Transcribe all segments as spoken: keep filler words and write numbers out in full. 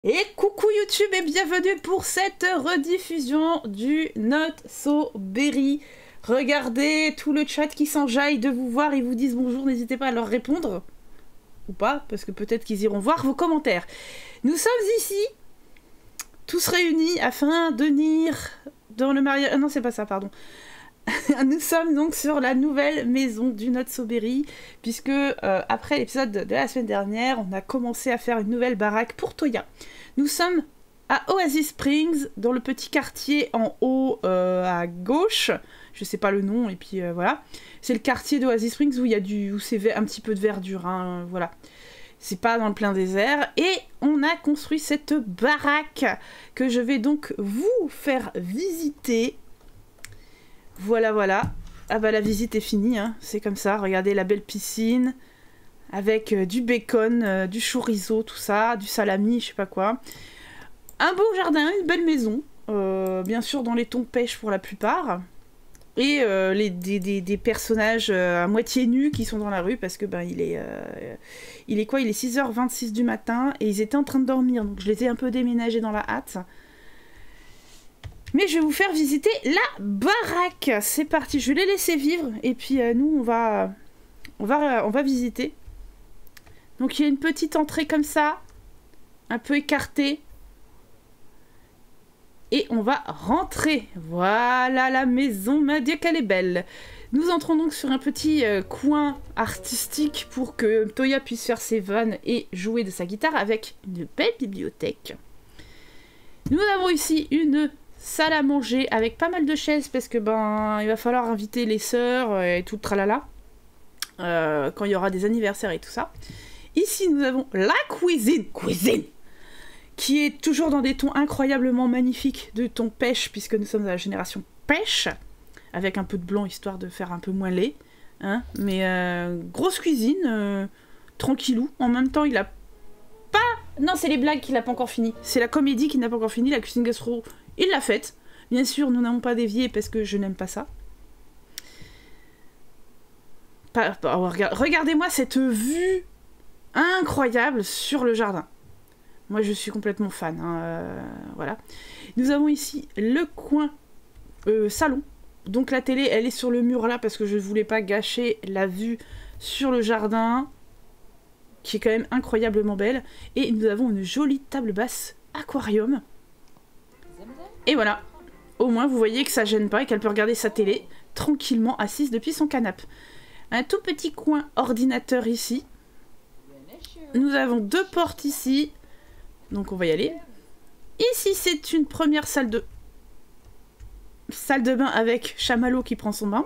Et coucou YouTube et bienvenue pour cette rediffusion du Not So Berry. Regardez tout le chat qui s'enjaille de vous voir, ils vous disent bonjour, n'hésitez pas à leur répondre. Ou pas, parce que peut-être qu'ils iront voir vos commentaires. Nous sommes ici, tous réunis afin de venir dans le mariage... Ah non, c'est pas ça, pardon. Nous sommes donc sur la nouvelle maison du Not So Berry, puisque euh, après l'épisode de la semaine dernière, on a commencé à faire une nouvelle baraque pour Toya. Nous sommes à Oasis Springs, dans le petit quartier en haut euh, à gauche, je sais pas le nom, et puis euh, voilà. C'est le quartier d'Oasis Springs où il y a du, où c'est un petit peu de verdure, hein, voilà. C'est pas dans le plein désert, et on a construit cette baraque que je vais donc vous faire visiter. Voilà, voilà. Ah bah la visite est finie, hein. C'est comme ça. Regardez la belle piscine, avec euh, du bacon, euh, du chorizo, tout ça, du salami, je sais pas quoi. Un beau jardin, une belle maison, euh, bien sûr dans les tons pêche pour la plupart. Et euh, les, des, des, des personnages euh, à moitié nus qui sont dans la rue, parce que ben il est... Euh, il est quoi? Il est six heures vingt-six du matin, et ils étaient en train de dormir, donc je les ai un peu déménagés dans la hâte. Mais je vais vous faire visiter la baraque. C'est parti, je vais les laisser vivre. Et puis euh, nous, on va, on, va, on va visiter. Donc il y a une petite entrée comme ça. Un peu écartée. Et on va rentrer. Voilà la maison. Mais Dieu qu'elle est belle. Nous entrons donc sur un petit euh, coin artistique pour que Toya puisse faire ses vannes et jouer de sa guitare avec une belle bibliothèque. Nous avons ici une... salle à manger avec pas mal de chaises parce que ben il va falloir inviter les sœurs et tout le tralala euh, quand il y aura des anniversaires et tout ça. Ici nous avons la cuisine, cuisine qui est toujours dans des tons incroyablement magnifiques de ton pêche puisque nous sommes à la génération pêche avec un peu de blanc histoire de faire un peu moins laid, hein, mais euh, grosse cuisine, euh, tranquillou. En même temps il a pas... Non, c'est les blagues qu'il n'a pas encore fini. C'est la comédie qui n'a pas encore fini, la cuisine gastro... Il l'a faite. Bien sûr, nous n'avons pas dévié parce que je n'aime pas ça. Pas, pas, regard, regardez-moi cette vue incroyable sur le jardin. Moi, je suis complètement fan. Hein, euh, voilà. Nous avons ici le coin euh, salon. Donc la télé, elle est sur le mur là parce que je ne voulais pas gâcher la vue sur le jardin, qui est quand même incroyablement belle. Et nous avons une jolie table basse aquarium. Et voilà, au moins vous voyez que ça gêne pas et qu'elle peut regarder sa télé tranquillement assise depuis son canapé. Un tout petit coin ordinateur ici. Nous avons deux portes ici, donc on va y aller. Ici c'est une première salle de salle de bain avec chamallow qui prend son bain.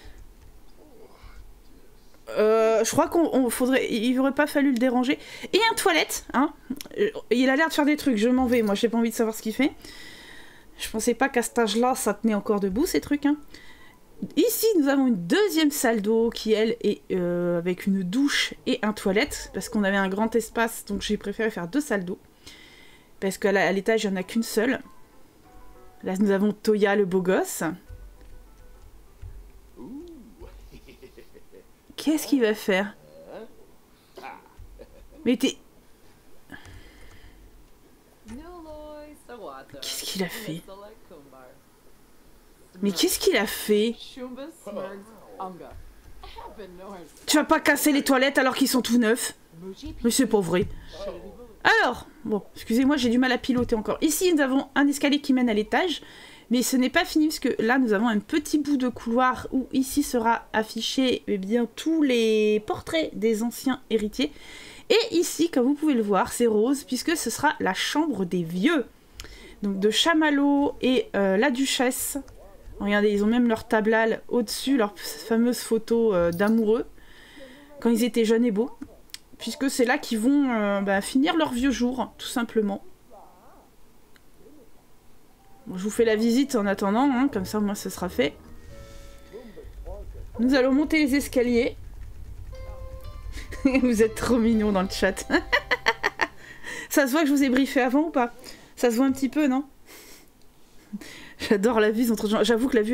Euh, je crois qu'on faudrait, il aurait pas fallu le déranger. Et un toilette, hein. Il a l'air de faire des trucs. Je m'en vais, moi j'ai pas envie de savoir ce qu'il fait. Je pensais pas qu'à cet âge-là, ça tenait encore debout, ces trucs. Hein. Ici, nous avons une deuxième salle d'eau qui, elle, est euh, avec une douche et un toilette, parce qu'on avait un grand espace, donc j'ai préféré faire deux salles d'eau. Parce qu'à l'étage, il n'y en a qu'une seule. Là, nous avons Toya, le beau gosse. Qu'est-ce qu'il va faire? Mais t'es... Qu'est-ce qu'il a fait? Mais qu'est-ce qu'il a fait? Tu vas pas casser les toilettes alors qu'ils sont tout neufs? Mais c'est pas vrai. Alors, bon, excusez-moi, j'ai du mal à piloter encore. Ici, nous avons un escalier qui mène à l'étage. Mais ce n'est pas fini parce que là, nous avons un petit bout de couloir où ici sera affiché eh bien, tous les portraits des anciens héritiers. Et ici, comme vous pouvez le voir, c'est rose puisque ce sera la chambre des vieux. Donc de Chamallow et euh, la duchesse. Regardez, ils ont même leur tablale au-dessus, leur fameuse photo euh, d'amoureux, quand ils étaient jeunes et beaux. Puisque c'est là qu'ils vont euh, bah, finir leur vieux jour, tout simplement. Bon, je vous fais la visite en attendant, hein, comme ça, moi, ce sera fait. Nous allons monter les escaliers. Vous êtes trop mignons dans le chat. Ça se voit que je vous ai briefé avant ou pas? Ça se voit un petit peu, non? J'adore la vue entre gens. J'avoue que la vue, elle est, elle est ouf. Donc, nous arrivons à l'étage. Nous avons un très grand couloir.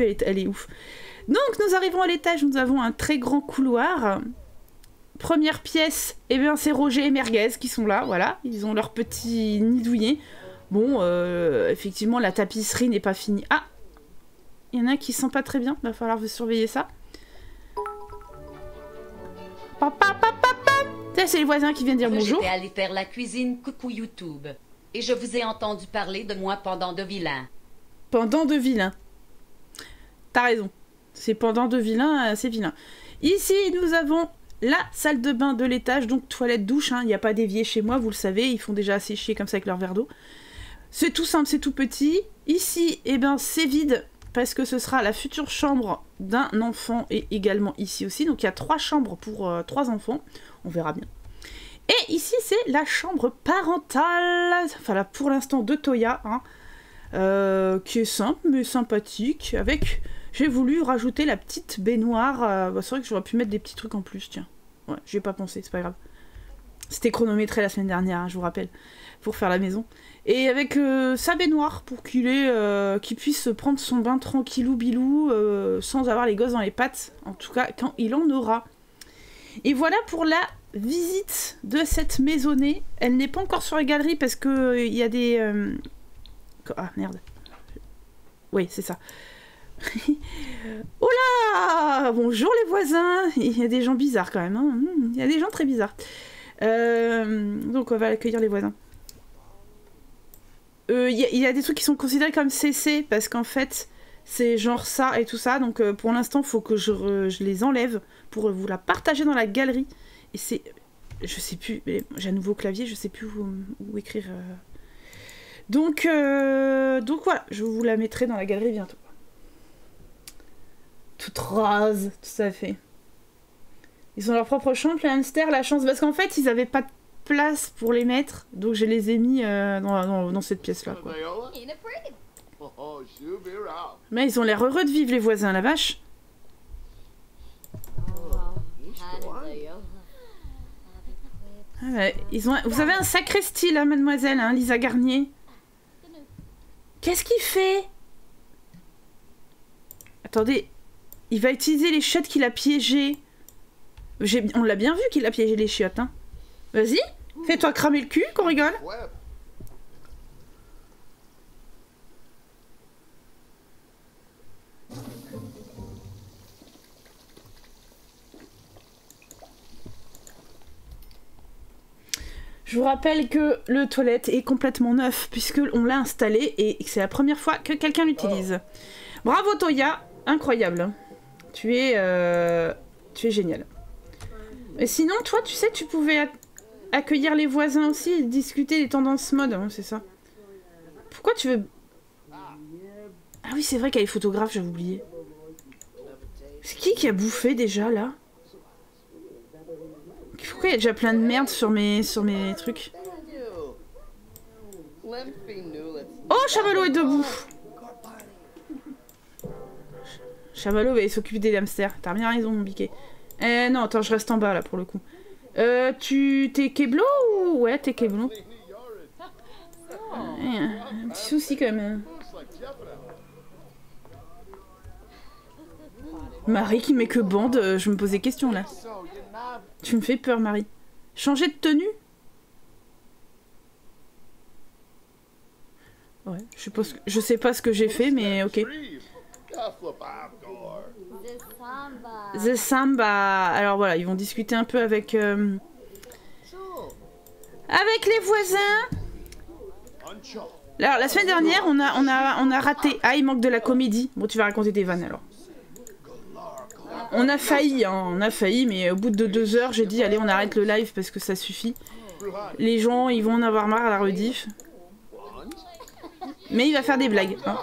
première pièce, eh bien c'est Roger et Merguez qui sont là, voilà. Ils ont leur petit nid douillet. Bon, euh, effectivement, la tapisserie n'est pas finie. Ah, il y en a qui sent pas très bien, va falloir vous surveiller ça. Ça, c'est les voisins qui viennent dire bonjour. J'étais allée faire la cuisine coucou YouTube. Et je vous ai entendu parler de moi pendant de vilains. Pendant de vilains. T'as raison. C'est pendant de vilains, c'est vilain. Ici, nous avons la salle de bain de l'étage, donc toilette, douche. Il hein. n'y a pas d'évier chez moi, vous le savez. Ils font déjà assez chier comme ça avec leur verre d'eau. C'est tout simple, c'est tout petit. Ici, eh ben, c'est vide parce que ce sera la future chambre d'un enfant et également ici aussi. Donc il y a trois chambres pour euh, trois enfants. On verra bien. Et ici, c'est la chambre parentale. Enfin, là, pour l'instant, de Toya. Hein, euh, qui est simple, mais sympathique. Avec... J'ai voulu rajouter la petite baignoire. Euh, bah, c'est vrai que j'aurais pu mettre des petits trucs en plus, tiens. Ouais, j'y ai pas pensé, c'est pas grave. C'était chronométré la semaine dernière, hein, je vous rappelle, pour faire la maison. Et avec euh, sa baignoire, pour qu'il ait, euh, qu'il puisse prendre son bain tranquillou bilou, euh, sans avoir les gosses dans les pattes. En tout cas, quand il en aura. Et voilà pour la visite de cette maisonnée. Elle n'est pas encore sur la galerie parce que euh, il y a des... Euh... Ah, merde. Oui, c'est ça. Oh là! Bonjour les voisins! Il y a des gens bizarres quand même. Hein. Il y a des gens très bizarres. Euh, donc on va accueillir les voisins. Il euh, y, y a des trucs qui sont considérés comme C C parce qu'en fait c'est genre ça et tout ça. Donc euh, pour l'instant il faut que je, re, je les enlève pour vous la partager dans la galerie. Et c'est... Je sais plus. J'ai un nouveau clavier, je sais plus où, où écrire. Euh... Donc, euh, donc voilà, je vous la mettrai dans la galerie bientôt. Toute rose, tout à fait. Ils ont leur propre chambre, les hamsters, la chance. Parce qu'en fait, ils avaient pas de place pour les mettre. Donc je les ai mis euh, dans, dans, dans cette pièce-là. Mais ils ont l'air heureux de vivre, les voisins, la vache. Ah ouais, ils ont... Vous avez un sacré style, hein, mademoiselle, hein, Lisa Garnier. Qu'est-ce qu'il fait? Attendez, il va utiliser les chiottes qu'il a piégées. On l'a bien vu qu'il a piégé les chiottes. Hein. Vas-y, fais-toi cramer le cul, qu'on rigole. Je vous rappelle que le toilette est complètement neuf puisque on l'a installé et que c'est la première fois que quelqu'un l'utilise. Bravo Toya, incroyable. Tu es, euh, tu es génial. Et sinon, toi, tu sais, tu pouvais accueillir les voisins aussi et discuter des tendances mode, hein, c'est ça. Pourquoi tu veux... Ah oui, c'est vrai qu'elle est photographe, j'avais oublié. C'est qui qui a bouffé déjà, là? Pourquoi il y a déjà plein de merde sur mes, sur mes trucs? Oh, Chamallow est debout. Chamallow va s'occuper des hamsters. T'as bien raison, mon biquet. Eh non, attends, je reste en bas, là, pour le coup. Euh, tu... T'es Keblo ou... Ouais, t'es Keblo. Ouais, un petit souci, quand même. Marie qui met que bande, je me posais question, là. Tu me fais peur, Marie. Changer de tenue? Ouais, je sais pas ce que, je sais pas ce que j'ai fait, mais ok. The Samba. Alors voilà, ils vont discuter un peu avec... Euh, avec les voisins. Alors, la semaine dernière, on a, on a, on a raté. Ah, il manque de la comédie. Bon, tu vas raconter des vannes, alors. On a failli, hein, on a failli, mais au bout de deux heures, j'ai dit, allez, on arrête le live parce que ça suffit. Les gens, ils vont en avoir marre à la rediff. Mais il va faire des blagues. Hein.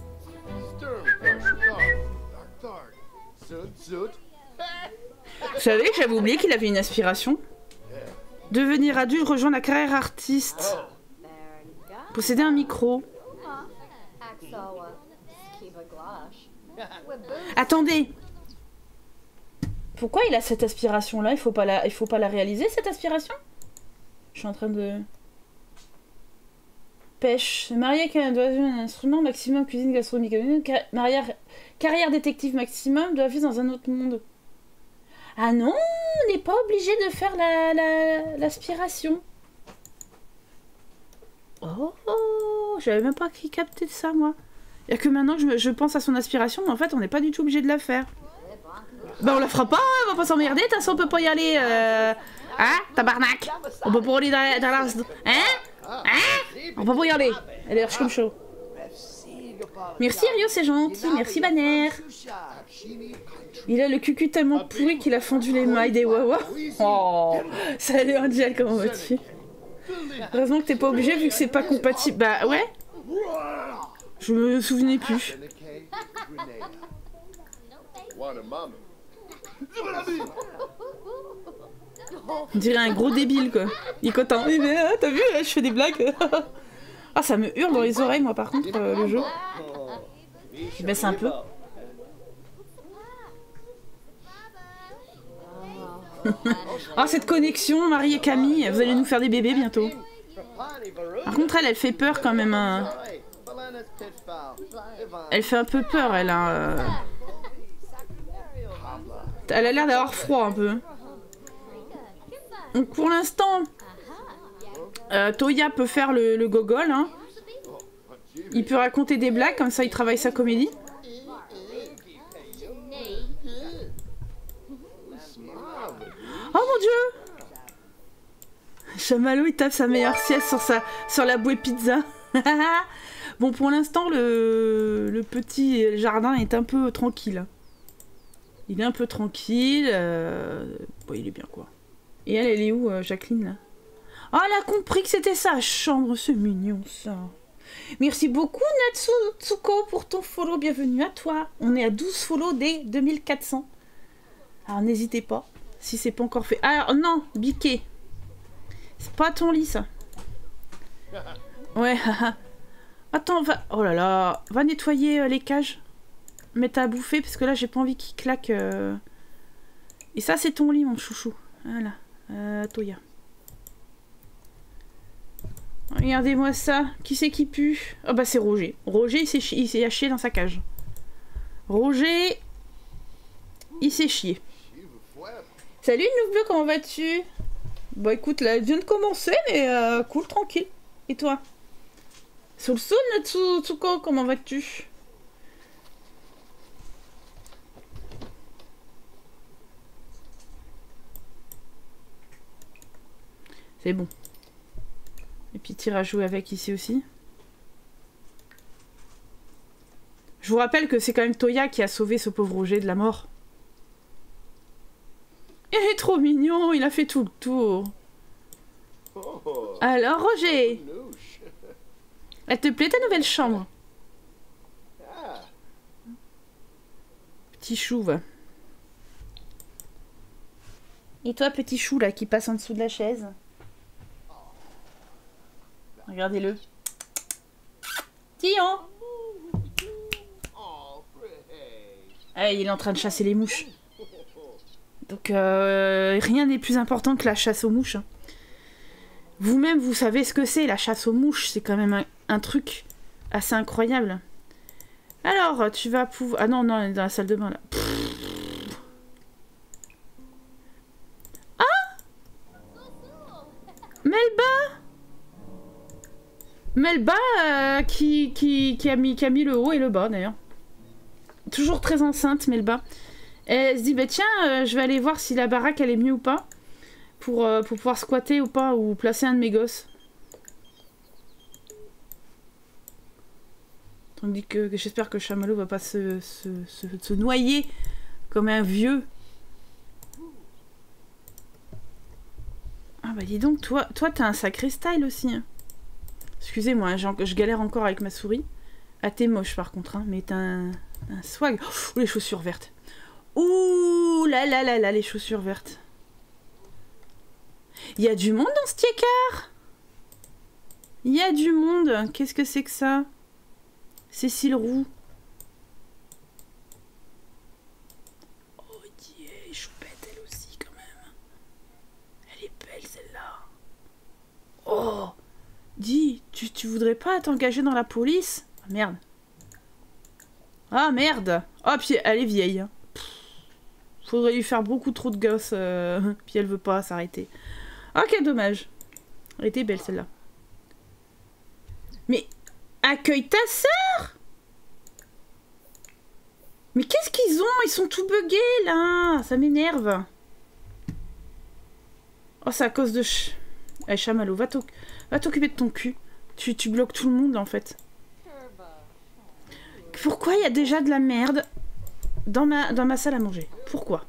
Vous savez que j'avais oublié qu'il avait une aspiration. Devenir adulte, rejoindre la carrière artiste. Posséder un micro. Attendez. Pourquoi il a cette aspiration-là? Il faut pas la, il faut pas la réaliser, cette aspiration? Je suis en train de... Pêche. Marié avec un, un instrument maximum, cuisine gastronomique. Carrière, carrière détective maximum, doit vivre dans un autre monde. Ah non! on n'est pas obligé de faire la, la, l'aspiration. Oh, oh j'avais même pas capté ça, moi. Il y a que maintenant que je, je pense à son aspiration, mais en fait, on n'est pas du tout obligé de la faire. Bah, on la fera pas, on va pas s'emmerder, de toute façon, on peut pas y aller. Euh... Hein, tabarnak? On peut pas aller dans, dans la... Hein? Hein? On peut pas y aller. Elle est comme chaud. Merci Rio, c'est gentil. Merci Banner. Il a le cucu tellement pourri qu'il a fondu les mailles des Wawa. Oh, salut Angel, comment vas-tu? Heureusement que t'es pas obligé vu que c'est pas compatible. Bah ouais. Je me souvenais plus. On dirait un gros débile quoi. Il est content. Oui, mais euh, t'as vu, je fais des blagues. Ah, ça me hurle dans les oreilles moi par contre euh, le jeu. Je baisse un peu. Ah, cette connexion, Marie et Camille, vous allez nous faire des bébés bientôt. Par contre, elle, elle fait peur quand même. Hein. Elle fait un peu peur, elle. Hein. Elle a l'air d'avoir froid un peu. Donc pour l'instant, euh, Toya peut faire le, le gogol. Hein. Il peut raconter des blagues, comme ça il travaille sa comédie. Oh mon dieu! Chamallow il tape sa meilleure sieste sur, sa, sur la bouée pizza. Bon, pour l'instant, le, le petit jardin est un peu tranquille. Il est un peu tranquille. Euh... Bon, il est bien quoi. Et elle, elle est où, euh, Jacqueline là? Oh, elle a compris que c'était sa chambre, c'est mignon ça. Merci beaucoup Natsuko pour ton follow, bienvenue à toi. On est à douze follow dès deux mille quatre cents. Alors n'hésitez pas, si c'est pas encore fait. Alors non, Biquet. C'est pas ton lit ça. Ouais, haha. Attends, va... Oh là là, va nettoyer euh, les cages. Mets à bouffer, parce que là j'ai pas envie qu'il claque. Euh... Et ça c'est ton lit mon chouchou. Voilà, euh, Toya. Regardez-moi ça. Qui c'est qui pue? Oh bah c'est Roger. Roger il s'est chi... chié dans sa cage. Roger... Il s'est chié. Salut Nouvelle, comment vas-tu? Bah écoute, là elle vient de commencer, mais euh, cool, tranquille. Et toi? Sous le son, Natsuko, comment vas-tu? C'est bon. Et puis tire à jouer avec ici aussi. Je vous rappelle que c'est quand même Toya qui a sauvé ce pauvre Roger de la mort. Il est trop mignon, il a fait tout le tour. Alors Roger, elle te plaît ta nouvelle chambre? Petit chou, va. Et toi petit chou là qui passe en dessous de la chaise? Regardez-le. Tillon. Ah, il est en train de chasser les mouches. Donc, euh, rien n'est plus important que la chasse aux mouches. Hein. Vous-même, vous savez ce que c'est, la chasse aux mouches. C'est quand même un, un truc assez incroyable. Alors, tu vas pouvoir... Ah non, non, elle est dans la salle de bain, là. Ah Melba Melba euh, qui, qui, qui, a mis, qui a mis le haut et le bas d'ailleurs. Toujours très enceinte Melba. Et elle se dit bah tiens euh, je vais aller voir si la baraque elle est mieux ou pas. Pour, euh, pour pouvoir squatter ou pas ou placer un de mes gosses. Tandis que, que j'espère que Chamallow va pas se, se, se, se noyer comme un vieux. Ah bah dis donc toi, toi t'as un sacré style aussi. Hein. Excusez-moi, je galère encore avec ma souris. Ah, t'es moche par contre, hein, mais t'as un, un swag. Oh, les chaussures vertes. Ouh là là là là, les chaussures vertes. Il y a du monde dans ce tiécart. Il y a du monde. Qu'est-ce que c'est que ça? Cécile Roux. Oh, yeah, choupette elle aussi quand même. Elle est belle celle-là. Oh. Dis, tu, tu voudrais pas t'engager dans la police? Ah, merde. Ah merde. Oh puis elle est vieille. Pff. Faudrait lui faire beaucoup trop de gosses, euh, puis elle veut pas s'arrêter. Ok, dommage. Elle était belle celle-là. Mais accueille ta sœur! Mais qu'est-ce qu'ils ont? Ils sont tout buggés là! Ça m'énerve. Oh, c'est à cause de... Ch... Allez, chamallow, va t'occuper de ton cul. Tu, tu bloques tout le monde là, en fait. Pourquoi il y a déjà de la merde dans ma, dans ma salle à manger? Pourquoi?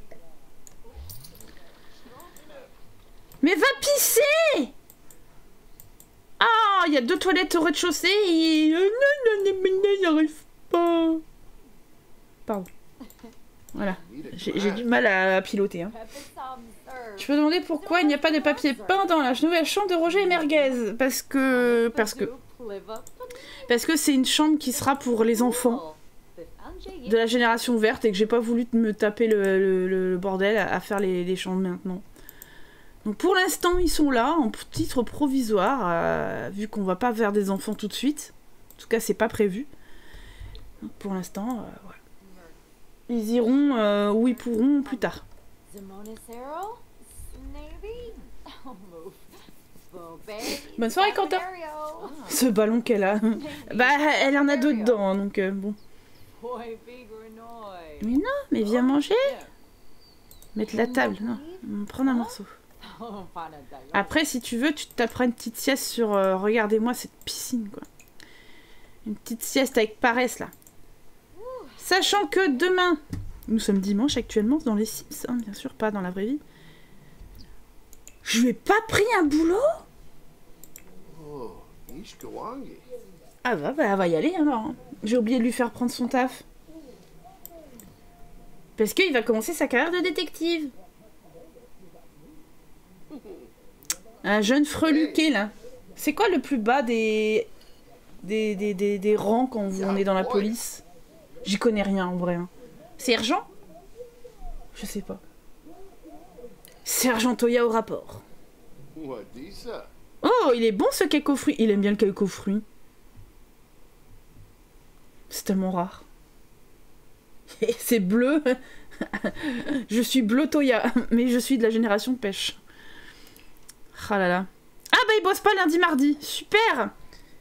Mais va pisser! Ah, oh, il y a deux toilettes au rez-de-chaussée et... Non, non, non, non, j'arrive pas. Pardon. Voilà. J'ai du mal à piloter. Hein. Je peux demander pourquoi il n'y a pas de papier peint dans la nouvelle chambre de Roger et Merguez. Parce que... Parce que... Parce que c'est une chambre qui sera pour les enfants de la génération verte et que j'ai pas voulu me taper le, le, le bordel à, à faire les, les chambres maintenant. Donc pour l'instant, ils sont là, en titre provisoire, euh, vu qu'on va pas vers des enfants tout de suite. En tout cas, c'est pas prévu. Donc pour l'instant, euh, voilà. Ils iront euh, où ils pourront plus tard. Bonne soirée, Quentin. Ce ballon qu'elle a. Bah, elle en a deux dedans, donc euh, bon. Mais non, mais viens manger. Mettre la table, non. Prendre un morceau. Après, si tu veux, tu te taperas une petite sieste sur... Euh, regardez-moi cette piscine, quoi. Une petite sieste avec paresse, là. Sachant que demain, nous sommes dimanche actuellement dans les Sims, hein, bien sûr, pas dans la vraie vie. Je lui ai pas pris un boulot? Ah bah, bah elle va y aller alors. Hein. J'ai oublié de lui faire prendre son taf. Parce qu'il va commencer sa carrière de détective. Un jeune freluqué là. C'est quoi le plus bas des... Des, des, des, des rangs quand on est dans la police? J'y connais rien en vrai. Hein. Sergent? Je sais pas. Sergent Toya au rapport. Oh, il est bon ce cake aux fruits. Il aime bien le cake aux fruits. C'est tellement rare. C'est bleu. Je suis bleu Toya, mais je suis de la génération pêche. Ah là là. Ah bah il bosse pas lundi mardi. Super.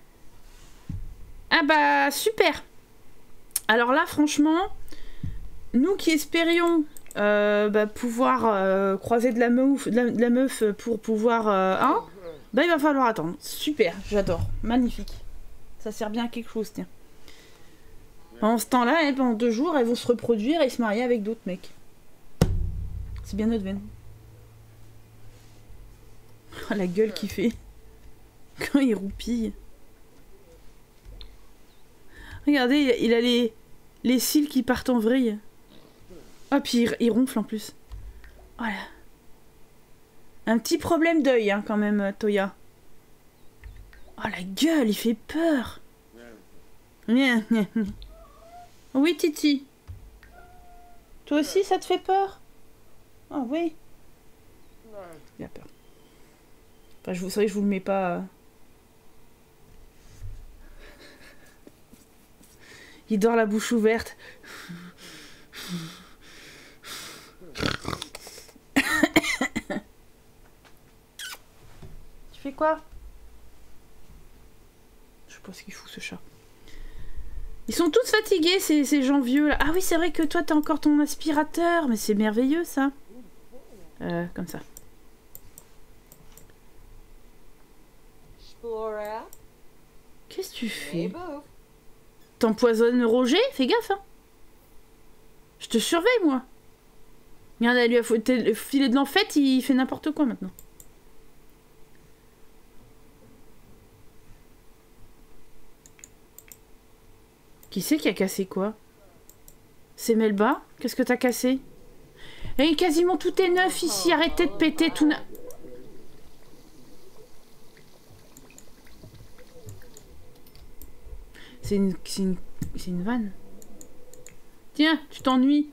Ah bah super. Alors là franchement, nous qui espérions euh, bah, pouvoir euh, croiser de la meuf, de la, de la meuf pour pouvoir euh, hein, bah il va falloir attendre. Super, j'adore, magnifique. Ça sert bien à quelque chose, tiens. Pendant ce temps-là, eh, pendant deux jours, elles vont se reproduire et se marier avec d'autres mecs. C'est bien notre veine. Oh, la gueule qu'il fait quand il roupille. Regardez, il a, il a les, les cils qui partent en vrille. Ah, puis il, il ronfle en plus. Voilà. Un petit problème d'œil, hein, quand même, Toya. Oh, la gueule, il fait peur. Oui, Titi. Toi aussi, ça te fait peur? Ah oui. Il a peur. Enfin, je vous savez, je vous le mets pas... Euh... Il dort la bouche ouverte. Tu fais quoi? Je sais pas ce qu'il fout ce chat. Ils sont tous fatigués ces, ces gens vieux là. Ah oui c'est vrai que toi t'as encore ton aspirateur. Mais c'est merveilleux ça. Euh, comme ça. Qu'est-ce que tu fais? T'empoisonnes Roger? Fais gaffe, hein. Je te surveille, moi. Regarde, elle lui a filé de l'enfête, il fait n'importe quoi, maintenant. Qui c'est qui a cassé quoi? C'est Melba? Qu'est-ce que t'as cassé? Et quasiment tout est neuf ici, arrêtez de péter tout... C'est une... C'est une... C'est une vanne. Tiens, tu t'ennuies.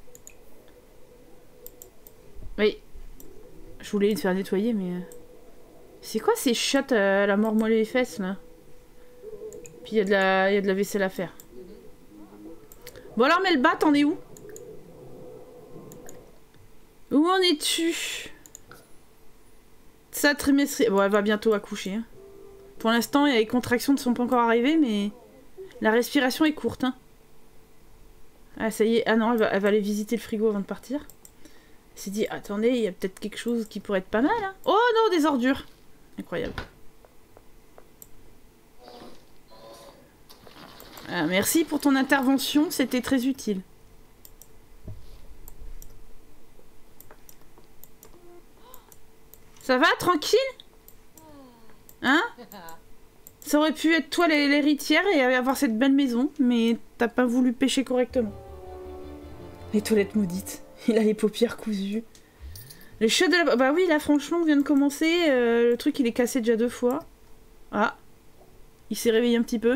Oui. Je voulais te faire nettoyer, mais... C'est quoi ces chiottes à la mort moelle les fesses, là? Puis il y a de la... Il y a de la vaisselle à faire. Bon alors, Melba, t'en es où? Où en es-tu? Ça trimestre... Bon, elle va bientôt accoucher. Hein. Pour l'instant, les contractions ne sont pas encore arrivées, mais la respiration est courte. Hein. Ah, ça y est. Ah non, elle va, elle va aller visiter le frigo avant de partir. Elle s'est dit, attendez, il y a peut-être quelque chose qui pourrait être pas mal. Hein. Oh non, des ordures. Incroyable. Ah, merci pour ton intervention, c'était très utile. Ça va, tranquille? Hein? Ça aurait pu être toi l'héritière et avoir cette belle maison, mais t'as pas voulu pêcher correctement. Les toilettes maudites. Il a les paupières cousues. Les cheveux de la... Bah oui, là, franchement, on vient de commencer. Euh, le truc, il est cassé déjà deux fois. Ah. Il s'est réveillé un petit peu.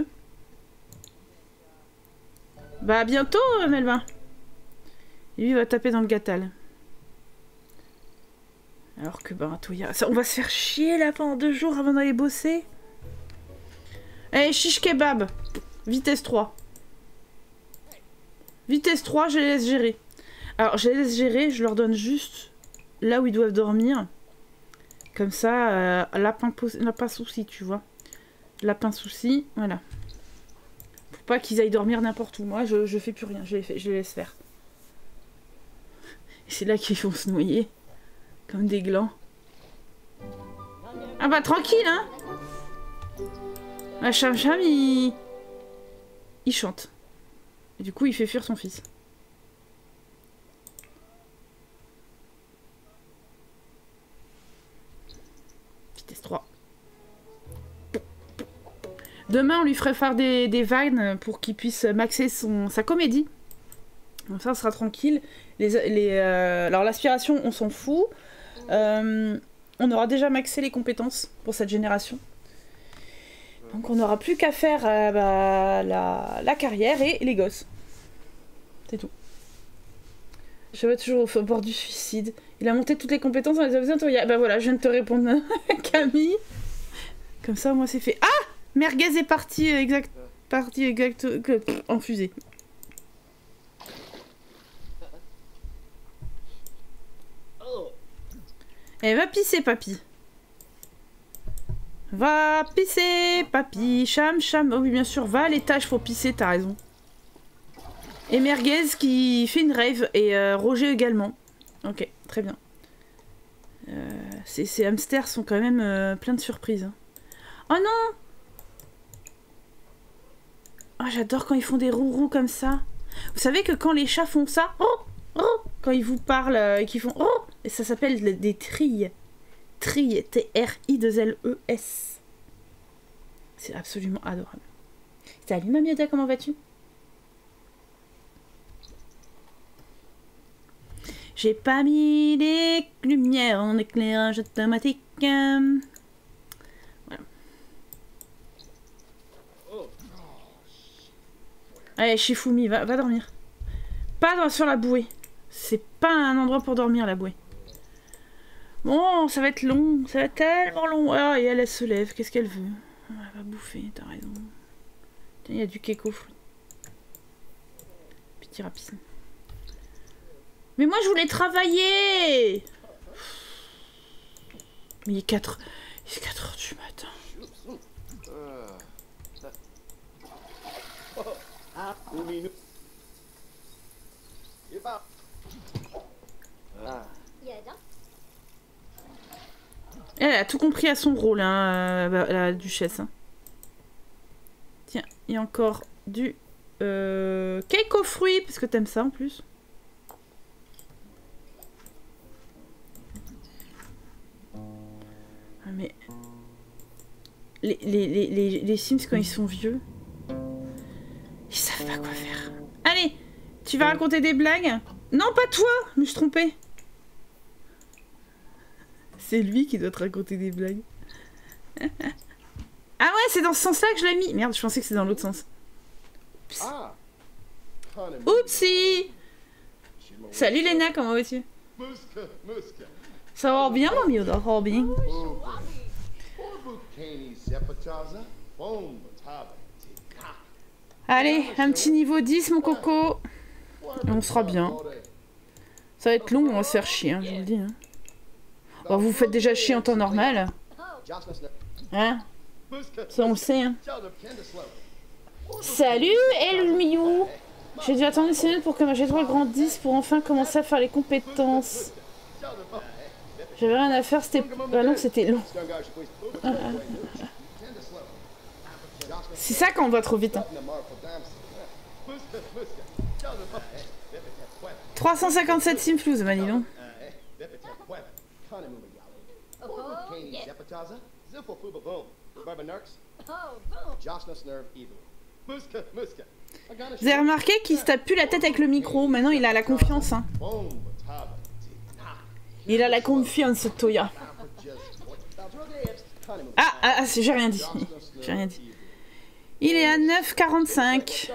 Bah, à bientôt, Melvin. Et lui, il va taper dans le gâtal. Alors que, bah, toi, a... Ça, on va se faire chier, là, pendant deux jours avant d'aller bosser. Allez, chiche kebab. Vitesse trois. Vitesse trois, je les laisse gérer. Alors, je les laisse gérer, je leur donne juste là où ils doivent dormir. Comme ça, euh, lapin, lapin souci, tu vois. Lapin souci, voilà. Pour pas qu'ils aillent dormir n'importe où. Moi, je, je fais plus rien, je les, fais, je les laisse faire. Et c'est là qu'ils vont se noyer. Comme des glands. Ah bah, tranquille, hein. Ah, Cham Cham, il... Il chante. Et du coup, il fait fuir son fils. Vitesse trois. Demain, on lui ferait faire des, des vannes pour qu'il puisse maxer son, sa comédie. Donc ça, on sera tranquille. Les, les, euh, alors, l'aspiration, on s'en fout. Euh, on aura déjà maxé les compétences pour cette génération. Donc on n'aura plus qu'à faire euh, bah, la, la carrière et les gosses. C'est tout. Je vais toujours au bord du suicide. Il a monté toutes les compétences dans les options. Bah voilà, je viens de te répondre, Camille. Comme ça, moi c'est fait. Ah, merguez est parti euh, exact, parti exact, euh, en fusée. Elle va pisser, papy. Va pisser, papy, cham cham. Oh oui, bien sûr, va à l'étage, faut pisser, t'as raison. Et Merguez qui fait une rave, et euh, Roger également. Ok, très bien. Euh, ces, ces hamsters sont quand même euh, plein de surprises. Hein. Oh non! Oh, j'adore quand ils font des roux-roux comme ça. Vous savez que quand les chats font ça, oh, oh, quand ils vous parlent et euh, qu'ils font oh, et ça s'appelle des trilles. Trilles, T R I deux L E S. C'est absolument adorable. Salut Mamiota, comment vas-tu? J'ai pas mis les lumières en éclairage automatique. Voilà. Allez, Shifumi, va, va dormir. Pas dans, sur la bouée. C'est pas un endroit pour dormir, la bouée. Bon, ça va être long, ça va être tellement long. Ah, et elle, elle se lève, qu'est-ce qu'elle veut? Elle va bouffer, t'as raison. Tiens, il y a du cake aux fruits. Petit rapide. Mais moi, je voulais travailler! Mais il est quatre heures du matin. Elle a tout compris à son rôle, hein, euh, la duchesse. Hein. Tiens, il y a encore du euh, cake aux fruits, parce que t'aimes ça en plus. Ah, mais les, les, les, les, les Sims, quand ils sont vieux, ils savent pas quoi faire. Allez, tu vas raconter des blagues? Non, pas toi, je me suis trompée. C'est lui qui doit te raconter des blagues. Ah ouais, c'est dans ce sens-là que je l'ai mis. Merde, je pensais que c'était dans l'autre sens. Oupsie. Salut Léna, comment vas-tu? Ça va bien, mamie, ça va bien. Allez, un petit niveau dix, mon coco. Et on sera bien. Ça va être long, on va se faire chier, hein, je vous le dis. Hein. Bon, vous vous faites déjà chier en temps normal. Hein? Ça, on le sait. Hein. Salut, Elmiou. J'ai dû attendre une semaine pour que ma G trois grandisse pour enfin commencer à faire les compétences. J'avais rien à faire, c'était... Bah non, c'était long. Ah, ah, ah. C'est ça quand on va trop vite. Hein. trois cent cinquante-sept simflouz, bah dis donc. Vous avez remarqué qu'il se tape plus la tête avec le micro, maintenant il a la confiance. Hein. Il a la confiance, Toya. Ah, ah, j'ai rien dit. J'ai rien dit. Il est à neuf quarante-cinq.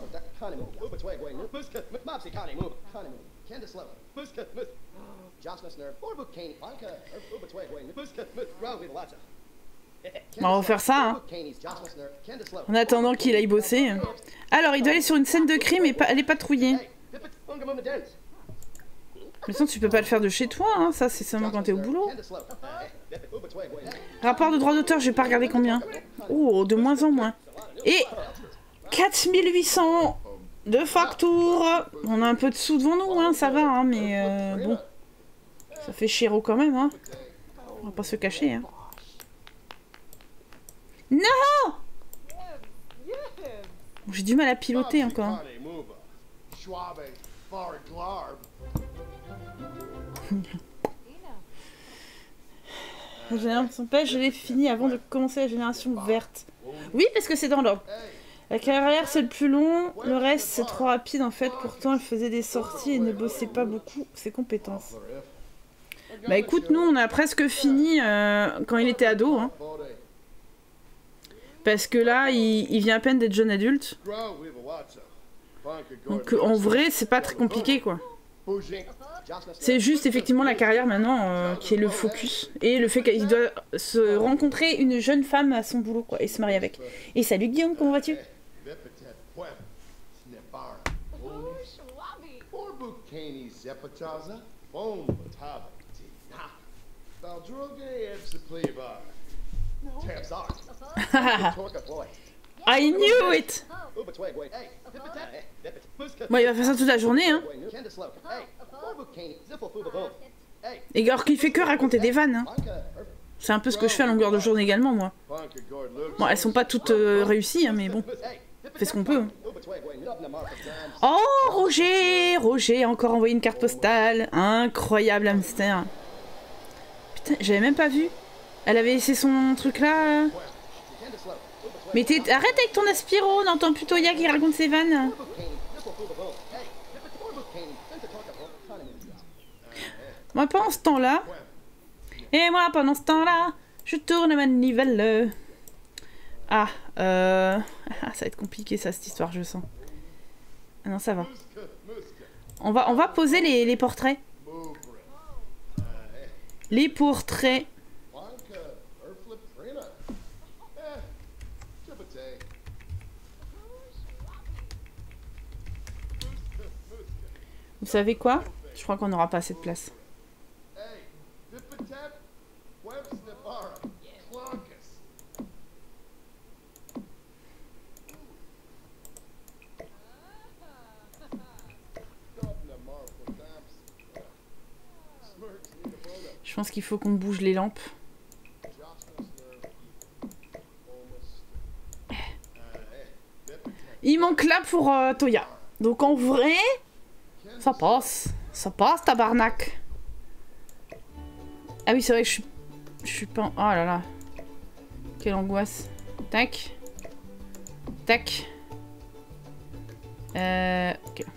Bon, on va faire ça, hein. En attendant qu'il aille bosser. Alors, il doit aller sur une scène de crime et pas aller patrouiller. Mais sinon, tu peux pas le faire de chez toi, hein. Ça, c'est seulement quand t'es au boulot. Rapport de droit d'auteur, je vais pas regarder combien. Oh, de moins en moins. Et quatre mille huit cents de facture. On a un peu de sous devant nous, hein, ça va, hein, mais euh, bon. Ça fait chéro quand même, hein. On va pas se cacher, hein. Non! J'ai du mal à piloter encore. La génération pêche, je l'ai fini avant de commencer la génération verte. Oui, parce que c'est dans l'ordre. La carrière, c'est le plus long. Le reste, c'est trop rapide, en fait. Pourtant, elle faisait des sorties et ne bossait pas beaucoup ses compétences. Bah écoute, nous, on a presque fini euh, quand il était ado. Hein. Parce que là, il, il vient à peine d'être jeune adulte. Donc, en vrai, c'est pas très compliqué, quoi. C'est juste, effectivement, la carrière, maintenant, euh, qui est le focus. Et le fait qu'il doit se rencontrer une jeune femme à son boulot, quoi, et se marier avec. Et salut, Guillaume, comment vas-tu? I knew it. Bon, il va faire ça toute la journée, hein. Et alors qu'il fait que raconter des vannes, hein. C'est un peu ce que je fais à longueur de journée également, moi. Bon, elles sont pas toutes euh, réussies, hein, mais bon. On fait ce qu'on peut. Hein. Oh, Roger Roger a encore envoyé une carte postale. Incroyable, hamster. Putain, j'avais même pas vu. Elle avait laissé son truc là. Mais t'es... arrête avec ton aspiro, on entend plutôt Toya qui raconte ses vannes. Moi, pendant ce temps-là... Et moi, pendant ce temps-là, je tourne ma nivelle. Ah, euh... Ah, ça va être compliqué, ça, cette histoire, je sens. Ah non, ça va. On va, on va poser les, les portraits. Les portraits. Vous savez quoi? Je crois qu'on n'aura pas assez de place. Je pense qu'il faut qu'on bouge les lampes. Il manque là pour euh, Toya. Donc en vrai... Ça passe. Ça passe, tabarnak. Ah oui, c'est vrai que je suis... Je suis pas... Oh là là. Quelle angoisse. Tac. Tac. Euh... Ok.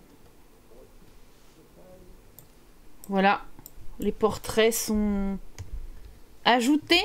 Voilà. Les portraits sont... ajoutés.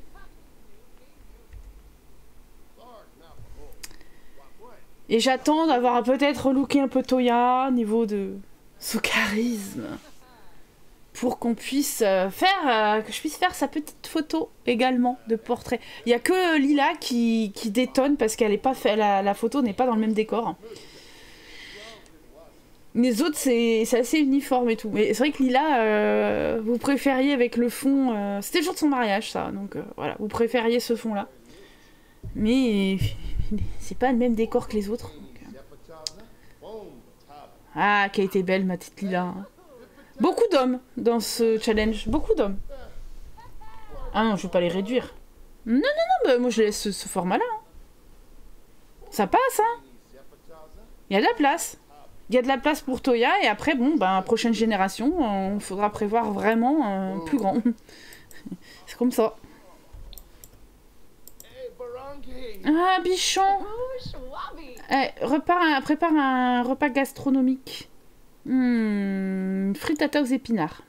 Et j'attends d'avoir peut-être looké un peu Toya, niveau de son charisme, pour qu'on puisse euh, faire, euh, que je puisse faire sa petite photo également de portrait. Il y a que Lila qui, qui détonne parce qu'elle est pas fait, la, la photo n'est pas dans le même décor. Les autres, c'est assez uniforme et tout. Mais c'est vrai que Lila, euh, vous préfériez avec le fond... Euh... C'était le jour de son mariage, ça. Donc euh, voilà, vous préfériez ce fond-là. Mais c'est pas le même décor que les autres. Donc, euh... Ah, qui a été belle, ma petite Lila. Hein. Beaucoup d'hommes dans ce challenge. Beaucoup d'hommes. Ah non, je vais pas les réduire. Non, non, non, bah, moi je laisse ce, ce format-là. Hein. Ça passe, hein. Il y a de la place. Il y a de la place pour Toya, et après, bon, ben, prochaine génération, il faudra prévoir vraiment euh, plus grand. C'est comme ça. Ah, bichon. Eh, repars, prépare un repas gastronomique. Hmm, frittata aux épinards.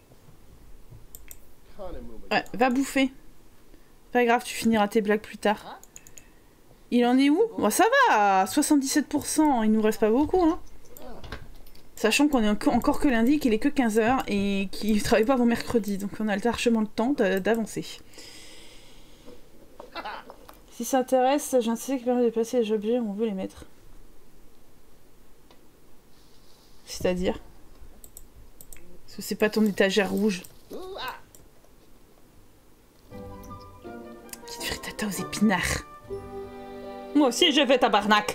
Ouais, va bouffer. Pas grave, tu finiras tes blagues plus tard. Il en est où? Bon, ça va, à soixante-dix-sept pour cent, il nous reste pas beaucoup, hein. Sachant qu'on est encore que lundi, qu'il est que quinze heures et qu'il ne travaille pas avant mercredi. Donc on a largement le temps d'avancer. Si ça intéresse, j'ai un système qui permet de déplacer les objets où on veut les mettre. C'est-à-dire? Parce que c'est pas ton étagère rouge. Petite frittata aux épinards. Moi aussi je vais tabarnak.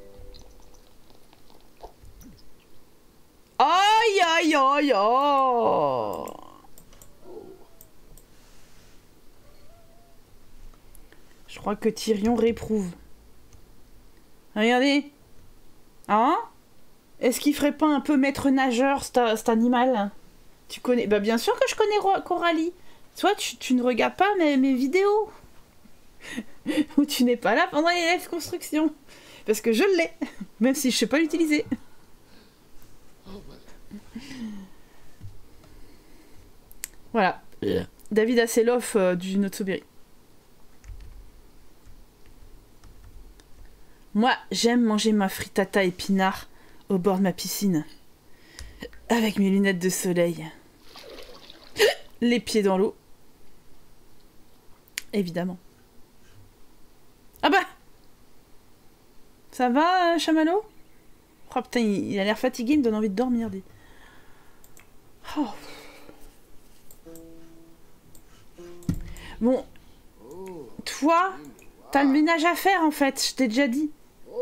Aïe aïe aïe aïe. Je crois que Tyrion réprouve. Regardez. Hein? Est-ce qu'il ferait pas un peu maître nageur, cet, cet animal? Tu connais... Bah bien sûr que je connais Coralie. Toi, tu, tu ne regardes pas mes, mes vidéos. Ou tu n'es pas là pendant les live construction. Parce que je l'ai. Même si je sais pas l'utiliser. Voilà. Yeah. David Hasselhoff euh, du Notsoberi. Moi, j'aime manger ma frittata épinard au bord de ma piscine. Avec mes lunettes de soleil. Les pieds dans l'eau. Évidemment. Ah bah! Ça va, euh, Chamallow? Oh putain, il, il a l'air fatigué, il me donne envie de dormir. Dis. Oh. Bon. Toi, t'as le ménage à faire en fait, je t'ai déjà dit.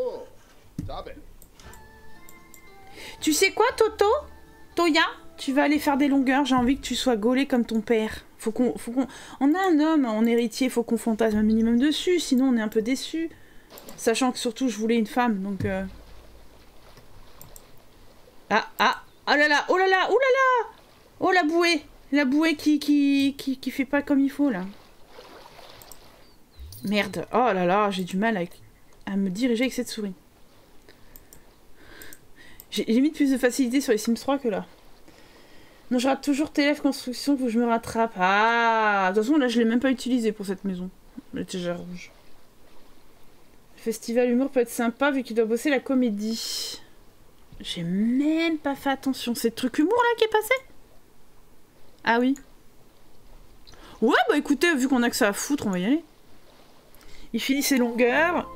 Tu sais quoi, Toto? Toya? Tu vas aller faire des longueurs, j'ai envie que tu sois gaulé comme ton père. Faut qu'on... Faut qu'on... On a un homme en héritier, faut qu'on fantasme un minimum dessus, sinon on est un peu déçus. Sachant que surtout je voulais une femme, donc... Euh... Ah, ah, oh là là, oh là là, oh là là. Oh la bouée, la bouée qui, qui, qui, qui fait pas comme il faut là. Merde, oh là là, j'ai du mal à, à me diriger avec cette souris. J'ai limite plus de facilité sur les Sims trois que là. Non, je rate toujours T L F Construction, faut que je me rattrape. Ah, de toute façon là je l'ai même pas utilisé pour cette maison. L'étagère rouge. Le festival humour peut être sympa vu qu'il doit bosser la comédie. J'ai même pas fait attention. C'est le truc humour là qui est passé? Ah oui. Ouais, bah écoutez, vu qu'on a que ça à foutre, on va y aller. Il finit ses longueurs.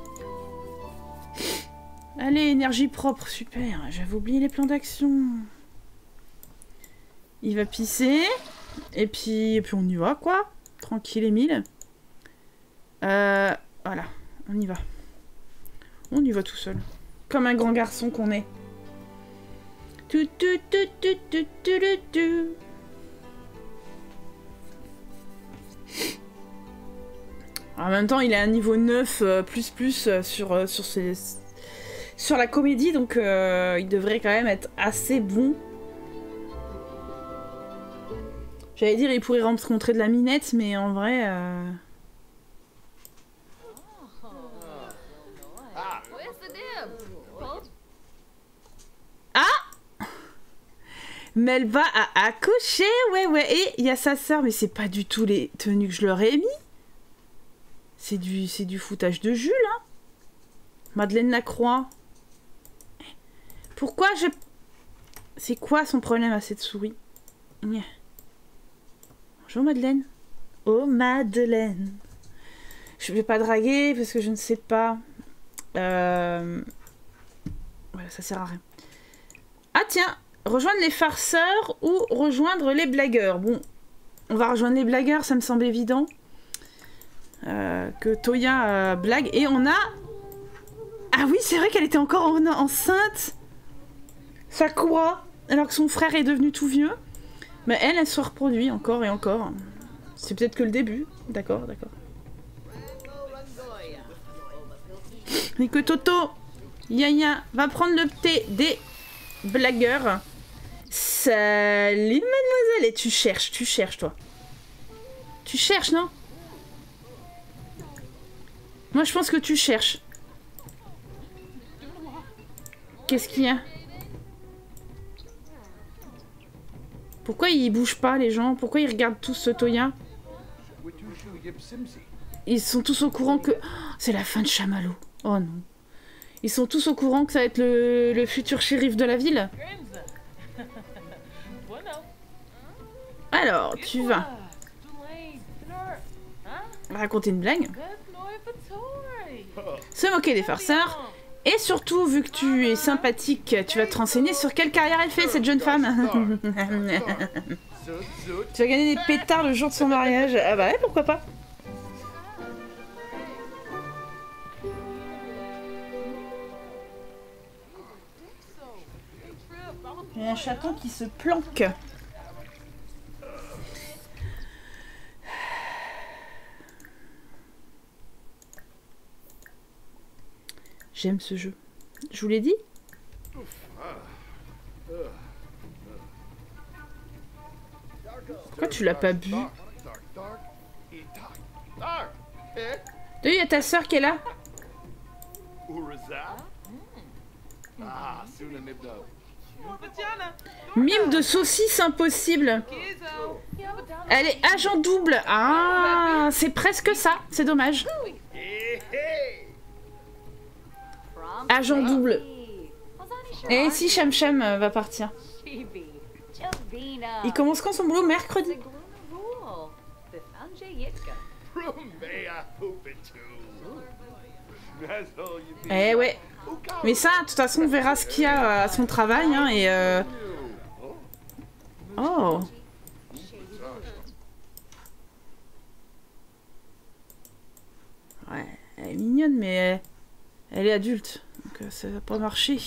Allez, énergie propre, super. J'avais oublié les plans d'action. Il va pisser. Et puis, et puis on y va, quoi. Tranquille, Émile. Euh, voilà, on y va. On y va tout seul. Comme un grand garçon qu'on est. Tu, tu, tu, tu, tu, tu, tu, tu. En même temps, il est à un niveau neuf euh, plus plus euh, sur, euh, sur, ses, sur la comédie, donc euh, il devrait quand même être assez bon. J'allais dire, il pourrait rencontrer de la minette, mais en vrai... Euh... Ah! Melba a accouché, ouais, ouais. Et il y a sa sœur, mais c'est pas du tout les tenues que je leur ai mis. C'est du, c'est du foutage de Jules, hein. Madeleine Lacroix. Pourquoi je... C'est quoi son problème à cette souris? Bonjour Madeleine. Oh Madeleine. Je vais pas draguer parce que je ne sais pas. Euh... Voilà, ça sert à rien. Ah tiens, rejoindre les farceurs ou rejoindre les blagueurs. Bon, on va rejoindre les blagueurs, ça me semble évident. Euh, que Toya euh, blague. Et on a... Ah oui, c'est vrai qu'elle était encore en enceinte. Sakura, alors que son frère est devenu tout vieux. Mais elle, elle se reproduit encore et encore. C'est peut-être que le début. D'accord, d'accord. Mais que Toto, Yaya, va prendre le thé des blagueurs. Salut mademoiselle. Et tu cherches, tu cherches toi. Tu cherches, non? Moi je pense que tu cherches. Qu'est-ce qu'il y a? Pourquoi ils bougent pas les gens? Pourquoi ils regardent tous ce Toya? Ils sont tous au courant que... Oh, c'est la fin de Chamallow. Oh non. Ils sont tous au courant que ça va être le, le futur shérif de la ville. Alors, tu vas raconter une blague. Se moquer des farceurs. Et surtout, vu que tu es sympathique, tu vas te renseigner sur quelle carrière elle fait, cette jeune femme. Tu vas gagner des pétards le jour de son mariage. Ah bah ouais, pourquoi pas. Il y a un chaton qui se planque. J'aime ce jeu. Je vous l'ai dit? Pourquoi tu l'as pas bu? Il y a ta soeur qui est là. Mime de saucisse impossible. Elle est agent double. Ah, c'est presque ça. C'est dommage. Agent double. Et si Cham Cham va partir? Il commence quand son boulot? Mercredi. Eh ouais. Mais ça, de toute façon, on verra ce qu'il y a à son travail. Hein, et euh... Oh. Ouais, elle est mignonne, mais elle est adulte. Donc ça va pas marcher.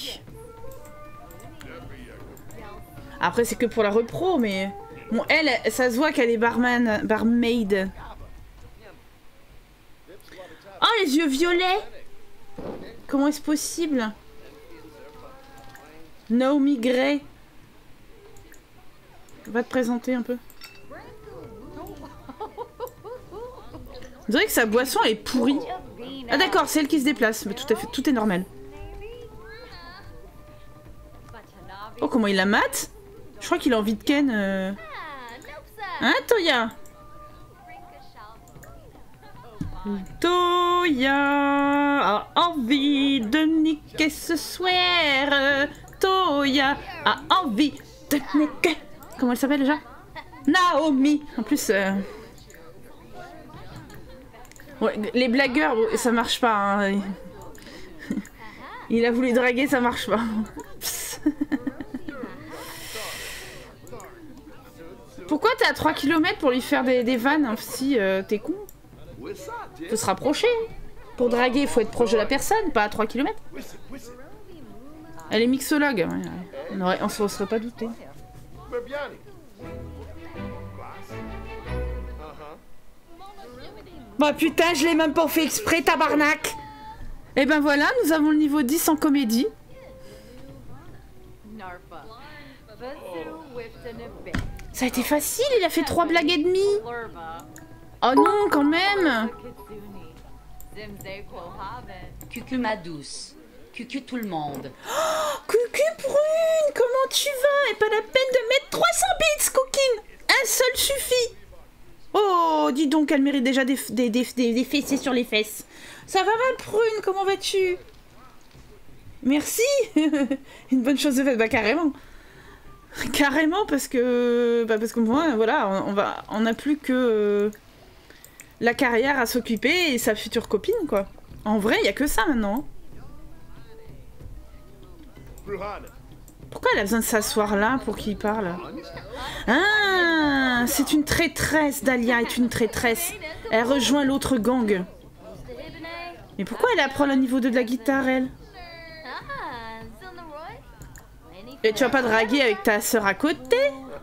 Après, c'est que pour la repro, mais... Bon, elle, ça se voit qu'elle est barman, barmaid. Oh, les yeux violets! Comment est-ce possible? Naomi Gray. Va te présenter un peu. On dirait que sa boisson est pourrie. Ah d'accord, c'est elle qui se déplace. Mais tout, à fait, tout est normal. Oh, comment il la mate? Je crois qu'il a envie de ken. Euh... Hein, Toya? Toya a envie de niquer ce soir. Toya a envie de niquer. Comment elle s'appelle déjà? Naomi. En plus, euh... ouais, les blagueurs, ça marche pas. Hein. Il a voulu draguer, ça marche pas. Pourquoi t'es à trois kilomètres pour lui faire des, des vannes hein, si euh, t'es con? Faut se rapprocher. Pour draguer, il faut être proche de la personne, pas à trois kilomètres. Elle est mixologue. Ouais, ouais. On, aurait, on se serait pas douté. Bah putain, je l'ai même pas fait exprès, tabarnak. Et ben voilà, nous avons le niveau dix en comédie. Ça a été facile, il a fait trois blagues et demie. Oh non, quand même. Cucu ma douce. Cucu tout le monde. Oh, Cucu Brune, comment tu vas? Et pas la peine de mettre trois cents bits, coquine. Un seul suffit. Oh, dis donc, elle mérite déjà des, des, des, des, des fessées sur les fesses. Ça va mal, Prune, comment vas-tu? Merci. Une bonne chose de faite, bah carrément. Carrément, parce que... Bah parce que moi, voilà, on, on va... On n'a plus que... Euh, la carrière à s'occuper et sa future copine, quoi. En vrai, il n'y a que ça, maintenant. Pourquoi elle a besoin de s'asseoir là pour qu'il parle? Ah, c'est une traîtresse. Dahlia est une traîtresse. Elle rejoint l'autre gang. Mais pourquoi elle apprend le niveau deux de la guitare, elle? Et tu vas pas draguer avec ta sœur à côté?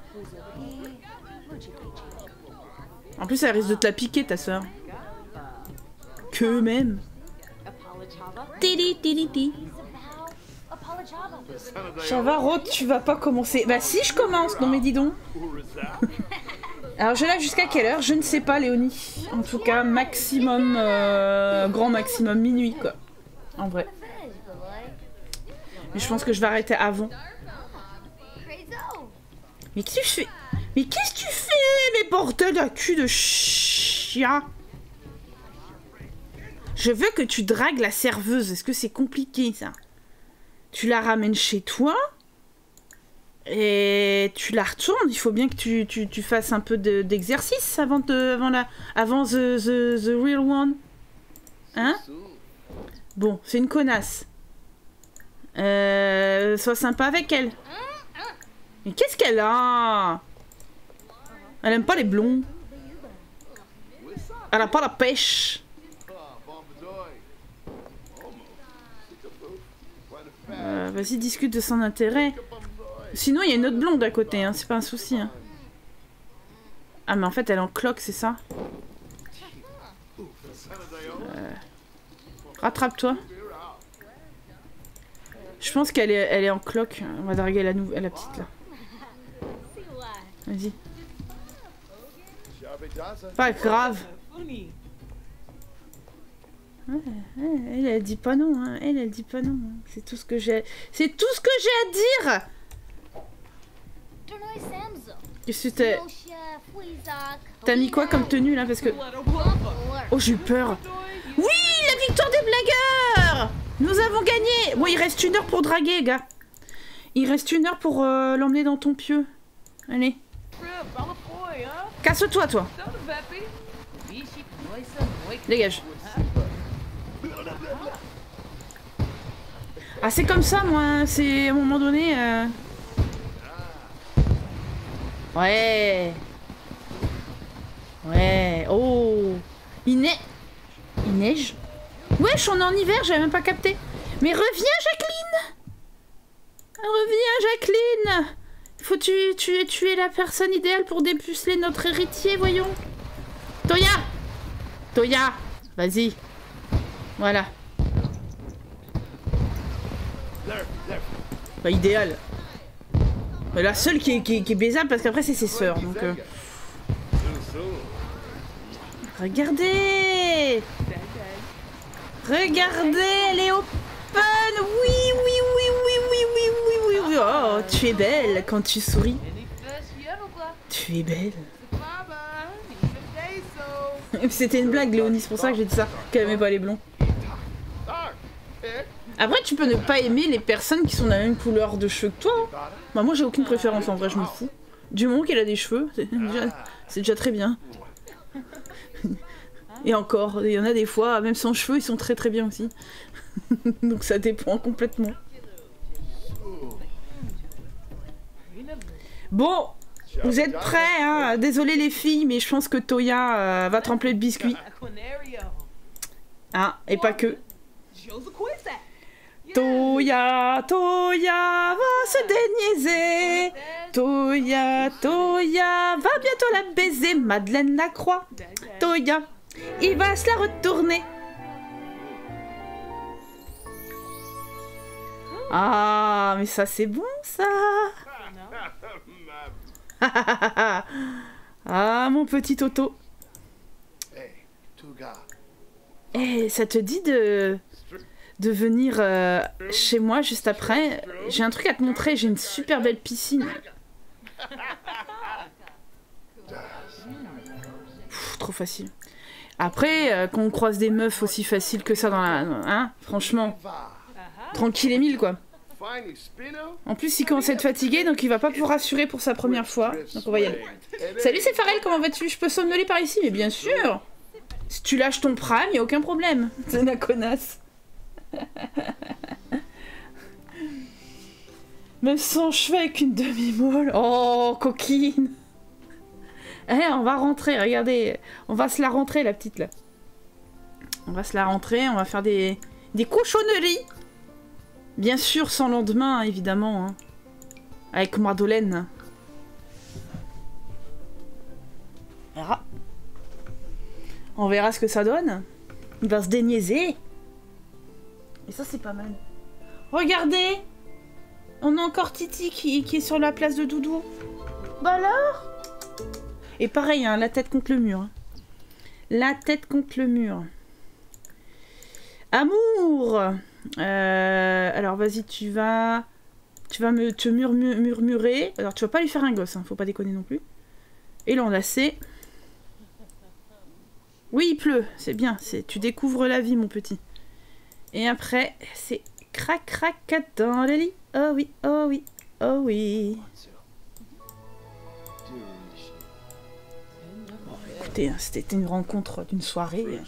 En plus, elle risque de te la piquer, ta sœur. Que même. Tili, tili, tili. Chavarot, tu vas pas commencer. Bah si, je commence. Non mais dis donc. Alors je lâche jusqu'à quelle heure? Je ne sais pas, Léonie. En tout cas, maximum, euh, grand maximum, minuit, quoi. En vrai. Mais je pense que je vais arrêter avant. Mais qu'est-ce que tu fais? Mais qu'est-ce que tu fais? Mais bordel à cul de chien. Je veux que tu dragues la serveuse. Est-ce que c'est compliqué, ça? Tu la ramènes chez toi et tu la retournes. Il faut bien que tu, tu, tu fasses un peu d'exercice de, avant, de, avant, la, avant the, the, the real one. Hein? Bon, c'est une connasse. Euh, sois sympa avec elle. Mais qu'est-ce qu'elle a? Elle aime pas les blonds. Elle a pas la pêche. Euh, Vas-y, discute de son intérêt. Sinon, il y a une autre blonde à côté, hein, c'est pas un souci. Hein. Ah, mais en fait, elle est en cloque, c'est ça? euh... Rattrape-toi. Je pense qu'elle est, elle est en cloque. On va draguer la, nou la petite, là. Vas-y. Pas grave. Ouais, elle, elle dit pas non, hein. Elle, elle dit pas non. Hein. C'est tout ce que j'ai. C'est tout ce que j'ai à dire. Qu'est-ce que t'as... T'as mis quoi comme tenue là? Parce que... Oh, j'ai eu peur. Oui, la victoire des blagueurs. Nous avons gagné. Bon, il reste une heure pour draguer, gars. Il reste une heure pour euh, l'emmener dans ton pieu. Allez. Casse-toi, toi. Dégage. Ah, c'est comme ça, moi. C'est à un moment donné... Euh... Ouais. Ouais. Oh. Il neige. Il neige. Wesh, on est en hiver, j'avais même pas capté. Mais reviens, Jacqueline. Reviens, Jacqueline. Faut tu, tu, tu es la personne idéale pour dépuceler notre héritier, voyons. Toya. Toya. Vas-y. Voilà. Pas idéal. Mais la seule qui est, qui est, qui est baisable parce qu'après c'est ses sœurs. Donc euh... Regardez. Regardez, elle est open. Oui, oui, oui, oui, oui, oui, oui, oui, oui. Oh, tu es belle quand tu souris. Tu es belle. C'était une blague, Léonie, c'est pour ça que j'ai dit ça. Qu'elle aimait pas les blonds. Après, tu peux ne pas aimer les personnes qui sont de la même couleur de cheveux que toi. Hein. Bah, moi, j'ai aucune préférence en vrai, je m'en fous. Du moment qu'elle a des cheveux, c'est déjà, déjà très bien. Et encore, il y en a des fois, même sans cheveux, ils sont très très bien aussi. Donc ça dépend complètement. Bon, vous êtes prêts, hein? Désolé les filles, mais je pense que Toya euh, va tremper le biscuit. Ah, et pas que. Toya, Toya va se déniaiser. Toya, Toya va bientôt la baiser. Madeleine Lacroix. Toya, il va se la retourner. Ah, mais ça c'est bon ça. Ah, mon petit Toto. Eh, hey, ça te dit de... de venir euh, chez moi juste après? J'ai un truc à te montrer, j'ai une super belle piscine. Pff, trop facile. Après, euh, quand on croise des meufs aussi faciles que ça dans la... Hein, franchement, tranquille Émile, quoi. En plus, il commence à être fatigué, donc il va pas pouvoir assurer pour sa première fois. Donc on va y aller. Salut, c'est Pharrell, comment vas-tu? Je peux somnoler par ici? Mais bien sûr. Si tu lâches ton prime, y a aucun problème. C'est la connasse. Même sans cheveux avec une demi-molle. Oh, coquine. Eh, on va rentrer, regardez. On va se la rentrer, la petite, là. On va se la rentrer, on va faire des, des cochonneries. Bien sûr, sans lendemain, évidemment. Hein. Avec Madeleine. Voilà. On verra ce que ça donne. Il va se déniaiser. Et ça, c'est pas mal. Regardez! On a encore Titi qui, qui est sur la place de Doudou. Bah alors? Et pareil, hein, la tête contre le mur. La tête contre le mur. Amour! euh, Alors, vas-y, tu vas... Tu vas me te murmur, murmurer. Alors, tu vas pas lui faire un gosse, hein, faut pas déconner non plus. Et l'enlacer. Oui, il pleut, c'est bien. Tu découvres la vie, mon petit. Et après, c'est crac crac dans le lit. Oh oui, oh oui, oh oui. Bon, écoutez, c'était une rencontre d'une soirée.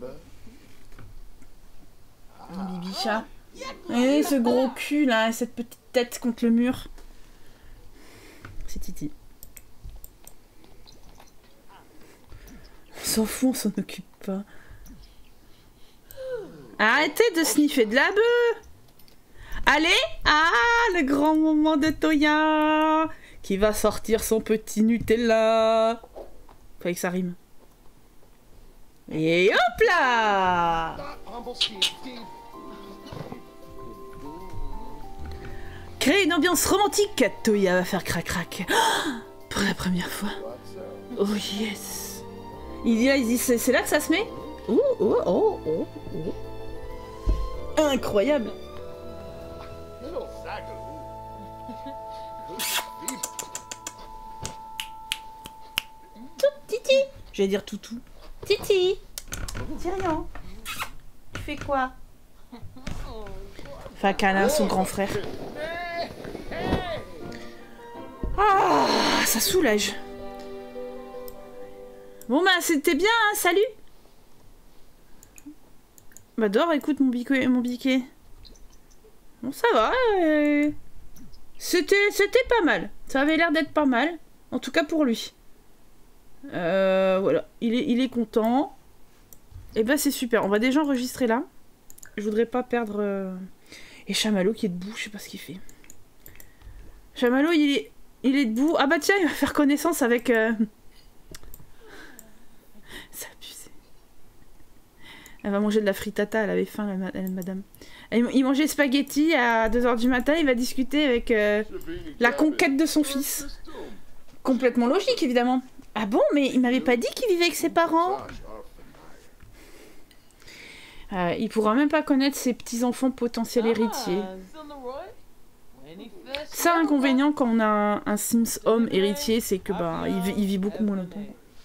Mon bibicha. Et ce gros cul là, cette petite tête contre le mur. C'est Titi. On s'en fout, on s'en occupe pas. Arrêtez de sniffer de la bœuf. Allez. Ah, le grand moment de Toya qui va sortir son petit Nutella. Fallait que ça rime. Et hop là. Créer une ambiance romantique. Toya va faire crac-crac. Pour la première fois. Oh yes. Il dit là, il dit, c'est là que ça se met? Oh, oh, oh, oh, oh. Incroyable. Tout, Titi. Je vais dire toutou. Titi. Dis rien. Tu fais quoi? Enfin, câlin, son grand frère. Ah, ça soulage. Bon bah c'était bien, hein, salut. Bah dors, écoute mon biquet, mon biquet. Bon ça va. Euh... C'était c'était pas mal. Ça avait l'air d'être pas mal. En tout cas pour lui. Euh, voilà, il est, il est content. Et bah c'est super. On va déjà enregistrer là. Je voudrais pas perdre... Euh... Et Chamallow qui est debout, je sais pas ce qu'il fait. Chamallow il est, il est debout. Ah bah tiens, il va faire connaissance avec... Euh... C'est abusé. Elle va manger de la frittata, elle avait faim, la, la madame. Elle, il mangeait spaghetti à deux heures du matin, il va discuter avec euh, la conquête de son fils. Complètement logique, évidemment. Ah bon, mais il m'avait pas dit qu'il vivait avec ses parents. Euh, il pourra même pas connaître ses petits-enfants potentiels héritiers. Ça, l'inconvénient quand on a un, un Sims homme héritier, c'est que bah, il, il vit beaucoup moins longtemps.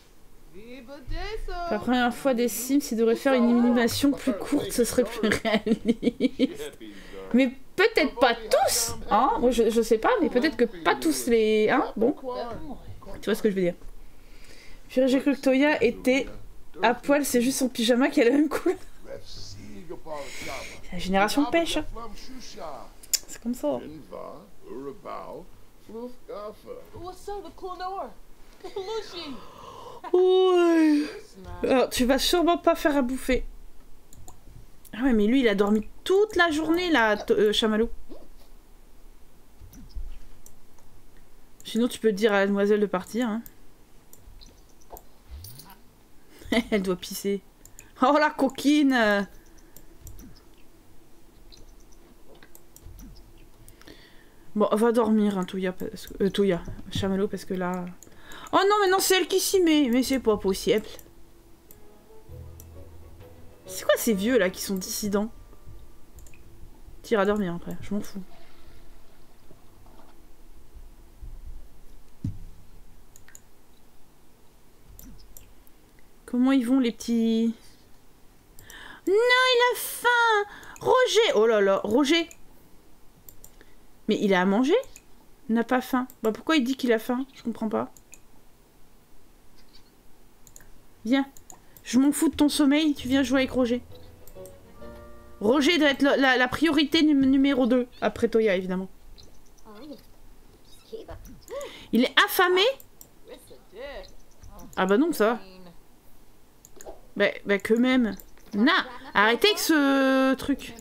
Pour la première fois des Sims, il devrait faire une animation plus courte, ce serait plus réaliste. Mais peut-être pas tous, hein. Moi, je, je sais pas, mais peut-être que pas tous les... Hein, bon. Tu vois ce que je veux dire. Puis j'ai cru que Toya était à poil, c'est juste son pyjama qui a la même couleur. C'est la génération pêche. C'est comme ça. Ouais. Alors, tu vas sûrement pas faire à bouffer. Ah ouais, mais lui, il a dormi toute la journée, là, euh, Chamallow. Sinon, tu peux dire à la demoiselle de partir. Hein. Elle doit pisser. Oh, la coquine. Bon, va dormir, hein, Toya, parce que... Euh, Toya, Chamallow, parce que là... Oh non, mais non, c'est elle qui s'y met. Mais c'est pas possible. C'est quoi ces vieux, là, qui sont dissidents? Tire à dormir, après. Je m'en fous. Comment ils vont, les petits... Non, il a faim. Roger. Oh là là, Roger. Mais il a à manger? Il n'a pas faim. Bah pourquoi il dit qu'il a faim? Je comprends pas. Viens. Je m'en fous de ton sommeil, tu viens jouer avec Roger. Roger doit être la, la, la priorité num numéro deux. Après Toya, évidemment. Il est affamé? Ah bah non, ça va. Bah, bah que même. Na, arrêtez avec ce truc.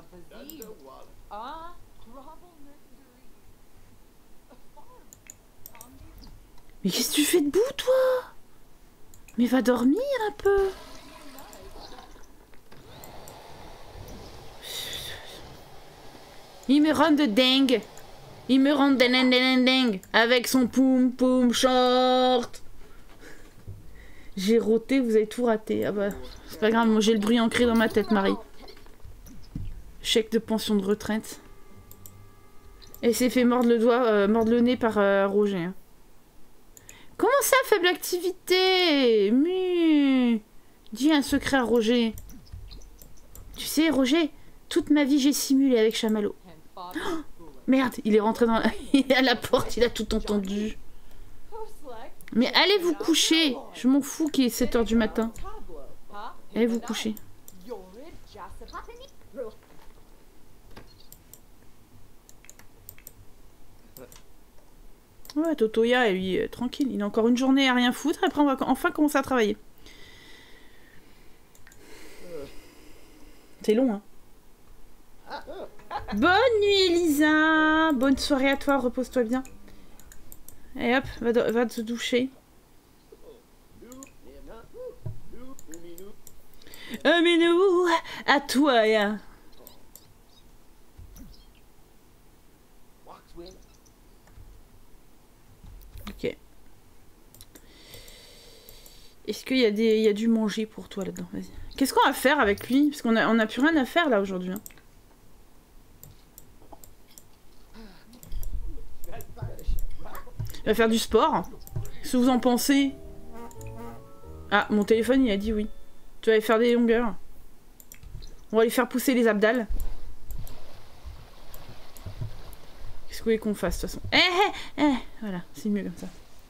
Mais qu'est-ce que tu fais debout, toi? Mais va dormir un peu. Il me rend de dingue. Il me rend de dingue, dingue, dingue. Avec son poum poum short. J'ai roté, vous avez tout raté. Ah bah, c'est pas grave, moi j'ai le bruit ancré dans ma tête, Marie. Chèque de pension de retraite. Et s'est fait mordre le doigt, euh, mordre le nez par euh, Roger. Hein. Comment ça, faible activité? Mu. Dis un secret à Roger. Tu sais, Roger, toute ma vie j'ai simulé avec Chamallow. Oh, merde, il est rentré dans la... il est à la porte, il a tout entendu. Mais allez vous coucher. Je m'en fous qu'il est sept heures du matin. Allez vous coucher. Ouais, Totoya, lui, euh, tranquille. Il a encore une journée à rien foutre. Après, on va enfin commencer à travailler. C'est long, hein. Bonne nuit, Elisa. Bonne soirée à toi. Repose-toi bien. Et hop, va, va te doucher. Un minou à toi, ya. Ok. Est-ce qu'il y a des, il y a du manger pour toi là-dedans? Vas-y. Qu'est-ce qu'on va faire avec lui? Parce qu'on a, on a plus rien à faire là aujourd'hui. Hein. Il va faire du sport. Qu'est-ce que vous en pensez? Ah, mon téléphone il a dit oui. Tu vas aller faire des longueurs. On va aller faire pousser les abdals. Qu'est-ce que vous voulez qu'on fasse de toute façon? Eh, eh, eh. Voilà, c'est mieux comme ça.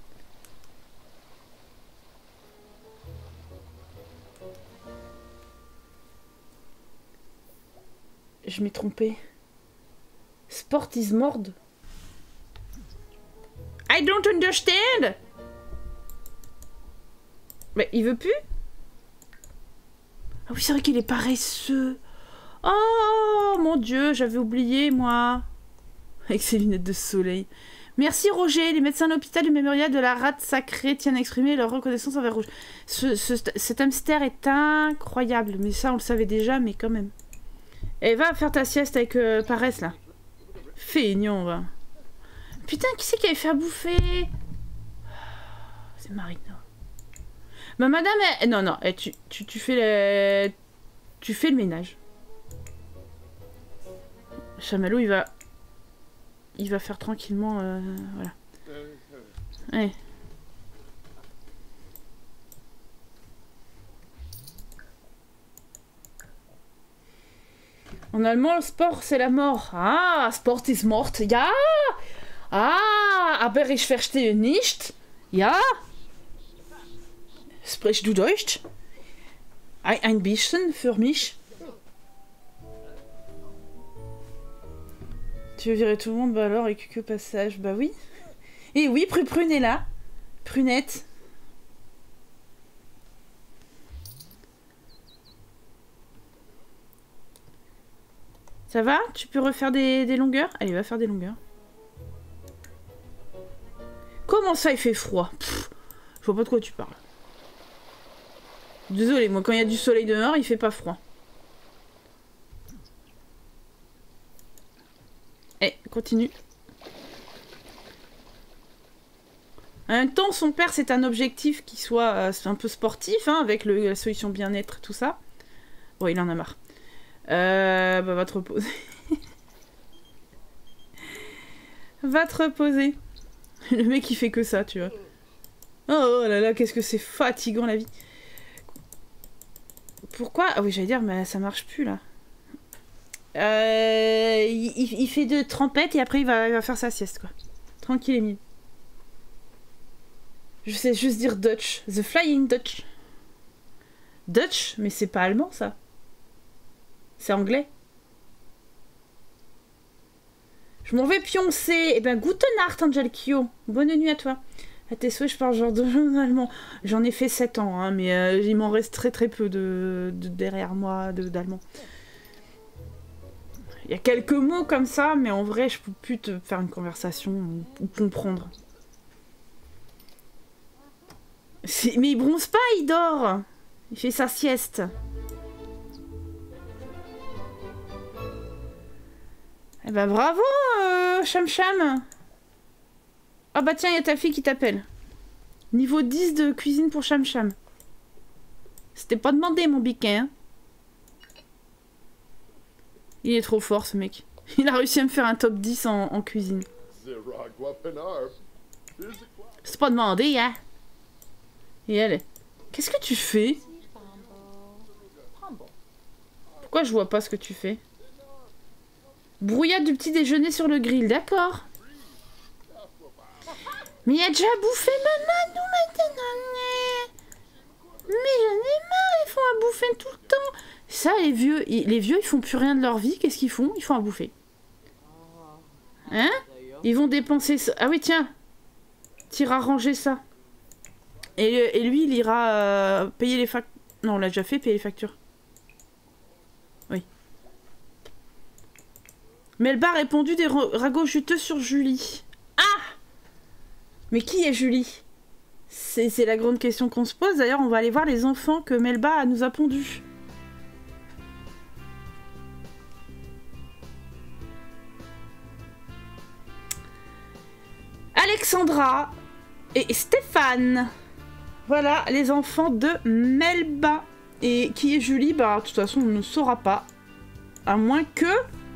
Je m'ai trompé. Sport is mord. I don't understand. Mais il veut plus? Ah oui, c'est vrai qu'il est paresseux. Oh mon Dieu, j'avais oublié moi. Avec ses lunettes de soleil. Merci Roger, les médecins de l'hôpital du mémorial de la rate sacrée tiennent à exprimer leur reconnaissance envers Roger. Ce, ce, cet hamster est incroyable. Mais ça, on le savait déjà, mais quand même. Et va faire ta sieste avec euh, paresse là. Feignant, va. Putain, qui c'est qui avait fait à bouffer? C'est Marina. Bah madame, elle... non, non, elle, tu, tu, tu fais le... Tu fais le ménage. Chamallow, il va... Il va faire tranquillement... Euh... Voilà. Ouais. En allemand, le sport, c'est la mort. Ah, Sport ist mort. Ja. Ah, aber ich verstehe nicht. Ja. Sprichst du Deutsch? Ein, ein bisschen für mich. Tu veux virer tout le monde? Bah alors, et que passage? Bah oui. Et oui, Pru Prune est là. Prunette. Ça va? Tu peux refaire des, des longueurs? Allez, va faire des longueurs. Comment ça, il fait froid? Pff, je vois pas de quoi tu parles. Désolé, moi, quand il y a du soleil dehors, il fait pas froid. Eh, continue. En même temps, son père, c'est un objectif qui soit euh, un peu sportif, hein, avec le, la solution bien-être, tout ça. Bon, il en a marre. Euh, bah, va te reposer. Va te reposer. Le mec, il fait que ça, tu vois. Oh, oh là là, qu'est-ce que c'est fatigant, la vie. Pourquoi? Ah oui, j'allais dire, mais ça marche plus, là. Euh, il, il fait de trempette et après, il va, il va faire sa sieste, quoi. Tranquille et mille. Je sais juste dire Dutch. The Flying Dutch. Dutch? Mais c'est pas allemand, ça. C'est anglais. Je m'en vais pioncer. Eh ben, guten Nacht, Angelkio. Bonne nuit à toi. À tes souhaits, je parle genre de allemand. J'en ai fait sept ans, hein, mais euh, il m'en reste très très peu de, de derrière moi d'allemand. Il y a quelques mots comme ça, mais en vrai, je peux plus te faire une conversation ou, ou comprendre. Mais il bronze pas, il dort. Il fait sa sieste. Eh ben bravo, euh, Cham Cham. Ah bah tiens, il y a ta fille qui t'appelle. Niveau dix de cuisine pour Cham Cham. C'était pas demandé, mon biquet, hein. Il est trop fort, ce mec. Il a réussi à me faire un top dix en, en cuisine. C'est pas demandé, hein. Et elle, qu'est-ce que tu fais? Pourquoi je vois pas ce que tu fais? Brouillade du petit déjeuner sur le grill, d'accord. Mais il a déjà bouffé maman, nous maintenant. Mais j'en ai marre, ils font à bouffer tout le temps. Ça, les vieux, ils, les vieux, ils font plus rien de leur vie. Qu'est-ce qu'ils font? Ils font à bouffer. Hein? Ils vont dépenser ça. Ah oui, tiens. T'iras ranger ça. Et, et lui, il ira euh, payer les factures. Non, on l'a déjà fait, payer les factures. Oui. Melba a répondu des ragots juteux sur Julie. Ah! Mais qui est Julie? C'est la grande question qu'on se pose. D'ailleurs, on va aller voir les enfants que Melba nous a pondus. Alexandra et Stéphane. Voilà les enfants de Melba. Et qui est Julie? Bah, de toute façon, on ne saura pas. À moins que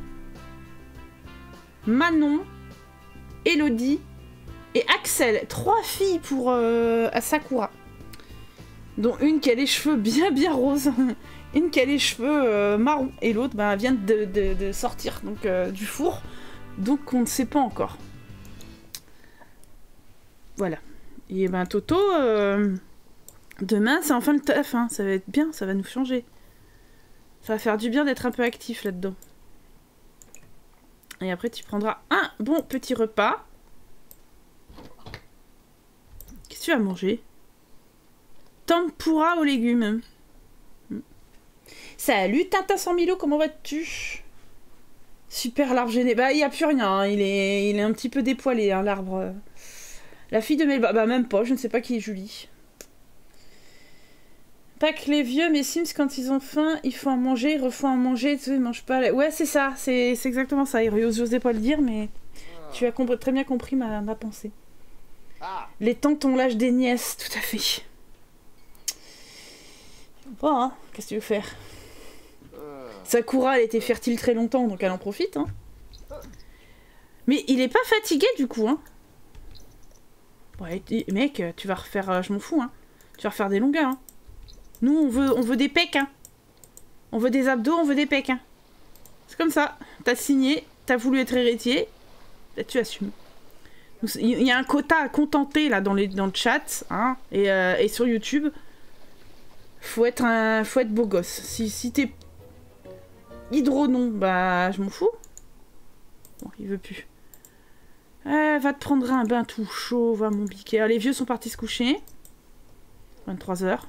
Manon, Elodie et Axel. Trois filles pour euh, Sakura. Dont une qui a les cheveux bien bien roses. Une qui a les cheveux euh, marrons. Et l'autre bah, vient de, de, de sortir donc, euh, du four. Donc on ne sait pas encore. Voilà. Et ben Toto, euh, demain c'est enfin le taf, hein. Ça va être bien, ça va nous changer. Ça va faire du bien d'être un peu actif là-dedans. Et après tu prendras un bon petit repas. Qu'est-ce que tu vas manger? Tempura aux légumes. Salut Tintin cent mille, comment vas-tu? Super l'arbre gêné. Bah il n'y a plus rien, hein. il, est, il est un petit peu dépoilé hein, l'arbre. La fille de Melba, bah même pas, je ne sais pas qui est Julie. Pas que les vieux, mais Sims, quand ils ont faim, ils font à manger, ils refont à manger, tu sais, ils mangent pas... Ouais, c'est ça, c'est exactement ça. J'osais pas le dire, mais tu as très bien compris ma, ma pensée. Les tantes ont l'âge des nièces, tout à fait. Bon, hein, qu'est-ce que tu veux faire? Sakura, elle était fertile très longtemps, donc elle en profite, hein. Mais il est pas fatigué, du coup, hein. Ouais, mec, tu vas refaire... Euh, je m'en fous, hein. Tu vas refaire des longueurs, hein. Nous, on veut, on veut des pecs, hein. On veut des abdos, on veut des pecs, hein. C'est comme ça. T'as signé, t'as voulu être héritier. Là, tu assumes. Il y a un quota à contenter, là, dans, les, dans le chat, hein. Et, euh, et sur YouTube. Faut être un... Faut être beau gosse. Si, si t'es... Hydronon, bah, je m'en fous. Bon, il veut plus. Eh, va te prendre un bain tout chaud, va mon biquet. Les vieux sont partis se coucher. vingt-trois heures.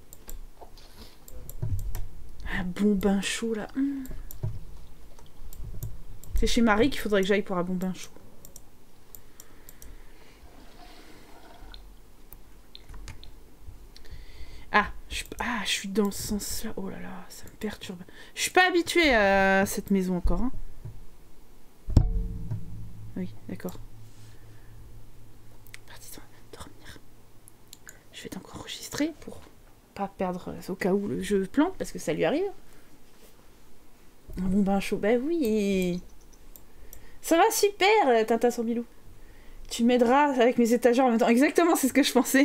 Un bon bain chaud là. Mmh. C'est chez Marie qu'il faudrait que j'aille pour un bon bain chaud. Ah, je, ah, je suis dans ce sens-là. Oh là là, ça me perturbe. Je suis pas habituée à cette maison encore. Hein. Oui, d'accord. Dormir. Je vais donc enregistrer pour pas perdre au cas où le jeu plante parce que ça lui arrive. Un bon bain chaud, bah oui. Ça va super, Tintin sans bilou. Tu m'aideras avec mes étagères en même temps. Exactement, c'est ce que je pensais.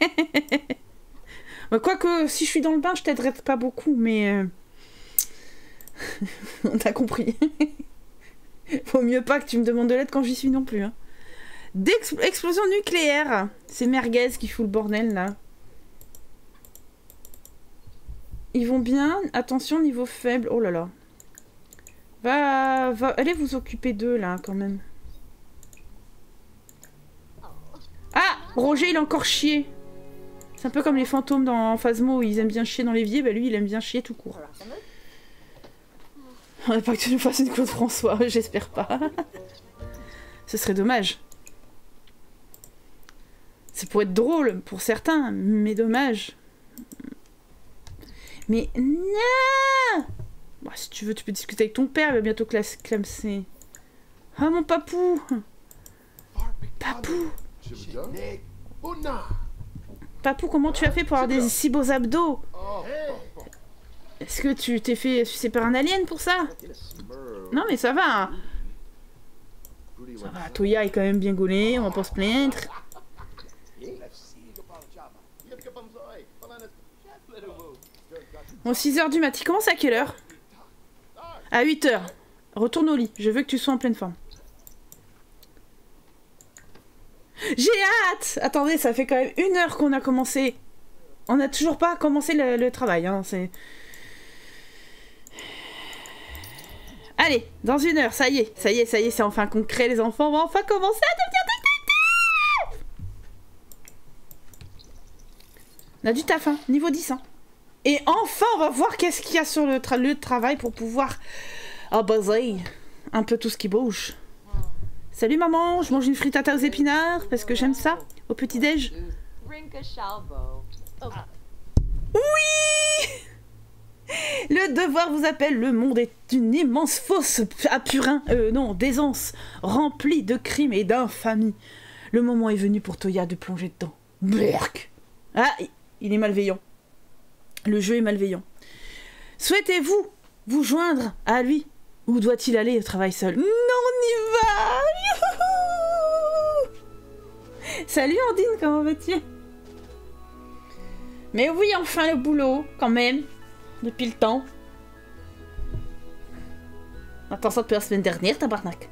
Bah, quoique, si je suis dans le bain, je t'aiderai pas beaucoup, mais euh... on t'a compris. Faut mieux pas que tu me demandes de l'aide quand j'y suis non plus. Hein. D'explosion nucléaire. C'est Merguez qui fout le bordel là. Ils vont bien. Attention, niveau faible. Oh là là. Va, va, allez vous occuper d'eux là quand même. Ah, Roger il a encore chié. C'est un peu comme les fantômes dans Phasmo où ils aiment bien chier dans l'évier, bah lui il aime bien chier tout court. Pas que tu nous fasses une Claude François, j'espère pas. Ce serait dommage. Ça pourrait être drôle pour certains, mais dommage. Mais non. Bon, si tu veux, tu peux discuter avec ton père, il va bientôt classer. Ah mon papou. Papou. Papou, comment tu as fait pour avoir des si beaux abdos? Est-ce que tu t'es fait sucer par un alien pour ça? Non mais ça va. Hein. Ça va, Toya est quand même bien gaulée, on va pas se plaindre. Bon, six heures du mat, il commence à quelle heure? À huit heures. Retourne au lit, je veux que tu sois en pleine forme. J'ai hâte! Attendez, ça fait quand même une heure qu'on a commencé. On n'a toujours pas commencé le, le travail, hein, c'est... Allez, dans une heure, ça y est, ça y est, ça y est, c'est enfin concret, les enfants vont enfin commencer à devenir détectives. On a du taf, hein, niveau dix, hein. Et enfin, on va voir qu'est-ce qu'il y a sur le, tra le travail pour pouvoir abaser un peu tout ce qui bouge. Salut maman, je mange une frittata aux épinards parce que j'aime ça, au petit-déj. Oui! Le devoir vous appelle, le monde est une immense fosse à purin, euh, non, d'aisance, remplie de crimes et d'infamie. Le moment est venu pour Toya de plonger dedans. Berk! Ah, il est malveillant. Le jeu est malveillant. Souhaitez-vous vous joindre à lui? Ou doit-il aller au travail seul? Non, on y va! Youhou! Salut Andine, comment vas-tu? Mais oui, enfin le boulot, quand même. Depuis le temps. Attends ça depuis la semaine dernière, tabarnak.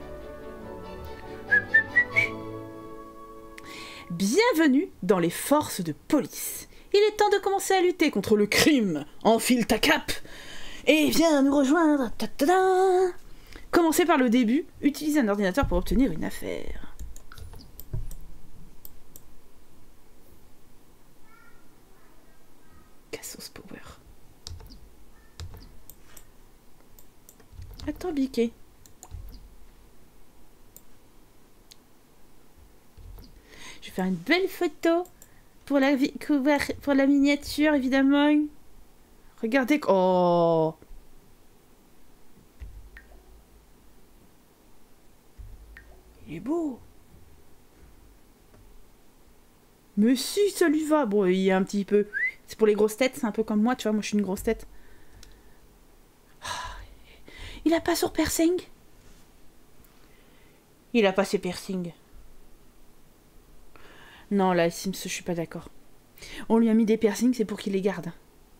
Bienvenue dans les forces de police. Il est temps de commencer à lutter contre le crime. Enfile ta cape et viens nous rejoindre. Ta-ta-da. Commencez par le début. Utilisez un ordinateur pour obtenir une affaire. Cassos Power. Attends, Biquet. Je vais faire une belle photo pour la, pour la miniature, évidemment. Regardez. Oh! Il est beau. Mais si, ça lui va. Bon, il est un petit peu... C'est pour les grosses têtes, c'est un peu comme moi, tu vois. Moi, je suis une grosse tête. Il a pas sur piercing? Il a pas ses piercings. Non, là, Sims, je suis pas d'accord. On lui a mis des piercings, c'est pour qu'il les garde.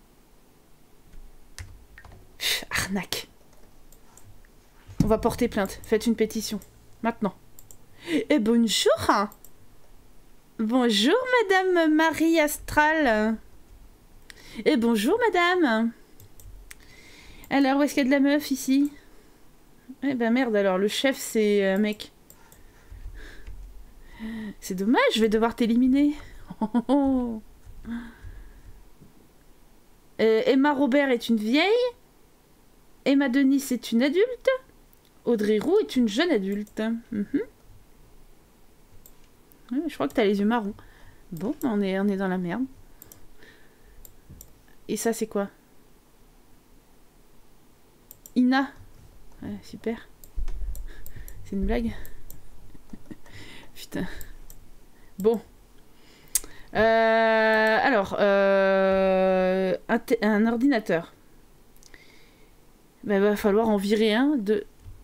Pff, arnaque. On va porter plainte. Faites une pétition. Maintenant. Et bonjour. Bonjour, Madame Marie Astral. Et bonjour, Madame. Alors, où est-ce qu'il y a de la meuf, ici? Eh ben merde, alors, le chef, c'est un euh, mec. C'est dommage, je vais devoir t'éliminer. Oh, oh, oh. Euh, Emma Robert est une vieille. Emma Denis est une adulte. Audrey Roux est une jeune adulte. Mm-hmm. Ouais, je crois que t'as les yeux marrons. Bon, on est, on est dans la merde. Et ça, c'est quoi? Ina. Ouais, super. C'est une blague. Putain. Bon. Euh, alors, euh, un, un ordinateur. Ben, va falloir en virer un de...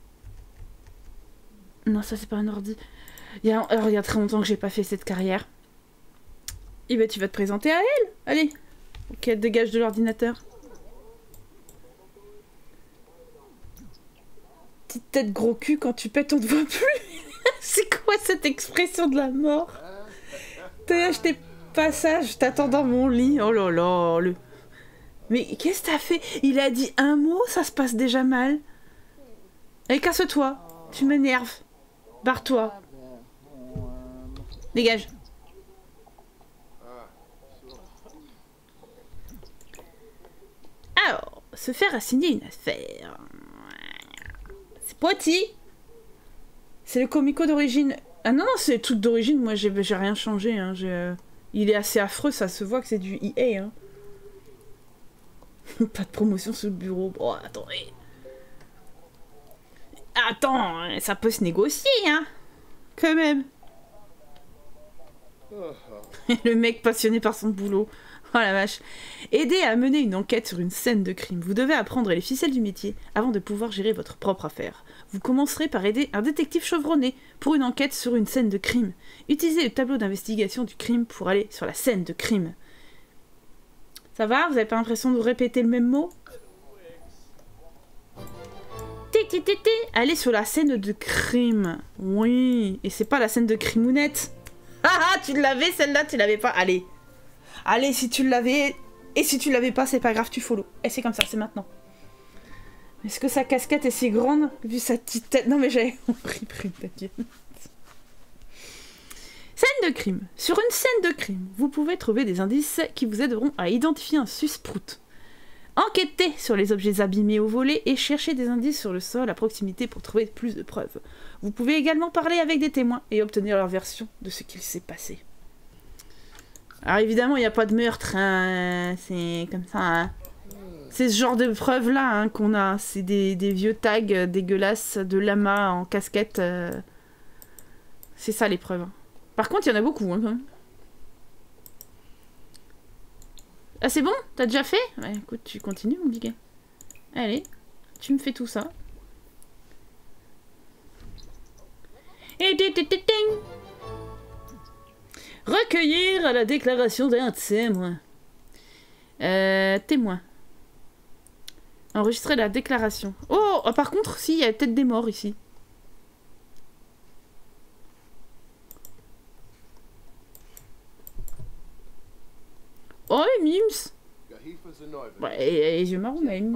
Non, ça c'est pas un ordi. Il y a, alors, il y a très longtemps que j'ai pas fait cette carrière. Et ben tu vas te présenter à elle. Allez. Ok, dégage de l'ordinateur. Petite tête gros cul, quand tu pètes on te voit plus. C'est quoi cette expression de la mort? T'as acheté passage, je t'attends dans mon lit. Oh là là. Le... Mais qu'est-ce que t'as fait? Il a dit un mot, ça se passe déjà mal. Allez, casse-toi. Tu m'énerves. Barre-toi. Dégage. Alors, se faire assigner une affaire. C'est Poiti. C'est le comico d'origine. Ah non, non, c'est le truc d'origine. Moi, j'ai rien changé. Hein. Il est assez affreux, ça se voit que c'est du E A. Hein. Pas de promotion sur le bureau. Bon, attendez. Attends, ça peut se négocier, hein. Quand même. Le mec passionné par son boulot. Oh la vache. Aidez à mener une enquête sur une scène de crime. Vous devez apprendre les ficelles du métier avant de pouvoir gérer votre propre affaire. Vous commencerez par aider un détective chevronné pour une enquête sur une scène de crime. Utilisez le tableau d'investigation du crime pour aller sur la scène de crime. Ça va? Vous avez pas l'impression de répéter le même mot? Tététété, allez sur la scène de crime. Oui, et c'est pas la scène de crimounette. Ah ah, tu l'avais celle-là, tu l'avais pas. Allez. Allez, si tu l'avais, et si tu l'avais pas, c'est pas grave, tu follow. Et c'est comme ça, c'est maintenant. Est-ce que sa casquette est si grande, vu sa petite tête? Non mais j'avais compris, Dieu. Scène de crime. Sur une scène de crime, vous pouvez trouver des indices qui vous aideront à identifier un susprout. Enquêtez sur les objets abîmés ou volés et cherchez des indices sur le sol à proximité pour trouver plus de preuves. Vous pouvez également parler avec des témoins et obtenir leur version de ce qu'il s'est passé. Alors évidemment, il n'y a pas de meurtre, hein. C'est comme ça. Hein. C'est ce genre de preuves-là hein, qu'on a. C'est des, des vieux tags dégueulasses de lama en casquette. Euh... C'est ça les preuves. Par contre, il y en a beaucoup. Hein, quand même. Ah, c'est bon? T'as déjà fait? Ouais, écoute, tu continues, mon biguet. Allez, tu me fais tout ça. Et recueillir la déclaration d'un témoin. Euh, témoin. Enregistrer la déclaration. Oh, oh par contre, si, il y a peut-être des morts ici. Oh, les mims. Ouais, et les yeux marrons, mais les mims.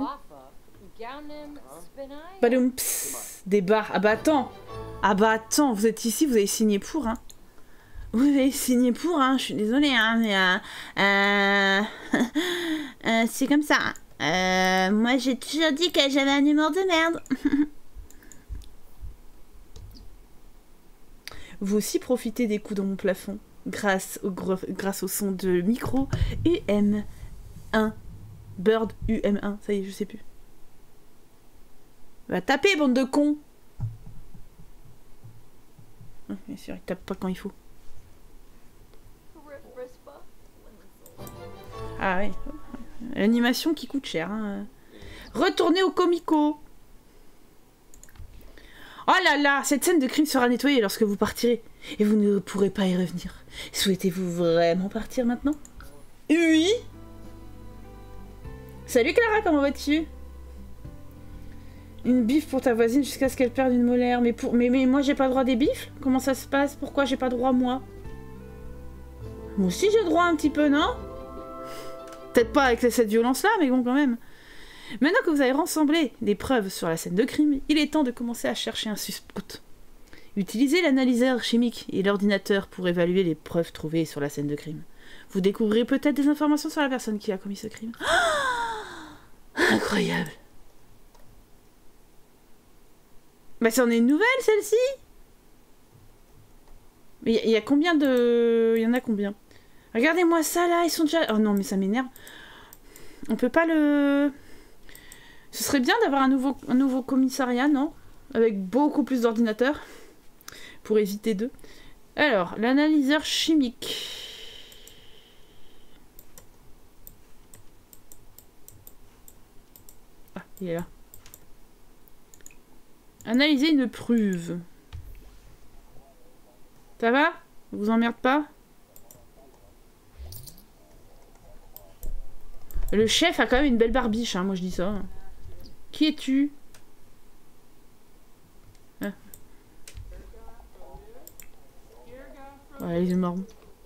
Badoum, pss, des barres. Ah bah attends. Ah bah attends, vous êtes ici, vous avez signé pour, hein. Vous avez signé pour, hein, je suis désolée, hein, mais... Euh, euh, euh, c'est comme ça. Euh, moi, j'ai toujours dit que j'avais un humour de merde. Vous aussi profitez des coups dans mon plafond, grâce au, grâce au son de micro U M un. Bird U M un, ça y est, je sais plus. Va taper, bande de cons. Bien sûr, il tape pas quand il faut. Ah ouais. L'animation qui coûte cher. Hein. Retournez au comico. Oh là là, cette scène de crime sera nettoyée lorsque vous partirez. Et vous ne pourrez pas y revenir. Souhaitez-vous vraiment partir maintenant? Oui. Salut Clara, comment vas-tu? Une bifle pour ta voisine jusqu'à ce qu'elle perde une molaire. Mais, pour... mais, mais moi, j'ai pas le droit des bifles? Comment ça se passe? Pourquoi j'ai pas droit, moi? Moi aussi, j'ai droit un petit peu, non? Peut-être pas avec cette violence-là, mais bon, quand même. Maintenant que vous avez rassemblé des preuves sur la scène de crime, il est temps de commencer à chercher un susprout. Utilisez l'analyseur chimique et l'ordinateur pour évaluer les preuves trouvées sur la scène de crime. Vous découvrirez peut-être des informations sur la personne qui a commis ce crime. Oh, incroyable! Bah, c'en est une nouvelle, celle-ci? Mais il y, y a combien de... Il y en a combien? Regardez-moi ça, là, ils sont déjà... Oh non, mais ça m'énerve. On peut pas le... Ce serait bien d'avoir un nouveau, un nouveau commissariat, non? Avec beaucoup plus d'ordinateurs. Pour éviter d'eux. Alors, l'analyseur chimique. Ah, il est là. Analyser une preuve. Ça va? Vous emmerde pas? Le chef a quand même une belle barbiche, hein, moi je dis ça. Qui es-tu? Ah. Ouais, les yeux marrons.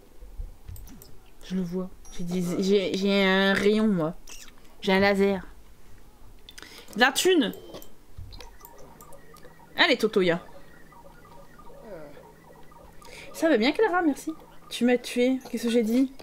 Je le vois. J'ai un rayon, moi. J'ai un laser. De la thune. Allez, Totoya. Ça va bien, Clara, merci. Tu m'as tué. Qu'est-ce que j'ai dit?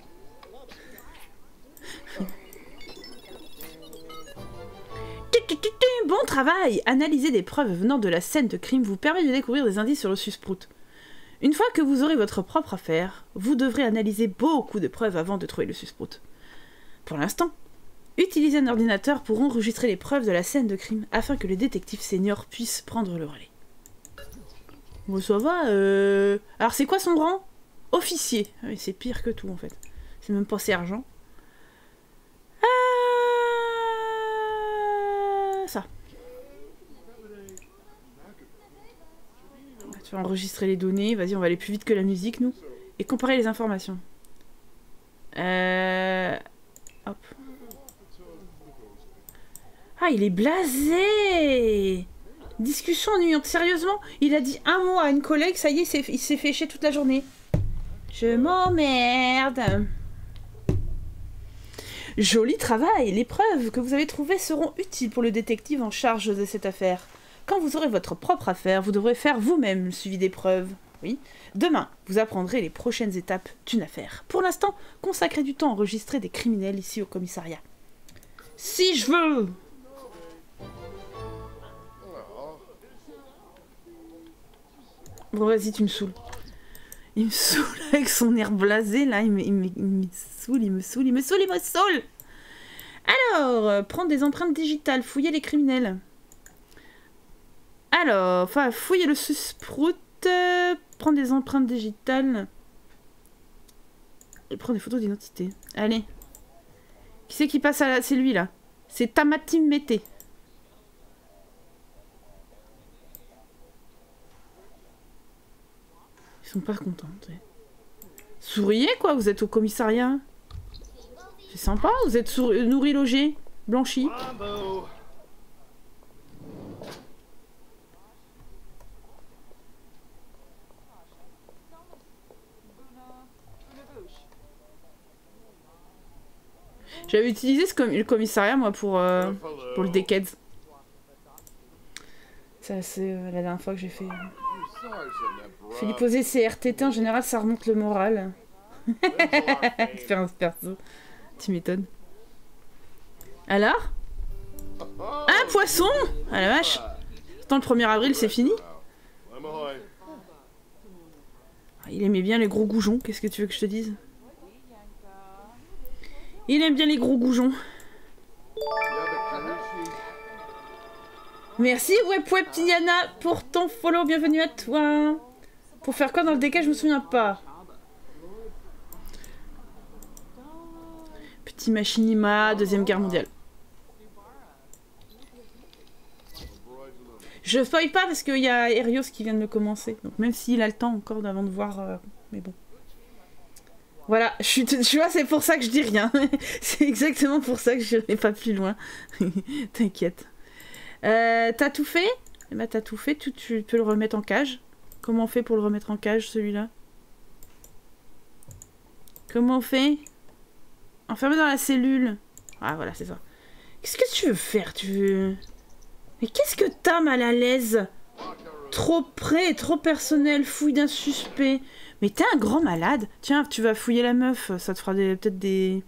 Bon travail! Analyser des preuves venant de la scène de crime vous permet de découvrir des indices sur le susprout. Une fois que vous aurez votre propre affaire, vous devrez analyser beaucoup de preuves avant de trouver le susprout. Pour l'instant, utilisez un ordinateur pour enregistrer les preuves de la scène de crime afin que le détective senior puisse prendre le relais. Bon, ça va, euh... Alors, c'est quoi son rang? Officier. Ah, mais c'est pire que tout, en fait. C'est même pas sergent. Euh... Ça. Tu vas enregistrer les données. Vas-y, on va aller plus vite que la musique, nous. Et comparer les informations. Euh... Hop. Ah, il est blasé! Discussion ennuyante. Sérieusement, il a dit un mot à une collègue, ça y est, il s'est fait chier toute la journée. Je m'emmerde. Joli travail. Les preuves que vous avez trouvées seront utiles pour le détective en charge de cette affaire. Quand vous aurez votre propre affaire, vous devrez faire vous-même le suivi des preuves. Oui. Demain, vous apprendrez les prochaines étapes d'une affaire. Pour l'instant, consacrez du temps à enregistrer des criminels ici au commissariat. Si je veux! Bon, vas-y, tu me saoules. Il me saoule avec son air blasé, là. Il me, il, me, il me saoule, il me saoule, il me saoule, il me saoule. Alors, euh, prendre des empreintes digitales, fouiller les criminels. Alors, enfin, fouiller le susprout, euh, prendre des empreintes digitales. Et prendre des photos d'identité. Allez. Qui c'est qui passe à la... C'est lui, là. C'est Tamatim Mété. Ils sont pas contents. Souriez quoi, vous êtes au commissariat. C'est sympa, vous êtes nourri, logé, blanchi. J'avais utilisé ce com le commissariat moi pour, euh, pour le Decades. Ça c'est euh, la dernière fois que j'ai fait... Fait lui poser ses R T T, en général ça remonte le moral. Expérience perso. Tu m'étonnes. Alors? Un poisson! Ah la vache! Pourtant le premier avril c'est fini. Il aimait bien les gros goujons, qu'est-ce que tu veux que je te dise? Il aime bien les gros goujons. Merci Web Web Tiana pour ton follow, bienvenue à toi. Pour faire quoi dans le décalage, je me souviens pas. Petit machinima, deuxième guerre mondiale. Je spoil pas parce qu'il y a Erios qui vient de le commencer. Donc même s'il a le temps encore avant de voir... Euh, mais bon. Voilà, je suis, tu vois, c'est pour ça que je dis rien. C'est exactement pour ça que je n'irai pas plus loin. T'inquiète. Euh, t'as tout fait? Eh ben, t'as tout fait, tu, tu peux le remettre en cage. Comment on fait pour le remettre en cage, celui-là? Comment on fait? Enfermé dans la cellule. Ah, voilà, c'est ça. Qu'est-ce que tu veux faire? Tu veux... Mais qu'est-ce que t'as, mal à l'aise? Trop près, trop personnel, fouille d'un suspect. Mais t'es un grand malade. Tiens, tu vas fouiller la meuf, ça te fera peut-être des...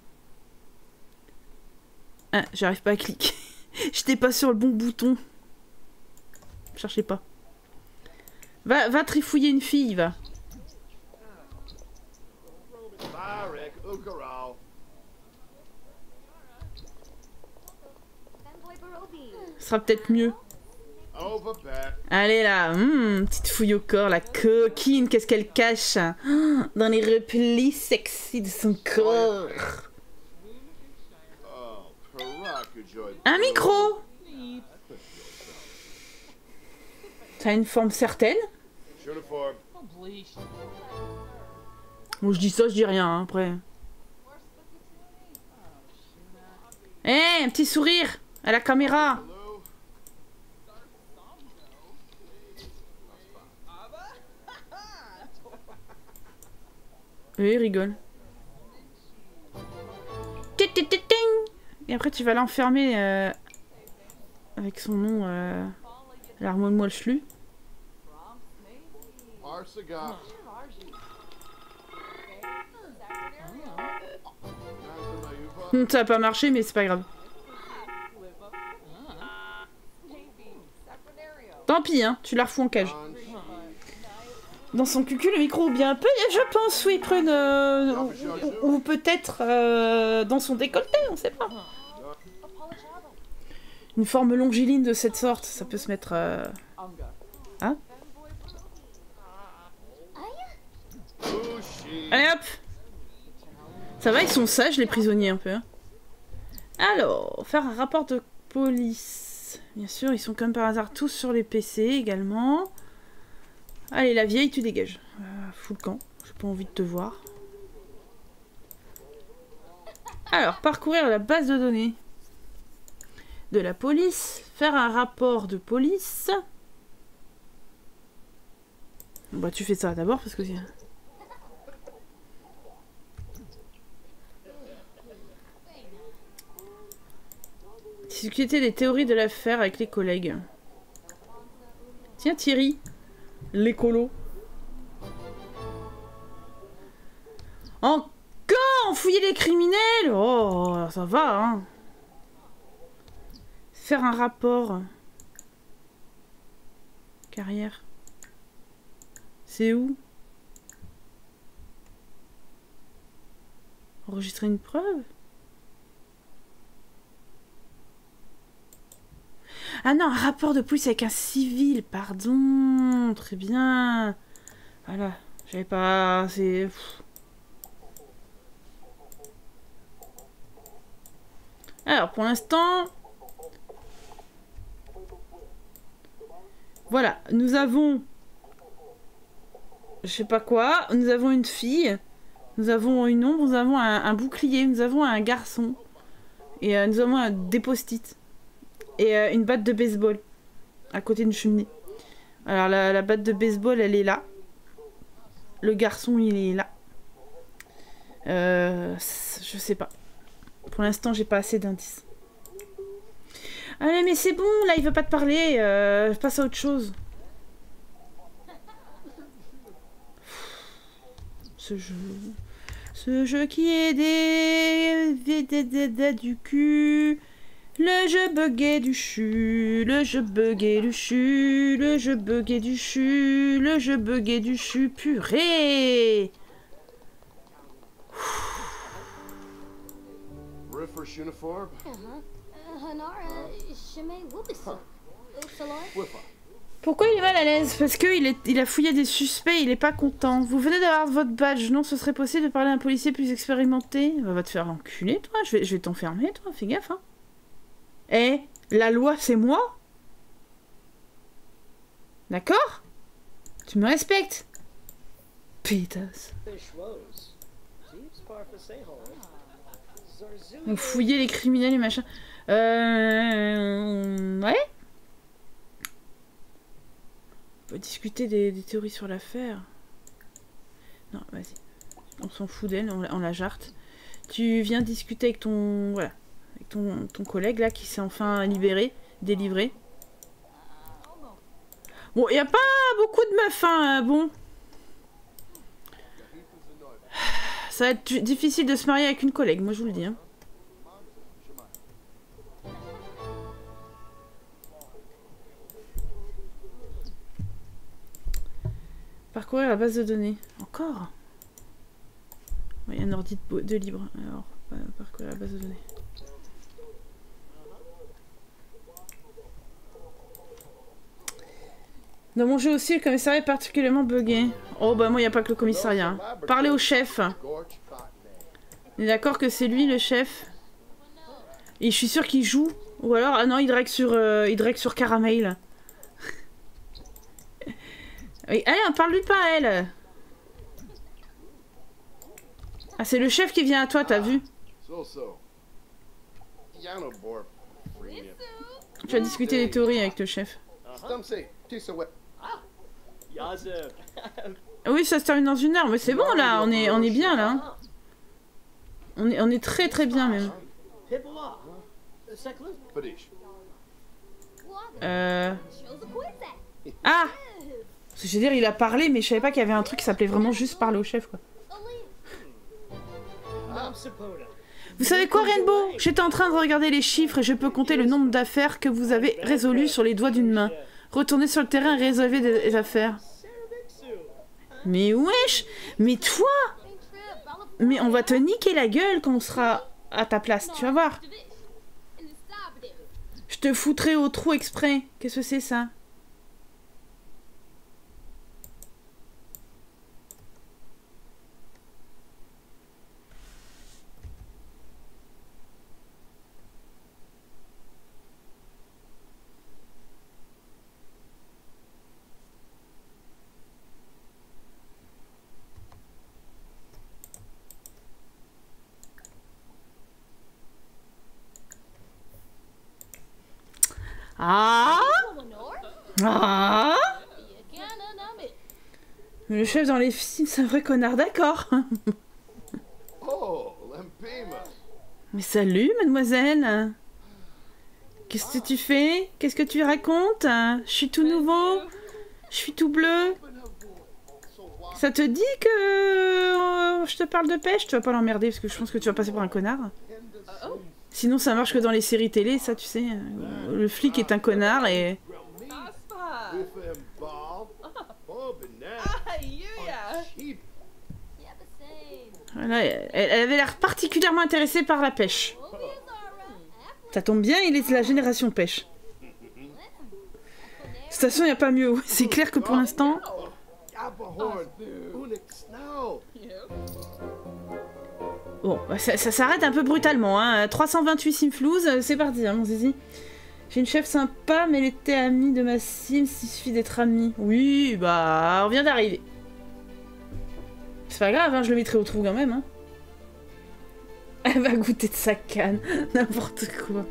Ah, j'arrive pas à cliquer. J'étais pas sur le bon bouton. Cherchez pas. Va, va trifouiller une fille, va. Ce sera peut-être mieux. Allez là, mmh, petite fouille au corps, la coquine, qu'est-ce qu'elle cache oh, dans les replis sexy de son corps. Un micro. Ça a une forme certaine. Bon, je dis ça, je dis rien, hein, après. Eh, hey, un petit sourire à la caméra. Oui, il rigole. Et après, tu vas l'enfermer euh, avec son nom, euh, l'armoire moelle chlu. Ça a pas marché, mais c'est pas grave. Tant pis, hein, tu la refous en cage. Dans son cucul, le micro ou bien un peu, je pense, oui, prune. Euh, ou ou peut-être euh, dans son décolleté, on sait pas. Une forme longiligne de cette sorte, ça peut se mettre... Euh... Hein? Allez hop! Ça va, ils sont sages les prisonniers un peu. Hein. Alors, faire un rapport de police. Bien sûr, ils sont comme par hasard tous sur les P C également. Allez, la vieille, tu dégages. Euh, fous le camp, j'ai pas envie de te voir. Alors, parcourir la base de données de la police. Faire un rapport de police. Bah, tu fais ça d'abord parce que... Discuter des théories de l'affaire avec les collègues. Tiens Thierry, l'écolo. Encore fouiller les criminels. Oh, ça va, hein. Faire un rapport. Carrière. C'est où? Enregistrer une preuve? Ah non, un rapport de police avec un civil, pardon. Très bien. Voilà, j'avais pas... C'est... Alors, pour l'instant... Voilà, nous avons... Je sais pas quoi. Nous avons une fille. Nous avons une ombre. Nous avons un, un bouclier. Nous avons un garçon. Et euh, nous avons un, des post-it. Et euh, une batte de baseball. À côté d'une cheminée. Alors, la, la batte de baseball, elle est là. Le garçon, il est là. Euh, je sais pas. Pour l'instant, j'ai pas assez d'indices. Allez, mais c'est bon, là, il veut pas te parler. Euh, passe à autre chose. Ce jeu... Ce jeu qui est des... des, des, des, des du cul. Le jeu bugué du chu. Le jeu bugué du chu. Le jeu bugué du chu. Le jeu bugué du chu. Purée. Pourquoi il est mal à l'aise? Parce qu'il est, il a fouillé des suspects, il est pas content. Vous venez d'avoir votre badge, non? Ce serait possible de parler à un policier plus expérimenté? Va, va te faire enculer, toi. Je vais, je vais t'enfermer, toi. Fais gaffe, hein. Eh, la loi, c'est moi? D'accord? Tu me respectes? Pétasse. Donc fouiller les criminels et machin. Euh... Ouais. On peut discuter des, des théories sur l'affaire. Non, vas-y. On s'en fout d'elle, on, on la jarte. Tu viens discuter avec ton... Voilà. Avec ton, ton collègue, là, qui s'est enfin libéré, délivré. Bon, il n'y a pas beaucoup de meufs, hein, bon. Ça va être difficile de se marier avec une collègue, moi je vous le dis, hein. Parcourir la base de données. Encore? Il y a un ordi de, de libre. Alors, parcourir la base de données. Dans mon jeu aussi, le commissariat est particulièrement bugué. Oh bah moi, il n'y a pas que le commissariat. Parlez au chef. On est d'accord que c'est lui le chef. Et je suis sûre qu'il joue. Ou alors, ah non, il drague sur, euh, il drague sur Caramel. Oui, allez, parle-lui pas à elle. Ah, c'est le chef qui vient à toi, t'as vu? Tu vas discuter des théories avec le chef. Oui, ça se termine dans une heure, mais c'est bon là, on est, on est bien là. On est, on est très très bien même. Euh... Ah! Je veux dire, il a parlé, mais je savais pas qu'il y avait un truc qui s'appelait vraiment juste parler au chef, quoi. Vous savez quoi, Rainbow? J'étais en train de regarder les chiffres et je peux compter le nombre d'affaires que vous avez résolues sur les doigts d'une main. Retournez sur le terrain et résolvez des affaires. Mais wesh! Mais toi! Mais on va te niquer la gueule quand on sera à ta place, tu vas voir. Je te foutrai au trou exprès. Qu'est-ce que c'est ça? Ah Ah Mais le chef dans les films, c'est un vrai connard, d'accord. Mais salut, mademoiselle. Qu'est-ce que tu fais? Qu'est-ce que tu racontes? Je suis tout nouveau. Je suis tout bleu. Ça te dit que euh, je te parle de pêche? Tu vas pas l'emmerder parce que je pense que tu vas passer pour un connard. Sinon, ça marche que dans les séries télé, ça, tu sais. Euh, le flic est un connard et... Voilà, elle, elle avait l'air particulièrement intéressée par la pêche. Ça tombe bien, il est de la génération pêche. De toute façon, il n'y a pas mieux. C'est clair que pour l'instant... Bon, ça, ça s'arrête un peu brutalement, hein. trois cent vingt-huit simflouz, c'est parti, hein, mon zizi. J'ai une chef sympa, mais elle était amie de ma sim, il suffit d'être amie. Oui, bah, on vient d'arriver. C'est pas grave, hein, je le mettrai au trou quand même, hein. Elle va goûter de sa canne, n'importe quoi.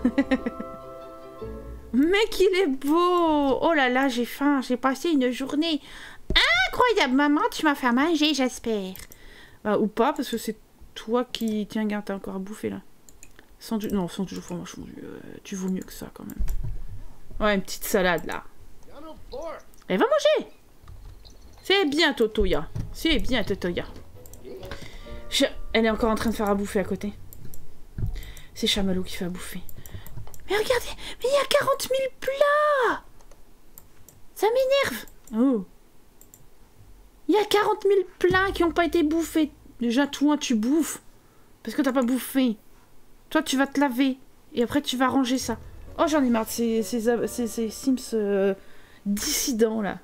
Mec, il est beau. Oh là là, j'ai faim, j'ai passé une journée incroyable. Maman, tu m'as fait à manger, j'espère. Bah, ou pas, parce que c'est toi qui... Tiens, regarde, t'as encore à bouffer, là. Sans du... Non, sans toujours fromage fondu. Euh, tu vaux mieux que ça, quand même. Ouais, une petite salade, là. Elle va manger. C'est bien, Totoya. C'est bien, Totoya. Je... Elle est encore en train de faire à bouffer à côté. C'est Chamallow qui fait à bouffer. Mais regardez, mais il y a quarante mille plats. Ça m'énerve. Oh. Il y a quarante mille plats qui n'ont pas été bouffés. Déjà, toi, tu bouffes. Parce que t'as pas bouffé. Toi, tu vas te laver. Et après, tu vas ranger ça. Oh, j'en ai marre de ces, ces, ces, ces Sims euh, dissidents, là.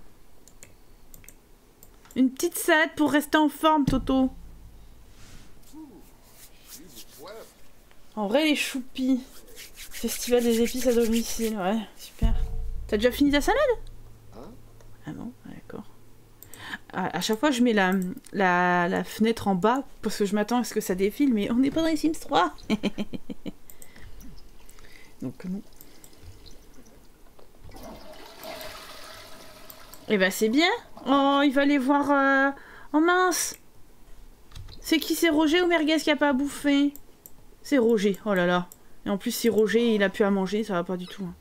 Une petite salade pour rester en forme, Toto. En vrai, les choupis. Festival des épices à domicile. Ouais, super. T'as déjà fini ta salade? Ah non, d'accord. À, à chaque fois, je mets la, la, la fenêtre en bas parce que je m'attends à ce que ça défile, mais on n'est pas dans les Sims trois. Donc, non. Eh ben, c'est bien. Oh, il va aller voir... Euh... Oh mince. C'est qui? C'est Roger ou Merguez qui a pas à bouffer? C'est Roger. Oh là là. Et en plus, si Roger, il a plus à manger, ça va pas du tout. Hein.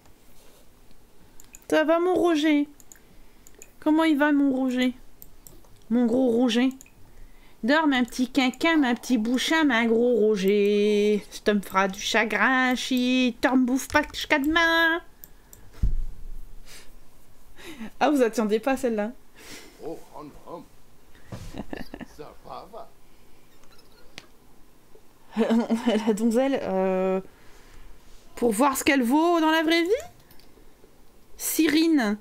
Ça va, mon Roger? Comment il va, mon Roger? Mon gros Roger? Dors, un petit quinquin, un petit bouchin, un gros Roger. Ça me fera du chagrin, chi. T'en me bouffe pas jusqu'à demain. Ah, vous attendiez pas celle-là? Oh, hum, hum. Ça va, va. La donzelle, euh, pour voir ce qu'elle vaut dans la vraie vie? Cyrine.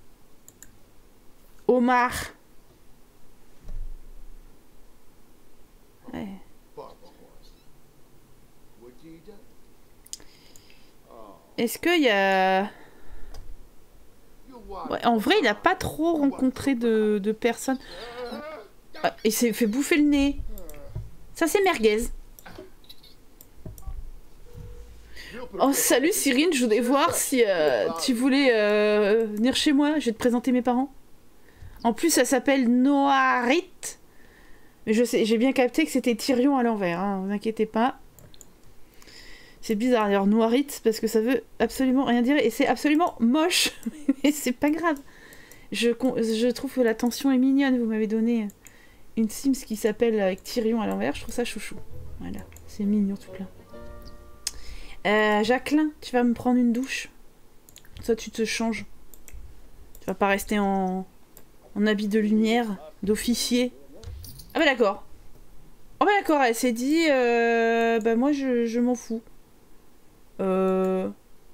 Omar. Ouais. Est-ce qu'il y a... Ouais, en vrai, il a pas trop rencontré de, de personnes. Ah, il s'est fait bouffer le nez. Ça, c'est Merguez. Oh, salut Cyrine, je voulais voir si euh, tu voulais euh, venir chez moi. Je vais te présenter mes parents. En plus, ça s'appelle Noarit. Mais je sais, j'ai bien capté que c'était Tyrion à l'envers, hein, vous inquiétez pas. C'est bizarre d'ailleurs, Noarit, parce que ça veut absolument rien dire et c'est absolument moche. Mais c'est pas grave. Je, je trouve que la tension est mignonne. Vous m'avez donné une Sims qui s'appelle avec Tyrion à l'envers. Je trouve ça chouchou. Voilà, c'est mignon tout là. Euh, Jacqueline, tu vas me prendre une douche. Ça, tu te changes. Tu vas pas rester en, en habit de lumière, d'officier. Ah bah d'accord. Oh bah d'accord, elle s'est dit... Euh, bah moi, je, je m'en fous. Euh...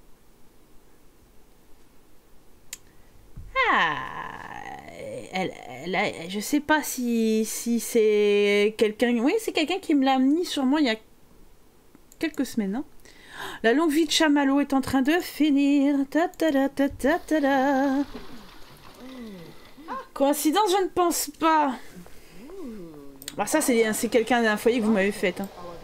Ah, elle, elle a, je sais pas si, si c'est quelqu'un... Oui, c'est quelqu'un qui me l'a amené sûrement il y a quelques semaines. Hein. La longue vie de Chamallow est en train de finir. Ta ta ta ta ta ta ta. Coïncidence, je ne pense pas. Bah ça, c'est quelqu'un d'un foyer que vous m'avez fait. Hein.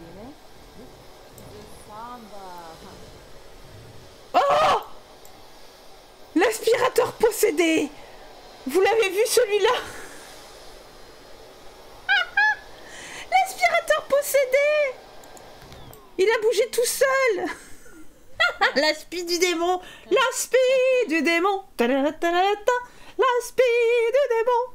Oh! L'aspirateur possédé! Vous l'avez vu celui-là? L'aspirateur possédé! Il a bougé tout seul! L'aspi du démon! L'aspi du démon! L'aspi du démon!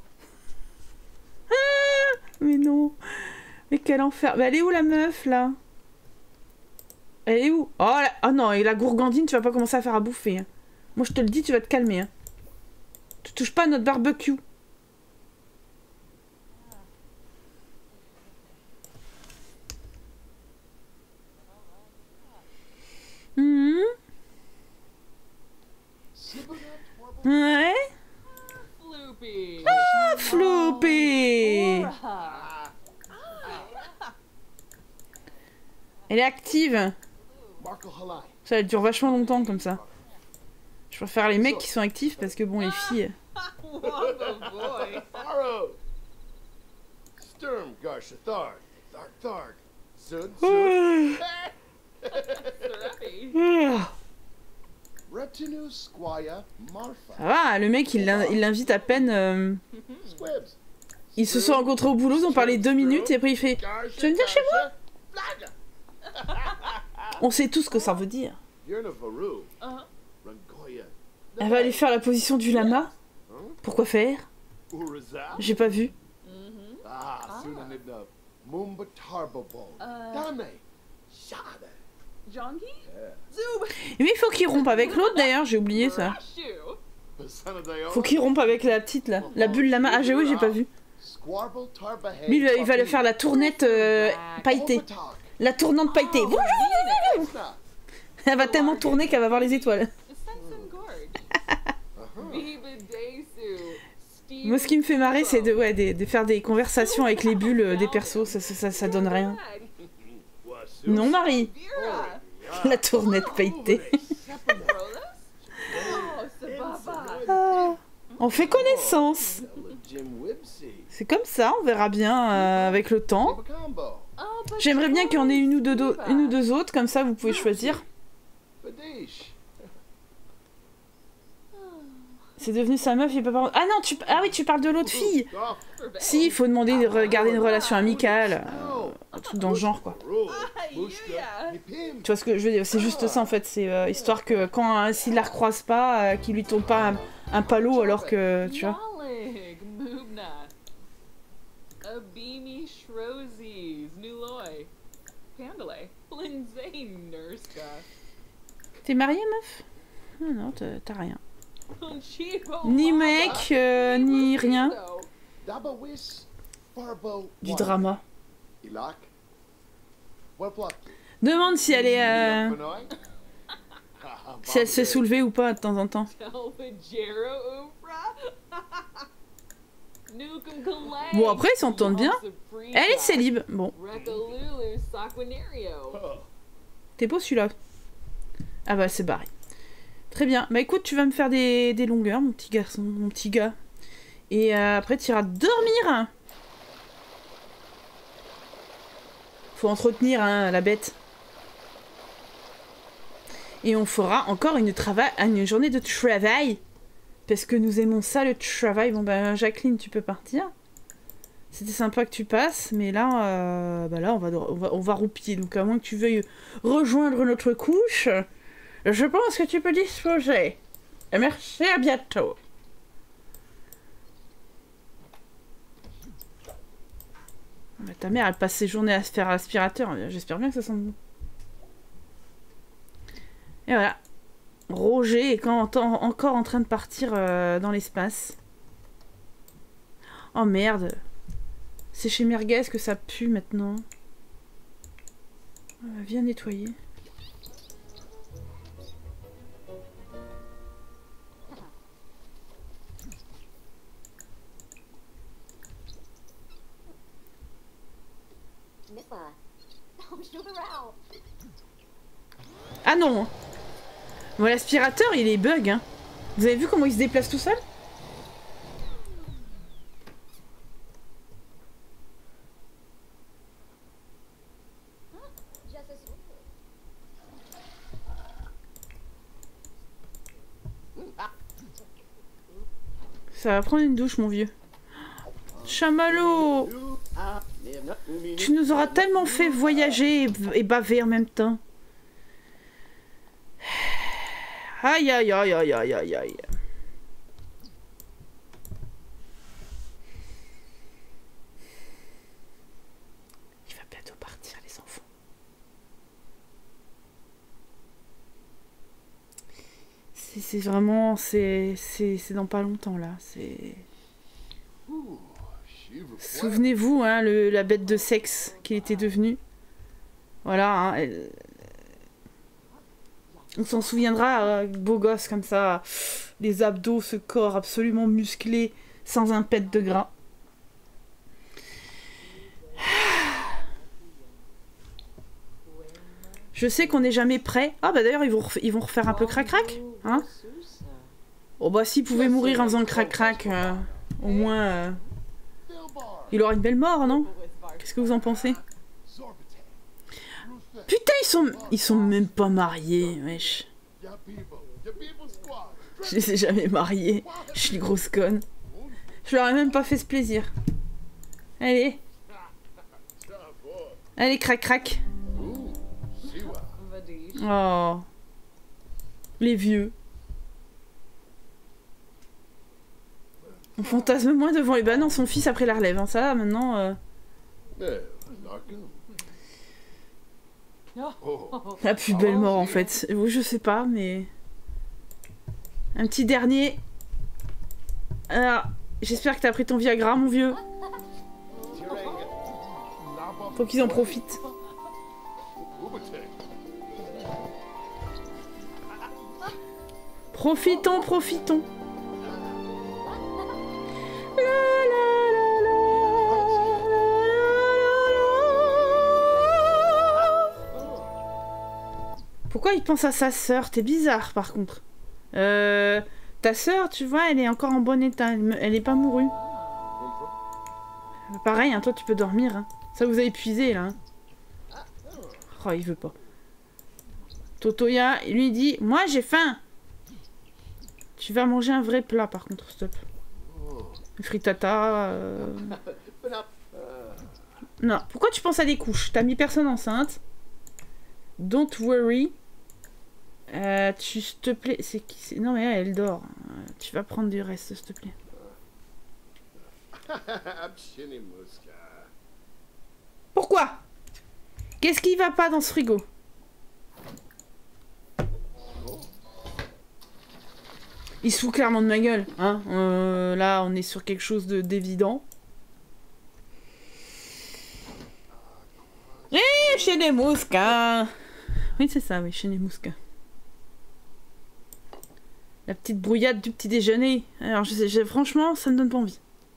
Ah, mais non! Mais quel enfer! Mais elle est où la meuf là? Elle est où? Oh, la... oh non, et la gourgandine, tu vas pas commencer à faire à bouffer. Hein. Moi je te le dis, tu vas te calmer. Hein. Tu touches pas à notre barbecue. Mmh. Ouais. Ah, Floopy. Elle est active. Ça dure vachement longtemps comme ça. Je préfère les mecs qui sont actifs parce que bon, les filles... Ça va, le mec il l'invite à peine... Euh... Ils se sont rencontrés au boulot, ils ont parlé deux minutes et après il fait « Tu veux venir chez moi ?» On sait tous ce que ça veut dire. Elle va aller faire la position du lama. Pourquoi faire? J'ai pas vu. Mais il faut qu'il rompe avec l'autre d'ailleurs, j'ai oublié ça. Faut qu'il rompe avec la petite là, la bulle lama. Ah j'ai oui, j'ai pas vu. Lui il va, il va le faire la tournette euh, pailletée. La tournante pailletée. Elle va tellement tourner qu'elle va voir les étoiles. Moi ce qui me fait marrer c'est de, ouais, de, de faire des conversations avec les bulles euh, des persos, ça, ça, ça, ça donne rien. Non Marie. La tournette pailletée. Ah, on fait connaissance. C'est comme ça, on verra bien euh, avec le temps. J'aimerais bien qu'il y en ait une ou, deux, une ou deux autres, comme ça vous pouvez choisir. C'est devenu sa meuf, il peut pas... Ah non, tu... ah oui, tu parles de l'autre fille. Si, il faut demander de regarder une relation amicale. Euh, un truc dans le genre, quoi. Tu vois ce que je veux dire? C'est juste ça, en fait. C'est euh, histoire que quand euh, s'il la recroise pas, euh, qu'il lui tombe pas un, un palo alors que... Tu vois. T'es mariée, meuf? Non, non, t'as rien. Ni mec, euh, ni rien. Du drama. Demande si elle est... Euh... si elle s'est soulevée ou pas de temps en temps. Bon, après, ils s'entendent bien. Elle est célib. Bon. T'es beau celui-là. Ah bah, c'est barré. Très bien. Bah écoute, tu vas me faire des, des longueurs, mon petit garçon, mon petit gars. Et euh, après, tu iras dormir. Faut entretenir hein, la bête. Et on fera encore une, une journée de travail. Parce que nous aimons ça, le travail. Bon bah, Jacqueline, tu peux partir. C'était sympa que tu passes, mais là, euh, bah là on, va, on, va, on va roupiller. Donc à moins que tu veuilles rejoindre notre couche... Je pense que tu peux disposer. Merci, à bientôt. Ta mère, elle passe ses journées à se faire l'aspirateur. J'espère bien que ça sent bon. Et voilà. Roger est quand, en, encore en train de partir euh, dans l'espace. Oh merde. C'est chez Merguez que ça pue maintenant. Euh, viens nettoyer. Ah non. Bon, l'aspirateur, il est bug, hein. Vous avez vu comment il se déplace tout seul? Ça va prendre une douche, mon vieux. Chamallow! Tu nous auras tellement fait voyager et, et baver en même temps. Aïe aïe aïe aïe aïe aïe aïe. Il va bientôt partir, les enfants. C'est vraiment... C'est dans pas longtemps, là. C'est... Souvenez-vous, hein, le, la bête de sexe qu'il était devenu. Voilà, hein, elle... On s'en souviendra, euh, beau gosse comme ça, les abdos, ce corps absolument musclé, sans un pet de gras. Je sais qu'on n'est jamais prêt. Ah bah d'ailleurs, ils vont, ils vont refaire un peu crac-crac, hein. Oh bah s'il pouvait mourir en faisant crac-crac, euh, au moins... Euh, il aura une belle mort, non? Qu'est-ce que vous en pensez? Putain, ils sont, ils sont même pas mariés, wesh. Je les ai jamais mariés. Je suis grosse conne. Je leur ai même pas fait ce plaisir. Allez. Allez, crac crac. Oh. Les vieux. On fantasme moins devant les... Bah non, son fils après la relève. Hein. Ça, maintenant... Euh... La plus belle mort, en fait. Oui, je sais pas, mais... Un petit dernier. Alors, j'espère que t'as pris ton Viagra, mon vieux. Faut qu'ils en profitent. Profitons, profitons. La, la, la, la. Pourquoi il pense à sa sœur? T'es bizarre, par contre. Euh, ta sœur, tu vois, elle est encore en bon état. Elle, elle est pas mourue. Pareil, hein, toi, tu peux dormir. Hein. Ça vous a épuisé, là. Hein. Oh, il veut pas. Totoya, il lui dit, moi, j'ai faim. Tu vas manger un vrai plat, par contre, stop. Frittata. Euh... Non, pourquoi tu penses à des couches? T'as mis personne enceinte. Don't worry. Euh, tu, s'il te plaît, c'est qui? Non mais elle, elle dort. Euh, tu vas prendre du reste, s'il te plaît. Pourquoi? Qu'est-ce qui va pas dans ce frigo? Il se fout clairement de ma gueule, hein. Euh, là, on est sur quelque chose de d'évident. Eh, chez les mouscas. Oui, c'est ça, oui, chez les mouscas. La petite brouillade du petit déjeuner. Alors, je sais, je, franchement, ça me donne pas envie.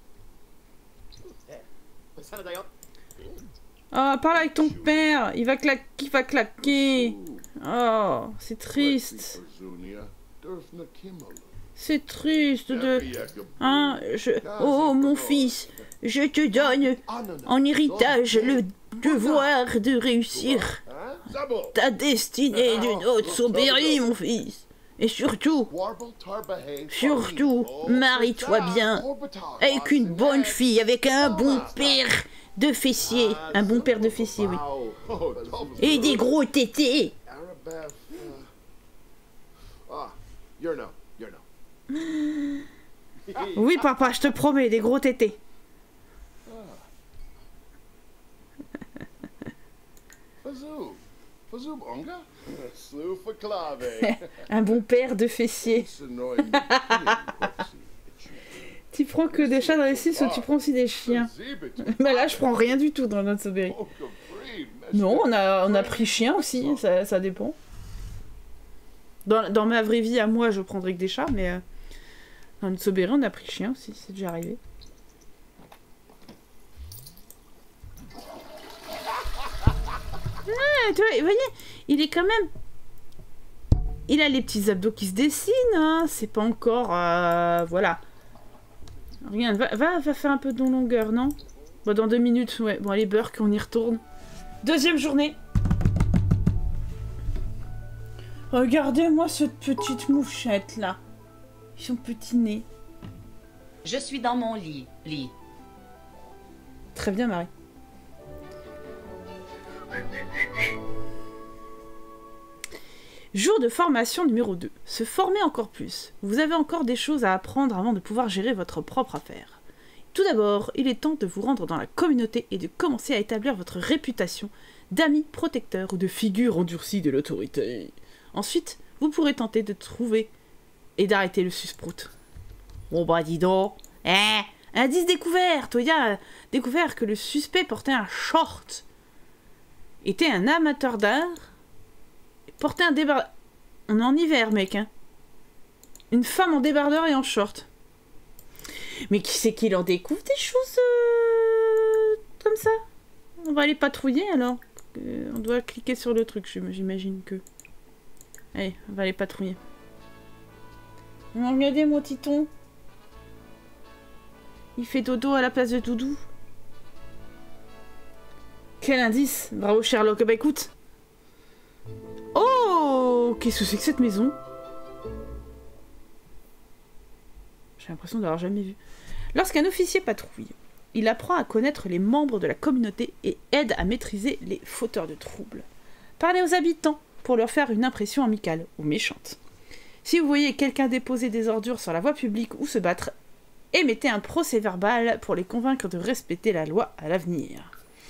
Oh, parle avec ton père. Il va, cla il va claquer. Oh, c'est triste. C'est triste de... Hein, je... Oh, mon fils, je te donne en héritage le devoir de réussir ta destinée d'une haute Sauberry, mon fils. Et surtout, surtout, marie-toi bien avec une bonne fille, avec un bon père de fessiers. Un bon père de fessiers, oui. Et des gros tétés. Oui, papa, je te promets, des gros tétés. Un bon père de fessiers. Tu prends que des chats dans les six ou tu prends aussi des chiens? Mais là, je prends rien du tout dans notre Soberry. Non, on a, on a pris chien aussi, ça, ça dépend. Dans, dans ma vraie vie, à moi, je prendrais que des chats, mais euh, dans notre Soberry, on a pris chien aussi, c'est déjà arrivé. Ah, tu vois, vous voyez, il est quand même... Il a les petits abdos qui se dessinent, hein, c'est pas encore... Euh, voilà. Regarde, va, va, va faire un peu de longueur, non? Bon, dans deux minutes, ouais. Bon, allez, Burk, on y retourne. Deuxième journée. Regardez-moi cette petite mouchette, là. Son petit nez. Je suis dans mon lit. Lit. Très bien, Marie. Jour de formation numéro deux. Se former encore plus. Vous avez encore des choses à apprendre avant de pouvoir gérer votre propre affaire. Tout d'abord, il est temps de vous rendre dans la communauté et de commencer à établir votre réputation d'amis protecteurs ou de figure endurcie de l'autorité. Ensuite, vous pourrez tenter de trouver et d'arrêter le susprout. Bon bah dis donc. Eh, indice découvert. Toya a découvert que le suspect portait un short. Était un amateur d'art. Portait un débardeur. On est en hiver, mec, hein. Une femme en débardeur et en short. Mais qui c'est qui leur découvre des choses euh, comme ça? On va aller patrouiller, alors. Euh, on doit cliquer sur le truc, j'imagine que... Allez, on va aller patrouiller. Regardez mon titon. Il fait dodo à la place de Doudou. Quel indice! Bravo, Sherlock. Bah écoute... Oh, qu'est-ce que c'est que cette maison? J'ai l'impression d'avoir jamais vu. Lorsqu'un officier patrouille, il apprend à connaître les membres de la communauté et aide à maîtriser les fauteurs de troubles. Parlez aux habitants pour leur faire une impression amicale ou méchante. Si vous voyez quelqu'un déposer des ordures sur la voie publique ou se battre, émettez un procès-verbal pour les convaincre de respecter la loi à l'avenir.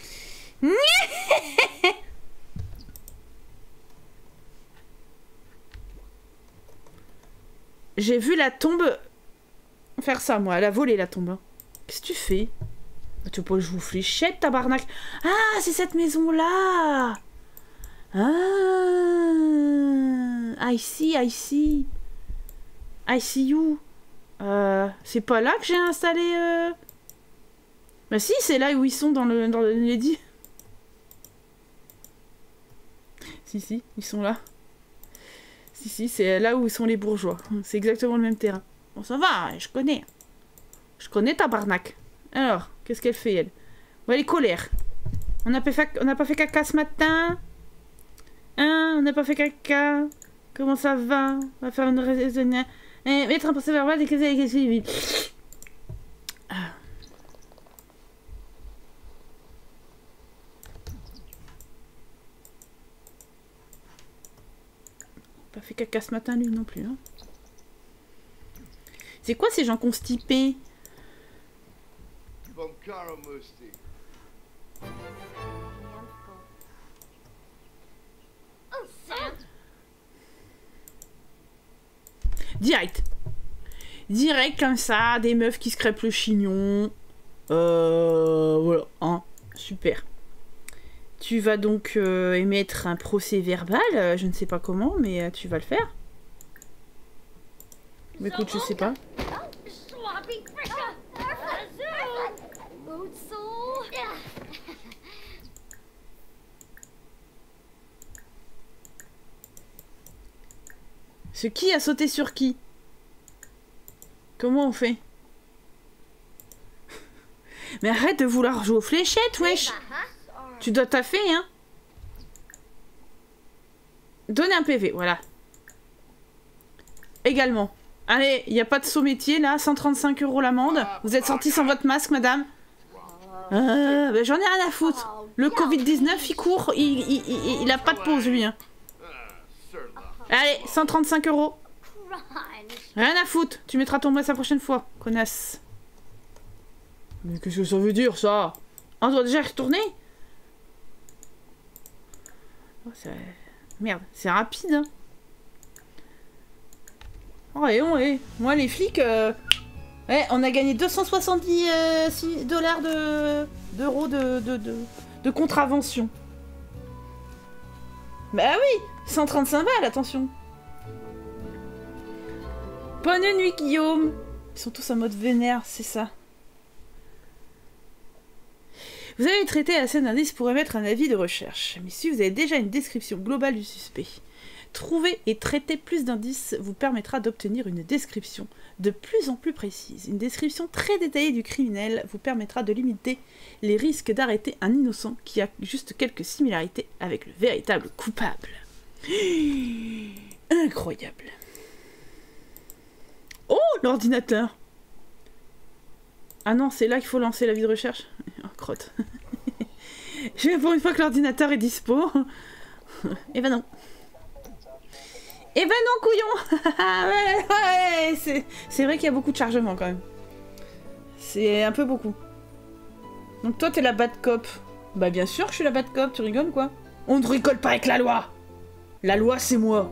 J'ai vu la tombe faire ça, moi. Elle a volé la tombe. Qu'est-ce que tu fais? Tu veux pas jouer aux fléchettes, tabarnak? Ah, c'est cette maison-là. Ah, I see, I see. I see you. Euh, c'est pas là que j'ai installé... Euh... Bah si, c'est là où ils sont dans le, dans le Lady. Si, si, ils sont là. Si, si, c'est là où sont les bourgeois. C'est exactement le même terrain. Bon, ça va, je connais. Je connais tabarnak. Alors, qu'est-ce qu'elle fait, elle? Bon, elle est colère. On n'a pas fait, on n'a pas fait caca ce matin? Hein? On n'a pas fait caca? Comment ça va? On va faire une raisonnement. Eh, mettre un procès verbal et qu'est-ce que c'est? Ah. Pas fait caca ce matin, lui non plus. Hein. C'est quoi ces gens constipés? Direct. Direct comme ça, des meufs qui se crêpent le chignon. Euh, voilà, hein, super. Tu vas donc euh, émettre un procès verbal, euh, je ne sais pas comment, mais euh, tu vas le faire. Mais écoute, je sais pas. Ce qui a sauté sur qui? Comment on fait? Mais arrête de vouloir jouer aux fléchettes, wesh! Tu dois taffer, hein? Donner un P V, voilà. Également. Allez, il n'y a pas de saut métier, là. cent trente-cinq euros l'amende. Vous êtes sorti sans votre masque, madame? euh, ben, J'en ai rien à foutre. Le Covid dix-neuf, il court. Il, il, il, il a pas de pause, lui. Hein. Allez, cent trente-cinq euros. Rien à foutre. Tu mettras ton masque la prochaine fois, connasse. Mais qu'est-ce que ça veut dire, ça? On doit déjà y retourner? Oh, merde, c'est rapide, hein. Oh, et on est. Moi, les flics... Euh... Ouais, on a gagné deux cent soixante-dix dollars de... d'euros de, de, de, de contravention. Bah oui, cent trente-cinq balles, attention. Bonne nuit, Guillaume. Ils sont tous en mode vénère, c'est ça. Vous avez traité assez d'indices pour émettre un avis de recherche. Mais si vous avez déjà une description globale du suspect, trouver et traiter plus d'indices vous permettra d'obtenir une description de plus en plus précise. Une description très détaillée du criminel vous permettra de limiter les risques d'arrêter un innocent qui a juste quelques similarités avec le véritable coupable. Incroyable. Oh, l'ordinateur! Ah non, c'est là qu'il faut lancer l'avis de recherche. Oh, crotte. Je vais pour une fois que l'ordinateur est dispo. Eh ben non. Eh ben non, couillon. Ouais, ouais, c'est vrai qu'il y a beaucoup de chargement quand même. C'est un peu beaucoup. Donc toi, t'es la bad cop. Bah bien sûr que je suis la bad cop, tu rigoles quoi? On ne rigole pas avec la loi. La loi, c'est moi.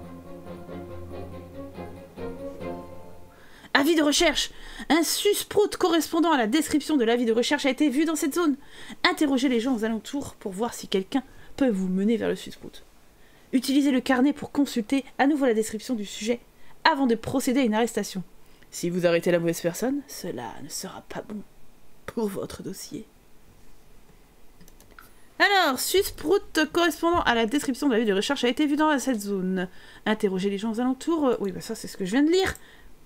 Avis de recherche. Un susprout correspondant à la description de l'avis de recherche a été vu dans cette zone. Interrogez les gens aux alentours pour voir si quelqu'un peut vous mener vers le susprout. Utilisez le carnet pour consulter à nouveau la description du sujet avant de procéder à une arrestation. Si vous arrêtez la mauvaise personne, cela ne sera pas bon pour votre dossier. Alors, susprout correspondant à la description de l'avis de recherche a été vu dans cette zone. Interrogez les gens aux alentours. Oui, bah ça c'est ce que je viens de lire.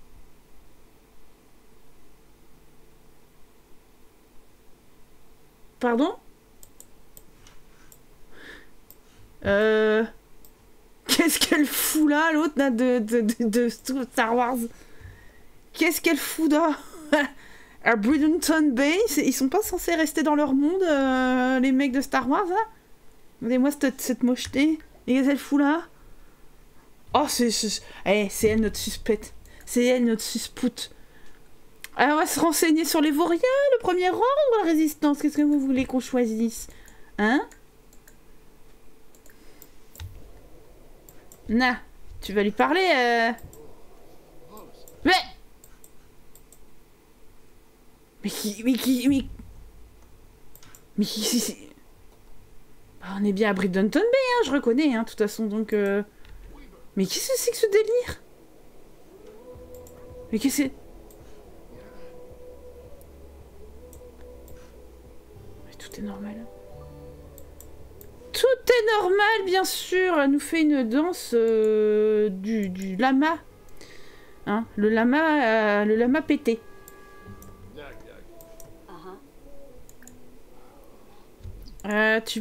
Pardon? Euh... Qu'est-ce qu'elle fout là, l'autre, de, de, de, de Star Wars? Qu'est-ce qu'elle fout là? À Bridenton Bay? Ils sont pas censés rester dans leur monde, euh, les mecs de Star Wars, là? Regardez-moi cette, cette mocheté. Et qu'est-ce qu'elle fout là? Oh, c'est... C'est hey, elle notre suspecte. C'est elle notre suspoute. Alors, on va se renseigner sur les vauriens, le premier rang ou la résistance? Qu'est-ce que vous voulez qu'on choisisse? Hein? Na, tu vas lui parler, euh... Mais... Mais qui... Mais qui... Mais... Mais qui... c'est... Bah, on est bien à Bridenton Bay, hein, je reconnais, hein, de toute façon, donc... Euh... Mais qu'est-ce que c'est que ce délire? Mais qu'est-ce que c'est... Tout est normal. Tout est normal, bien sûr. Elle nous fait une danse euh, du, du lama. Hein, le lama, euh, le lama pété. Euh, tu...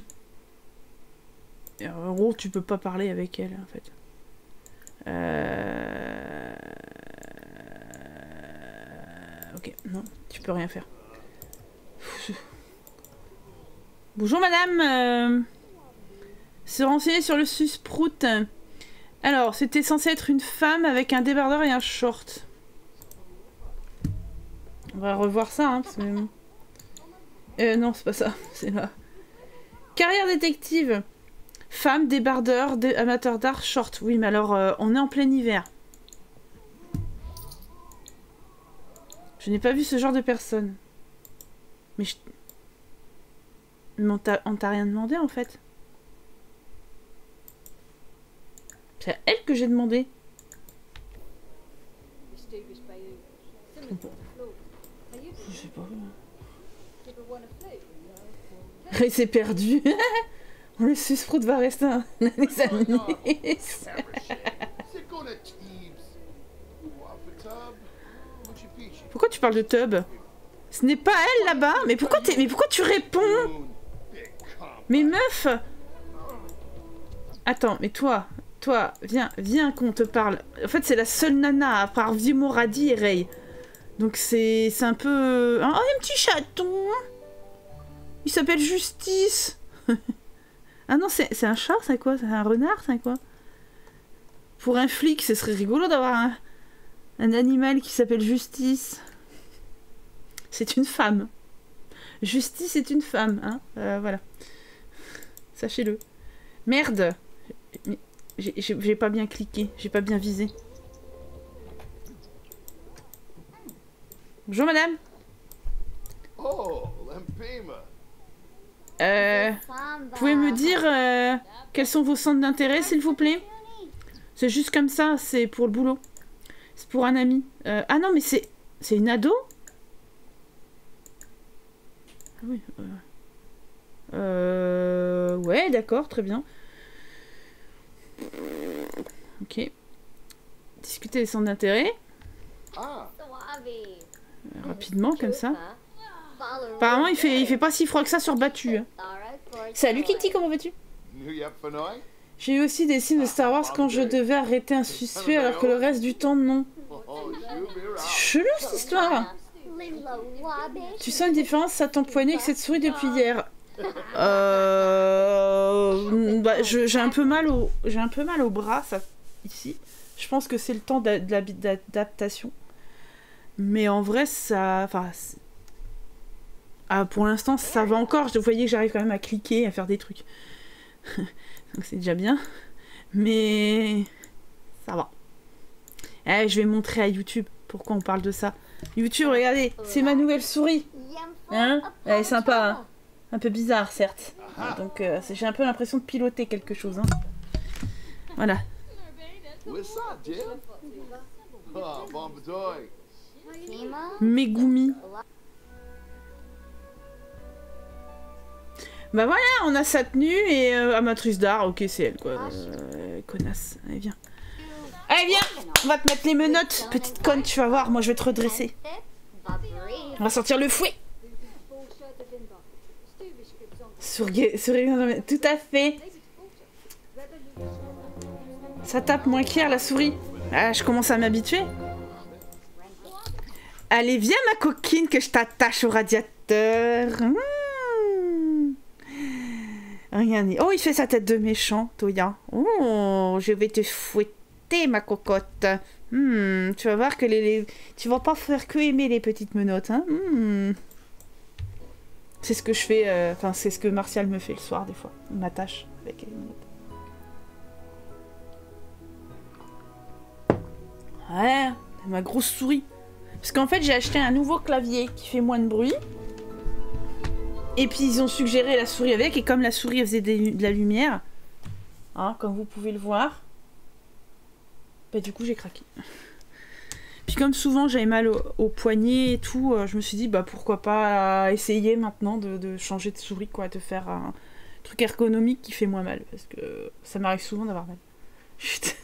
En gros, tu peux pas parler avec elle, en fait. Euh... Ok, non, tu peux rien faire. Bonjour madame, euh... se renseigner sur le susprout. Alors, c'était censé être une femme avec un débardeur et un short. On va revoir ça, hein, parce que... Euh, non, c'est pas ça, c'est là. Carrière détective. Femme, débardeur, dé amateur d'art, short. Oui, mais alors, euh, on est en plein hiver. Je n'ai pas vu ce genre de personne. Mais je... Mais on t'a rien demandé en fait. C'est à elle que j'ai demandé. Je sais pas. Il s'est perdu. Le susprout va rester un années. Pourquoi tu parles de Tub? Ce n'est pas elle là-bas. Mais pourquoi t'es... Mais pourquoi tu réponds? Mais meuf! Attends, mais toi, toi, viens, viens qu'on te parle. En fait, c'est la seule nana, à part Vimo, Radi et Rey. Donc c'est un peu... Oh, un petit chaton! Il s'appelle Justice! Ah non, c'est un chat, c'est quoi? C'est un renard, c'est quoi? Pour un flic, ce serait rigolo d'avoir un, un animal qui s'appelle Justice. C'est une femme. Justice est une femme, hein, euh, voilà. Sachez-le. Merde. Mais j'ai pas bien cliqué, j'ai pas bien visé. Bonjour madame. Oh, Lampima. Euh... Vous pouvez me dire euh, quels sont vos centres d'intérêt, s'il vous plaît? C'est juste comme ça, c'est pour le boulot. C'est pour un ami. Euh, ah non, mais c'est... C'est une ado? Ah oui. Euh... euh... Ouais, d'accord, très bien. Ok. Discuter des centres d'intérêt. Ah. Euh, rapidement, comme ça. Apparemment, il fait, il fait pas si froid que ça sur Battu. Hein. Salut Kitty, comment vas-tu? J'ai eu aussi des signes de Star Wars quand je devais arrêter un suspect alors que le reste du temps, non. C'est chelou cette histoire. Tu sens une différence à ton poignet avec cette souris depuis hier? Euh... Bah, j'ai un peu mal au... J'ai un peu mal au bras, ça, ici. Je pense que c'est le temps d'adaptation. Mais en vrai, ça... Enfin... Ah, pour l'instant, ça va encore. Vous voyez que j'arrive quand même à cliquer, à faire des trucs. Donc c'est déjà bien. Mais... Ça va. Eh, je vais montrer à YouTube pourquoi on parle de ça. YouTube, regardez, c'est ma nouvelle souris. Hein? Elle est sympa, hein? Un peu bizarre, certes. Donc euh, j'ai un peu l'impression de piloter quelque chose. Hein. Voilà. Megumi. Bah voilà, on a sa tenue et euh, amatrice d'art. Ok, c'est elle, quoi. Euh, connasse. Allez, viens. Allez, viens! On va te mettre les menottes, petite conne, tu vas voir. Moi, je vais te redresser. On va sortir le fouet. Sourire, sourire, tout à fait. Ça tape moins qu'hier, la souris. Ah, je commence à m'habituer. Allez, viens, ma coquine, que je t'attache au radiateur. Mmh. Regardez. Oh, il fait sa tête de méchant, Toya. Oh, je vais te fouetter, ma cocotte. Mmh. Tu vas voir que les, les... Tu vas pas faire que aimer les petites menottes, hein. Mmh. C'est ce que je fais, enfin, euh, c'est ce que Martial me fait le soir, des fois. Il m'attache avec les menottes. Ouais, ma grosse souris. Parce qu'en fait, j'ai acheté un nouveau clavier qui fait moins de bruit. Et puis, ils ont suggéré la souris avec. Et comme la souris faisait des, de la lumière, hein, comme vous pouvez le voir, bah, du coup, j'ai craqué. Puis comme souvent, j'avais mal au, au poignet et tout, euh, je me suis dit, bah pourquoi pas essayer maintenant de, de changer de souris, quoi, de faire un truc ergonomique qui fait moins mal. Parce que ça m'arrive souvent d'avoir mal. Chut.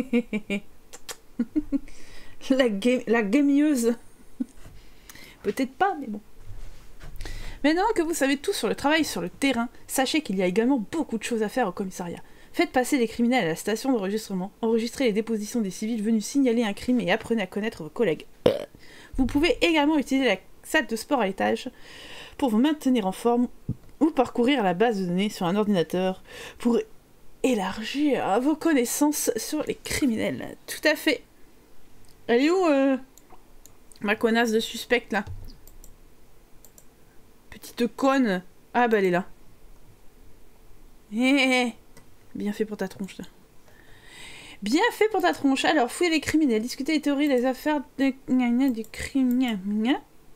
La, game, la gamieuse. Peut-être pas, mais bon. Maintenant que vous savez tout sur le travail sur le terrain, sachez qu'il y a également beaucoup de choses à faire au commissariat. Faites passer les criminels à la station d'enregistrement, enregistrez les dépositions des civils venus signaler un crime et apprenez à connaître vos collègues. Vous pouvez également utiliser la salle de sport à l'étage pour vous maintenir en forme ou parcourir la base de données sur un ordinateur pour élargir vos connaissances sur les criminels. Tout à fait. Elle est où, euh, ma connasse de suspecte, là? Petite conne. Ah, bah, elle est là. Hé, hé, hé. Bien fait pour ta tronche, là. Bien fait pour ta tronche. Alors, fouiller les criminels, discuter les théories des affaires de... du crime.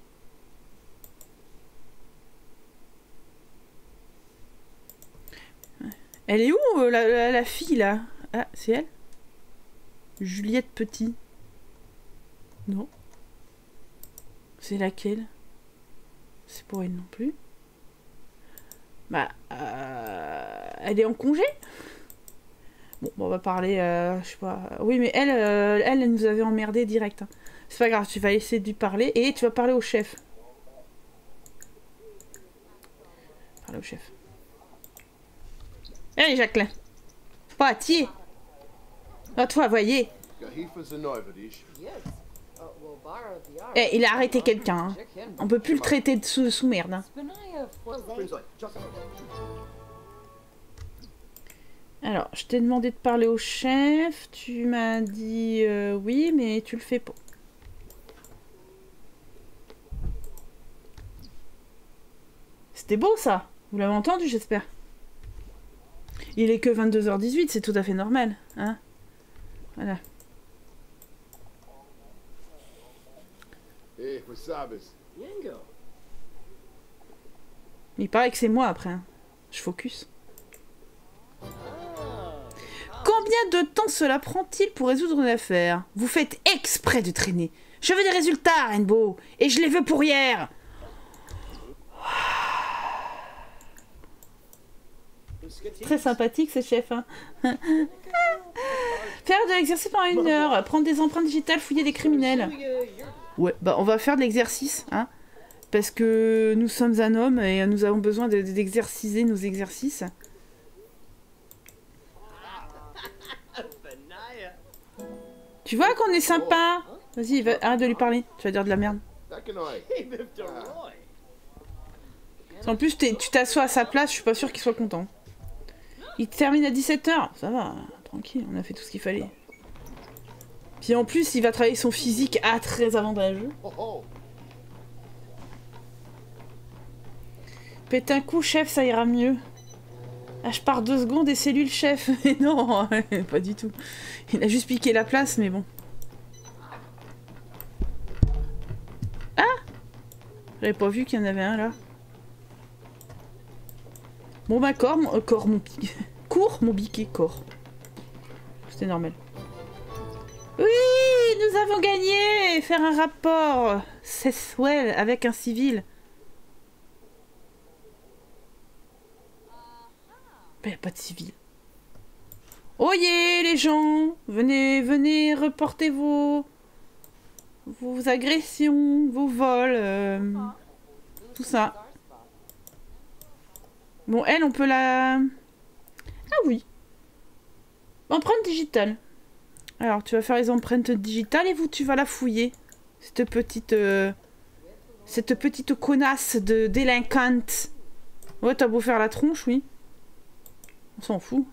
Elle est où, euh, la, la, la fille, là? Ah, c'est elle? Juliette Petit. Non. C'est laquelle? C'est pour elle non plus. Bah, euh, elle est en congé? Bon, on va parler, euh, je sais pas. Oui, mais elle, euh, elle, elle nous avait emmerdé direct. Hein. C'est pas grave, tu vas essayer de lui parler et tu vas parler au chef. Parler au chef. Allez, Jacqueline. Pas tiens. Ah, toi, voyez. Eh, il a arrêté quelqu'un. Hein. On peut plus le traiter de sous, sous merde. Hein. Alors, je t'ai demandé de parler au chef. Tu m'as dit euh, oui, mais tu le fais pas. C'était beau ça. Vous l'avez entendu, j'espère. Il est que vingt-deux heures dix-huit, c'est tout à fait normal. Hein, voilà. Hey, Wasabas. Yango. Il paraît que c'est moi après. Hein. Je focus. Combien de temps cela prend-il pour résoudre une affaire? Vous faites exprès de traîner. Je veux des résultats, Rainbow. Et je les veux pour hier. Très sympathique, ce chef. Hein. Faire de l'exercice pendant une heure. Prendre des empreintes digitales, fouiller des criminels. Ouais, bah on va faire de l'exercice. Hein, parce que nous sommes un homme et nous avons besoin d'exerciser nos exercices. Tu vois qu'on est sympa. Vas-y, va, arrête de lui parler. Tu vas dire de la merde. En plus, tu t'assois à sa place, je suis pas sûre qu'il soit content. Il termine à dix-sept heures. Ça va, tranquille, on a fait tout ce qu'il fallait. Puis en plus, il va travailler son physique à très avantageux. Pète un coup, chef, ça ira mieux. Ah, je pars deux secondes et c'est lui le chef. Mais non, pas du tout. Il a juste piqué la place, mais bon. Ah! J'avais pas vu qu'il y en avait un là. Bon bah corps, mon, euh, corps, mon piqué. Cours, mon biquet, corps. C'était normal. Oui, nous avons gagné! Faire un rapport. C'est swell avec un civil. Bah, y a pas de civil. Oyez les gens, venez, venez reporter vos, vos agressions, vos vols, euh, tout ça. Bon, elle, on peut la... Ah oui. Empreinte digitale. Alors, tu vas faire les empreintes digitales et vous, tu vas la fouiller. Cette petite... Euh, cette petite connasse de délinquante. Ouais, t'as beau faire la tronche, oui. On s'en fout.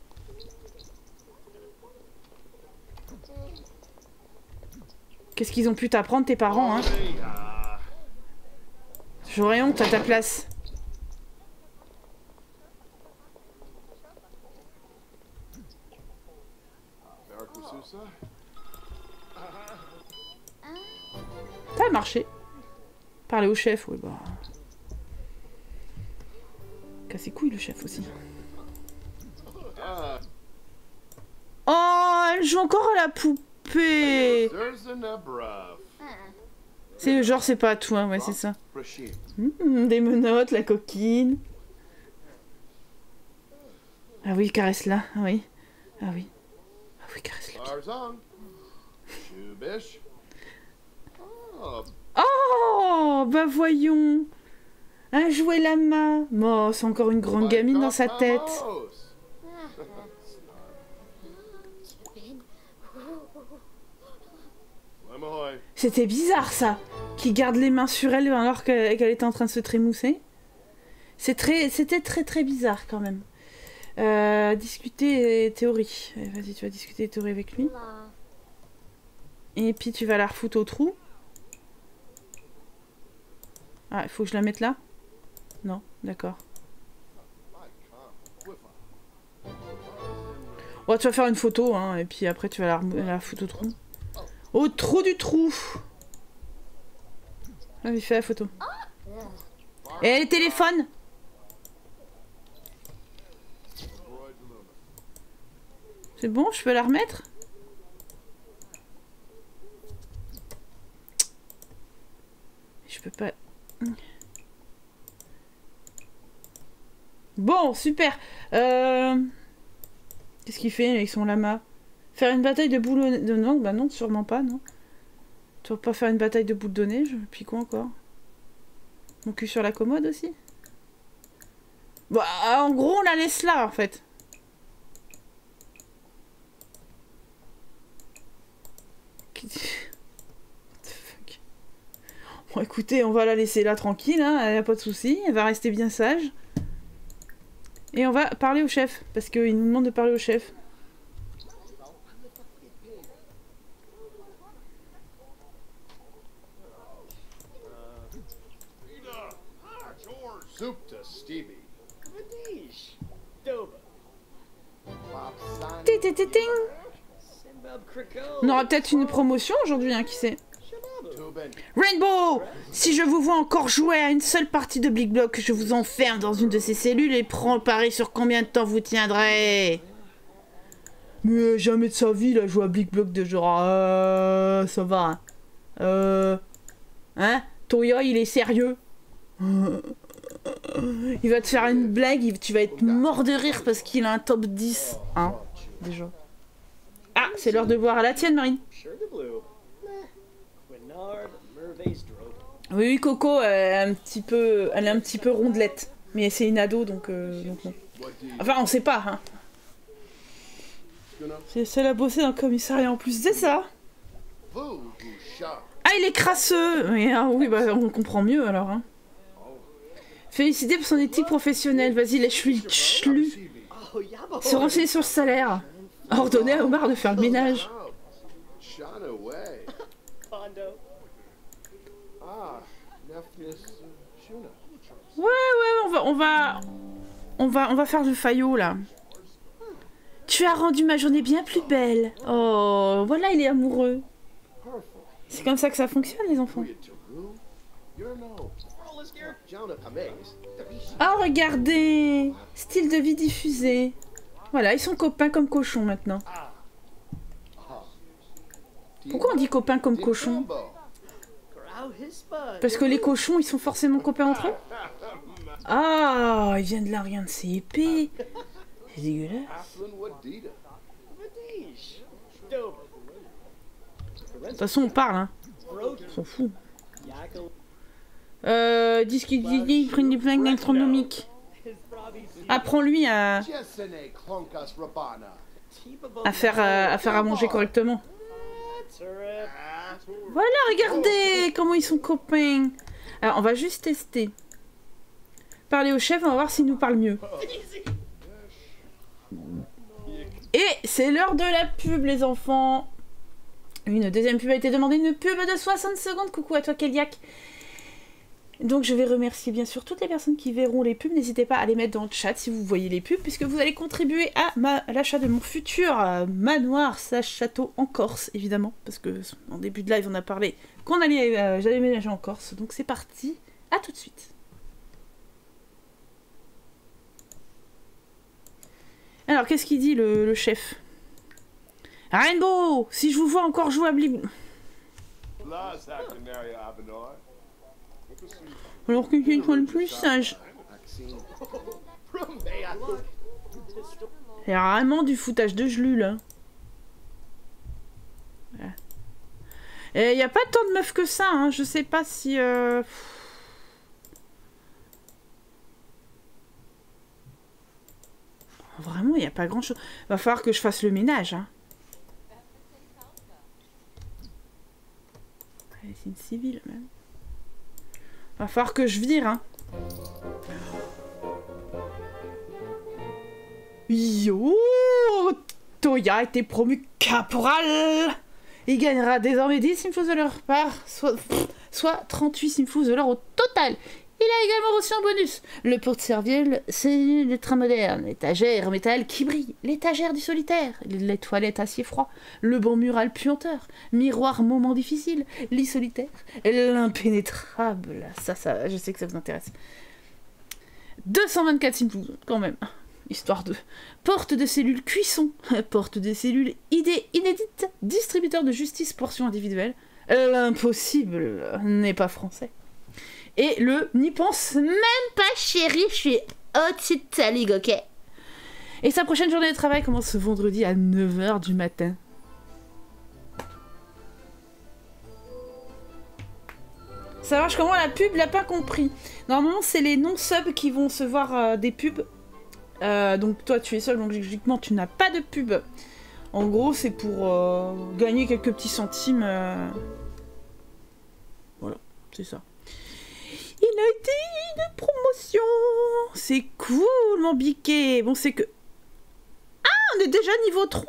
Qu'est-ce qu'ils ont pu t'apprendre, tes parents, hein? J'aurais honte à ta place. Ça a marché. Parler au chef, oui, bah... Casse les couilles, le chef, aussi. Oh, elle joue encore à la poupée. C'est genre, c'est pas à toi, ouais, c'est ça. Mmh, des menottes, la coquine. Ah oui, caresse-la, ah oui. Ah oui. Ah oui, caresse-la. Oh, bah voyons. Un jouet lama. Oh, c'est encore une grande gamine dans sa tête. C'était bizarre ça, qui garde les mains sur elle alors qu'elle qu'elle était en train de se trémousser. C'est très, c'était très très bizarre quand même. Euh, discuter théorie. Vas-y, tu vas discuter théorie avec lui. Et puis tu vas la refoutre au trou. Ah, il faut que je la mette là? Non, d'accord. Bon, tu vas faire une photo, hein, et puis après tu vas la, la foutre au trou. Au trou du trou! Vas-y, fais la photo. Et les téléphones! C'est bon, je peux la remettre? Je peux pas... Bon, super. Euh... Qu'est-ce qu'il fait avec son lama? Faire une bataille de boules de... Non, bah non, sûrement pas, non. Tu vas pas faire une bataille de boules de neige? Puis quoi encore? Mon cul sur la commode aussi? Bah, en gros, on la laisse là, en fait. Bon, écoutez, on va la laisser là tranquille, hein, elle a pas de soucis, elle va rester bien sage. Et on va parler au chef, parce qu'il nous demande de parler au chef. On aura peut-être une promotion aujourd'hui, hein, qui sait. Rainbow, si je vous vois encore jouer à une seule partie de Big Block, je vous enferme dans une de ces cellules et prends le pari sur combien de temps vous tiendrez. Mais jamais de sa vie, il a joué à Big Block de genre... Euh, ça va. Hein. Euh... Hein Toya, il est sérieux. Il va te faire une blague, tu vas être mort de rire parce qu'il a un top dix. Hein, déjà. Ah, c'est l'heure de voir à la tienne, Marine. Oui, oui, Coco, elle est un petit peu, elle est un petit peu rondelette. Mais c'est une ado, donc, euh, donc non. Enfin, on sait pas, hein. C'est celle à bosser dans le commissariat en plus, c'est ça. Ah, il est crasseux. Mais, ah, oui, bah, on comprend mieux, alors, hein. Félicité pour son éthique professionnelle. Vas-y, lèche-lui le chlu. Se renseigner sur le salaire. Ordonner à Omar de faire le ménage. Ouais, ouais, on va, on va, on va, on va faire le faillot là. Tu as rendu ma journée bien plus belle. Oh, voilà, il est amoureux. C'est comme ça que ça fonctionne, les enfants. Oh, regardez, style de vie diffusé. Voilà, ils sont copains comme cochons maintenant. Pourquoi on dit copains comme cochons? Parce que les cochons, ils sont forcément copains entre eux. Ah, il vient de là, rien de ses épées. C'est dégueulasse. De toute façon, on parle, hein. On s'en fout. Euh, disque ils prennent des plaques gastronomiques. Apprends-lui à... à faire à, à faire à manger correctement. Voilà, regardez comment ils sont copains. Alors, on va juste tester. Parler au chef, on va voir s'il nous parle mieux. Et c'est l'heure de la pub, les enfants. Une deuxième pub a été demandée, une pub de soixante secondes. Coucou à toi, Kéliak. Donc je vais remercier bien sûr toutes les personnes qui verront les pubs. N'hésitez pas à les mettre dans le chat si vous voyez les pubs, puisque vous allez contribuer à, ma, à l'achat de mon futur euh, manoir slash château en Corse, évidemment. Parce que en début de live on a parlé qu'on allait, euh, j'allais ménager en Corse. Donc c'est parti, à tout de suite. Alors qu'est-ce qu'il dit le, le chef? Rainbow, si je vous vois encore jouer à Blib... Alors que tu es le plus sage. Il y a vraiment du foutage de gelul, là. Et il n'y a pas tant de meufs que ça, hein. Je sais pas si... Euh... Vraiment, il n'y a pas grand-chose. Va falloir que je fasse le ménage, hein. C'est une civile, même. Va falloir que je vire, hein. Yo, Toya a été promu caporal. Il gagnera désormais dix simfous de l'heure par, soit, soit trente-huit simfous de l'heure au total. Il a également reçu un bonus. Le porte-serviette, c'est le train moderne. L'étagère en métal qui brille. L'étagère du solitaire. Les toilettes acier froid. Le banc mural puanteur. Miroir moment difficile. Lit solitaire. L'impénétrable. Ça, ça, je sais que ça vous intéresse. deux cent vingt-quatre simfous, quand même. Histoire de... Porte de cellule cuisson. Porte de cellule idée inédite. Distributeur de justice portion individuelle. L'impossible n'est pas français. Et le n'y pense même pas, chérie, je suis au-dessus de ta ligue, ok? Et sa prochaine journée de travail commence ce vendredi à neuf heures du matin. Ça marche comment la pub? L'a pas compris. Normalement, c'est les non-subs qui vont se voir euh, des pubs. Euh, donc toi, tu es seul, donc logiquement, tu n'as pas de pub. En gros, c'est pour euh, gagner quelques petits centimes. Euh... Voilà, c'est ça. Il a été une promotion. C'est cool, mon biquet. Bon, c'est que... Ah, on est déjà niveau trois.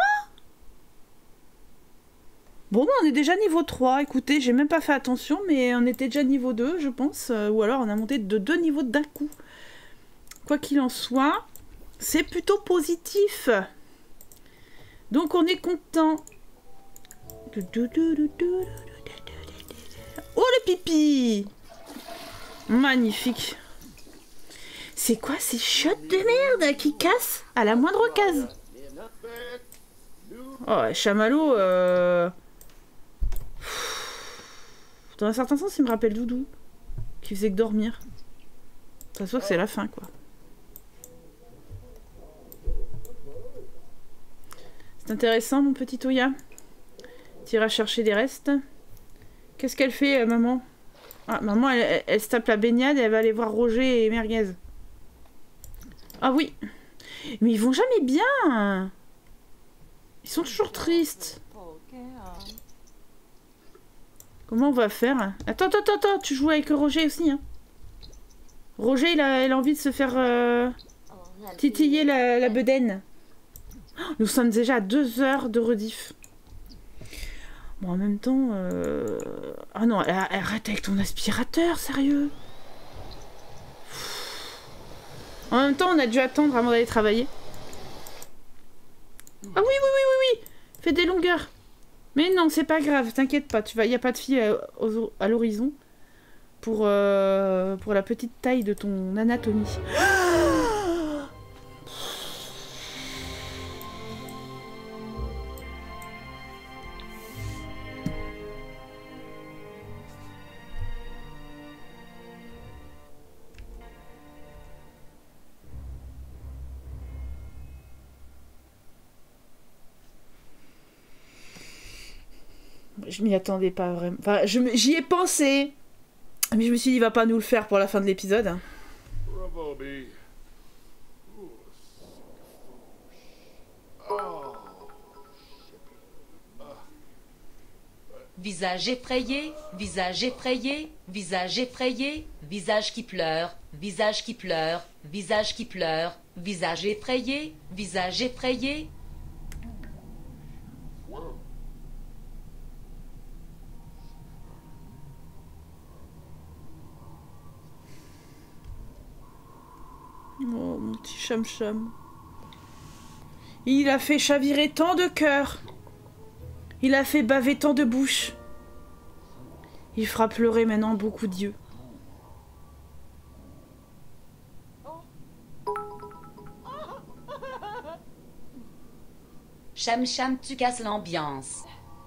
Bon, non, on est déjà niveau trois. Écoutez, j'ai même pas fait attention, mais on était déjà niveau deux, je pense. Ou alors, on a monté de deux niveaux d'un coup. Quoi qu'il en soit, c'est plutôt positif. Donc on est content. Oh le pipi! Magnifique. C'est quoi ces shots de merde qui cassent à la moindre case? Oh, chamallow, euh... dans un certain sens, il me rappelle Doudou, qui faisait que dormir. Ça se voit que c'est la fin, quoi. C'est intéressant, mon petit Toya. Tu iras chercher des restes. Qu'est-ce qu'elle fait, euh, maman? Ah, maman, elle, elle, elle se tape la baignade et elle va aller voir Roger et Merguez. Ah oui. Mais ils vont jamais bien. Ils sont toujours tristes. Comment on va faire? Attends, attends, attends, tu joues avec Roger aussi, hein. Roger, il a, il a envie de se faire euh, titiller la, la bedaine. Nous sommes déjà à deux heures de rediff. Bon, en même temps... Euh... Ah non, arrête avec ton aspirateur, sérieux. En même temps, on a dû attendre avant d'aller travailler. Ah oui, oui, oui, oui, oui. Fais des longueurs. Mais non, c'est pas grave, t'inquiète pas. Tu vas, y a pas de fille à, à l'horizon pour, euh, pour la petite taille de ton anatomie. Je m'y attendais pas vraiment. Enfin, j'y ai pensé. Mais je me suis dit, il va pas nous le faire pour la fin de l'épisode. Visage effrayé, visage effrayé, visage effrayé, visage qui pleure, visage qui pleure, visage qui pleure, visage effrayé, visage effrayé. Oh, mon petit cham-cham. Il a fait chavirer tant de cœurs. Il a fait baver tant de bouches. Il fera pleurer maintenant beaucoup d'yeux. Cham Cham, tu casses l'ambiance.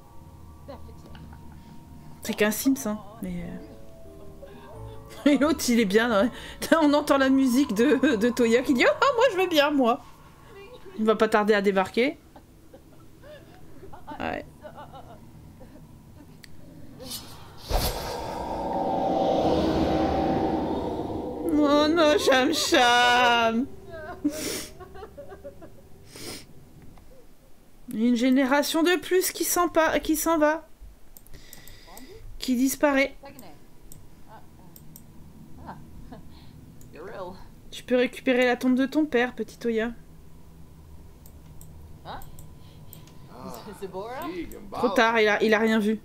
C'est qu'un Sims, hein. Mais... Et l'autre, il est bien. Hein. On entend la musique de, de Toya qui dit « Ah, oh, moi, je veux bien, moi !» Il va pas tarder à débarquer. Ouais. Oh non, Cham Cham. Une génération de plus qui s'en pa- qui s'en va. Qui disparaît. Tu peux récupérer la tombe de ton père, petit Toya. Trop tard, il a, il a rien vu.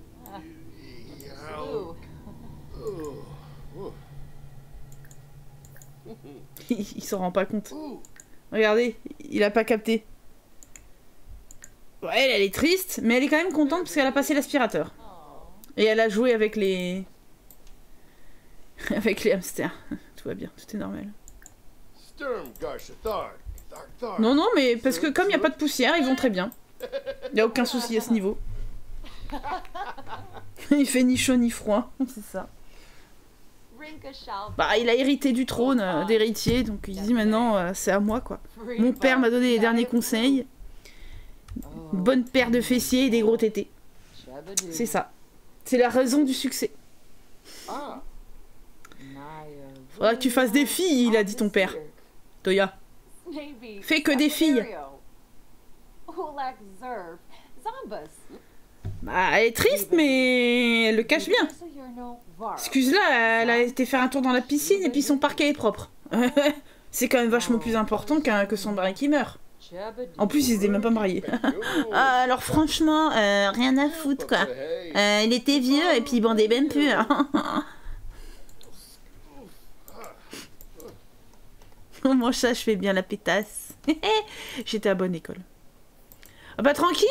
Il, il s'en rend pas compte. Regardez, il a pas capté. Ouais, elle, elle est triste, mais elle est quand même contente parce qu'elle a passé l'aspirateur. Et elle a joué avec les... avec les hamsters. Tout va bien, tout est normal. Non, non, mais parce que comme il n'y a pas de poussière, ils vont très bien. Il n'y a aucun souci à ce niveau. Il fait ni chaud ni froid, c'est ça. Bah, il a hérité du trône euh, d'héritier, donc il dit maintenant euh, c'est à moi quoi. Mon père m'a donné les derniers conseils. Une bonne paire de fessiers et des gros tétés. C'est ça. C'est la raison du succès. Faudra que tu fasses des filles, il a dit ton père. Toya. Fais que des filles. Bah, elle est triste, mais elle le cache bien. Excuse-la, elle a été faire un tour dans la piscine et puis son parquet est propre. C'est quand même vachement plus important qu'un que son mari qui meurt. En plus, il s'était même pas marié. Ah, alors franchement, euh, rien à foutre quoi. Euh, il était vieux et puis il bandait même plus. Moi ça, je fais bien la pétasse. J'étais à bonne école. Ah bah tranquille.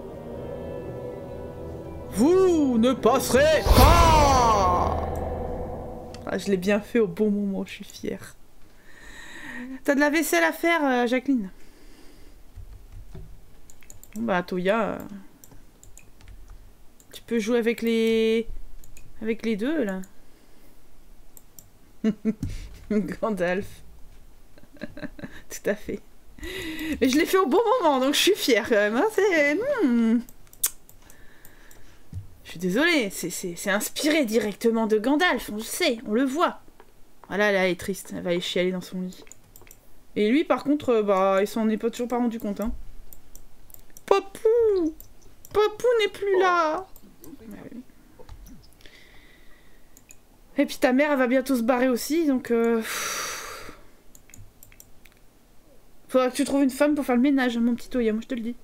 Vous ne passerez pas. Ah, je l'ai bien fait au bon moment, je suis fière. T'as de la vaisselle à faire, euh, Jacqueline? Bon bah Toya, euh... tu peux jouer avec les... avec les deux, là. Gandalf. Tout à fait. Mais je l'ai fait au bon moment, donc je suis fière quand même. Hein. C'est... Hmm. Je suis désolée, c'est inspiré directement de Gandalf, on le sait, on le voit. Voilà, là, elle est triste, elle va aller chialer dans son lit. Et lui, par contre, euh, bah, il s'en est pas toujours pas rendu compte, hein. Papou! Papou n'est plus là! Ouais. Et puis ta mère, elle va bientôt se barrer aussi, donc... Euh... Faudra que tu trouves une femme pour faire le ménage, hein, mon petit Toya, moi je te le dis.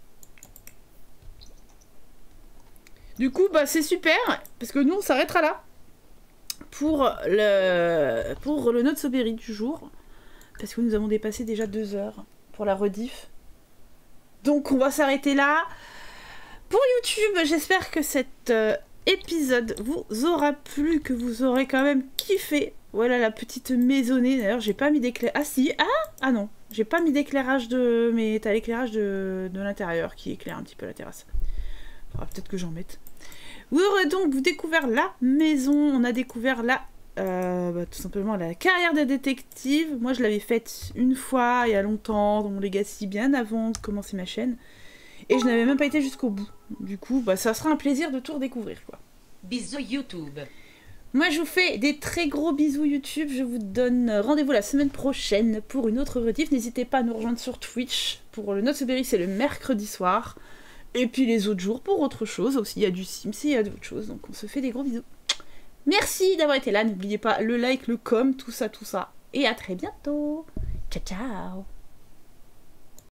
Du coup, bah c'est super, parce que nous, on s'arrêtera là. Pour le, pour le Not So Berry du jour. Parce que nous avons dépassé déjà deux heures pour la rediff. Donc on va s'arrêter là. Pour YouTube, j'espère que cet euh, épisode vous aura plu, que vous aurez quand même kiffé. Voilà la petite maisonnée. D'ailleurs, j'ai pas mis d'éclairage. Ah si, ah Ah non, j'ai pas mis d'éclairage de... Mais t'as l'éclairage de, de l'intérieur qui éclaire un petit peu la terrasse. Faudra peut-être que j'en mette. Vous aurez donc vous découvert la maison. On a découvert la... Euh, bah, tout simplement la carrière de détective. Moi, je l'avais faite une fois, il y a longtemps, dans mon Legacy, bien avant de commencer ma chaîne. Et je n'avais même pas été jusqu'au bout. Du coup, bah, ça sera un plaisir de tout redécouvrir, quoi. Bisous YouTube. Moi, je vous fais des très gros bisous YouTube. Je vous donne rendez-vous la semaine prochaine pour une autre rediff. N'hésitez pas à nous rejoindre sur Twitch. Pour le Not So Berry, c'est le mercredi soir. Et puis les autres jours pour autre chose. Aussi, il y a du Sims et il y a d'autres choses. Donc, on se fait des gros bisous. Merci d'avoir été là. N'oubliez pas le like, le com, tout ça, tout ça. Et à très bientôt. Ciao, ciao.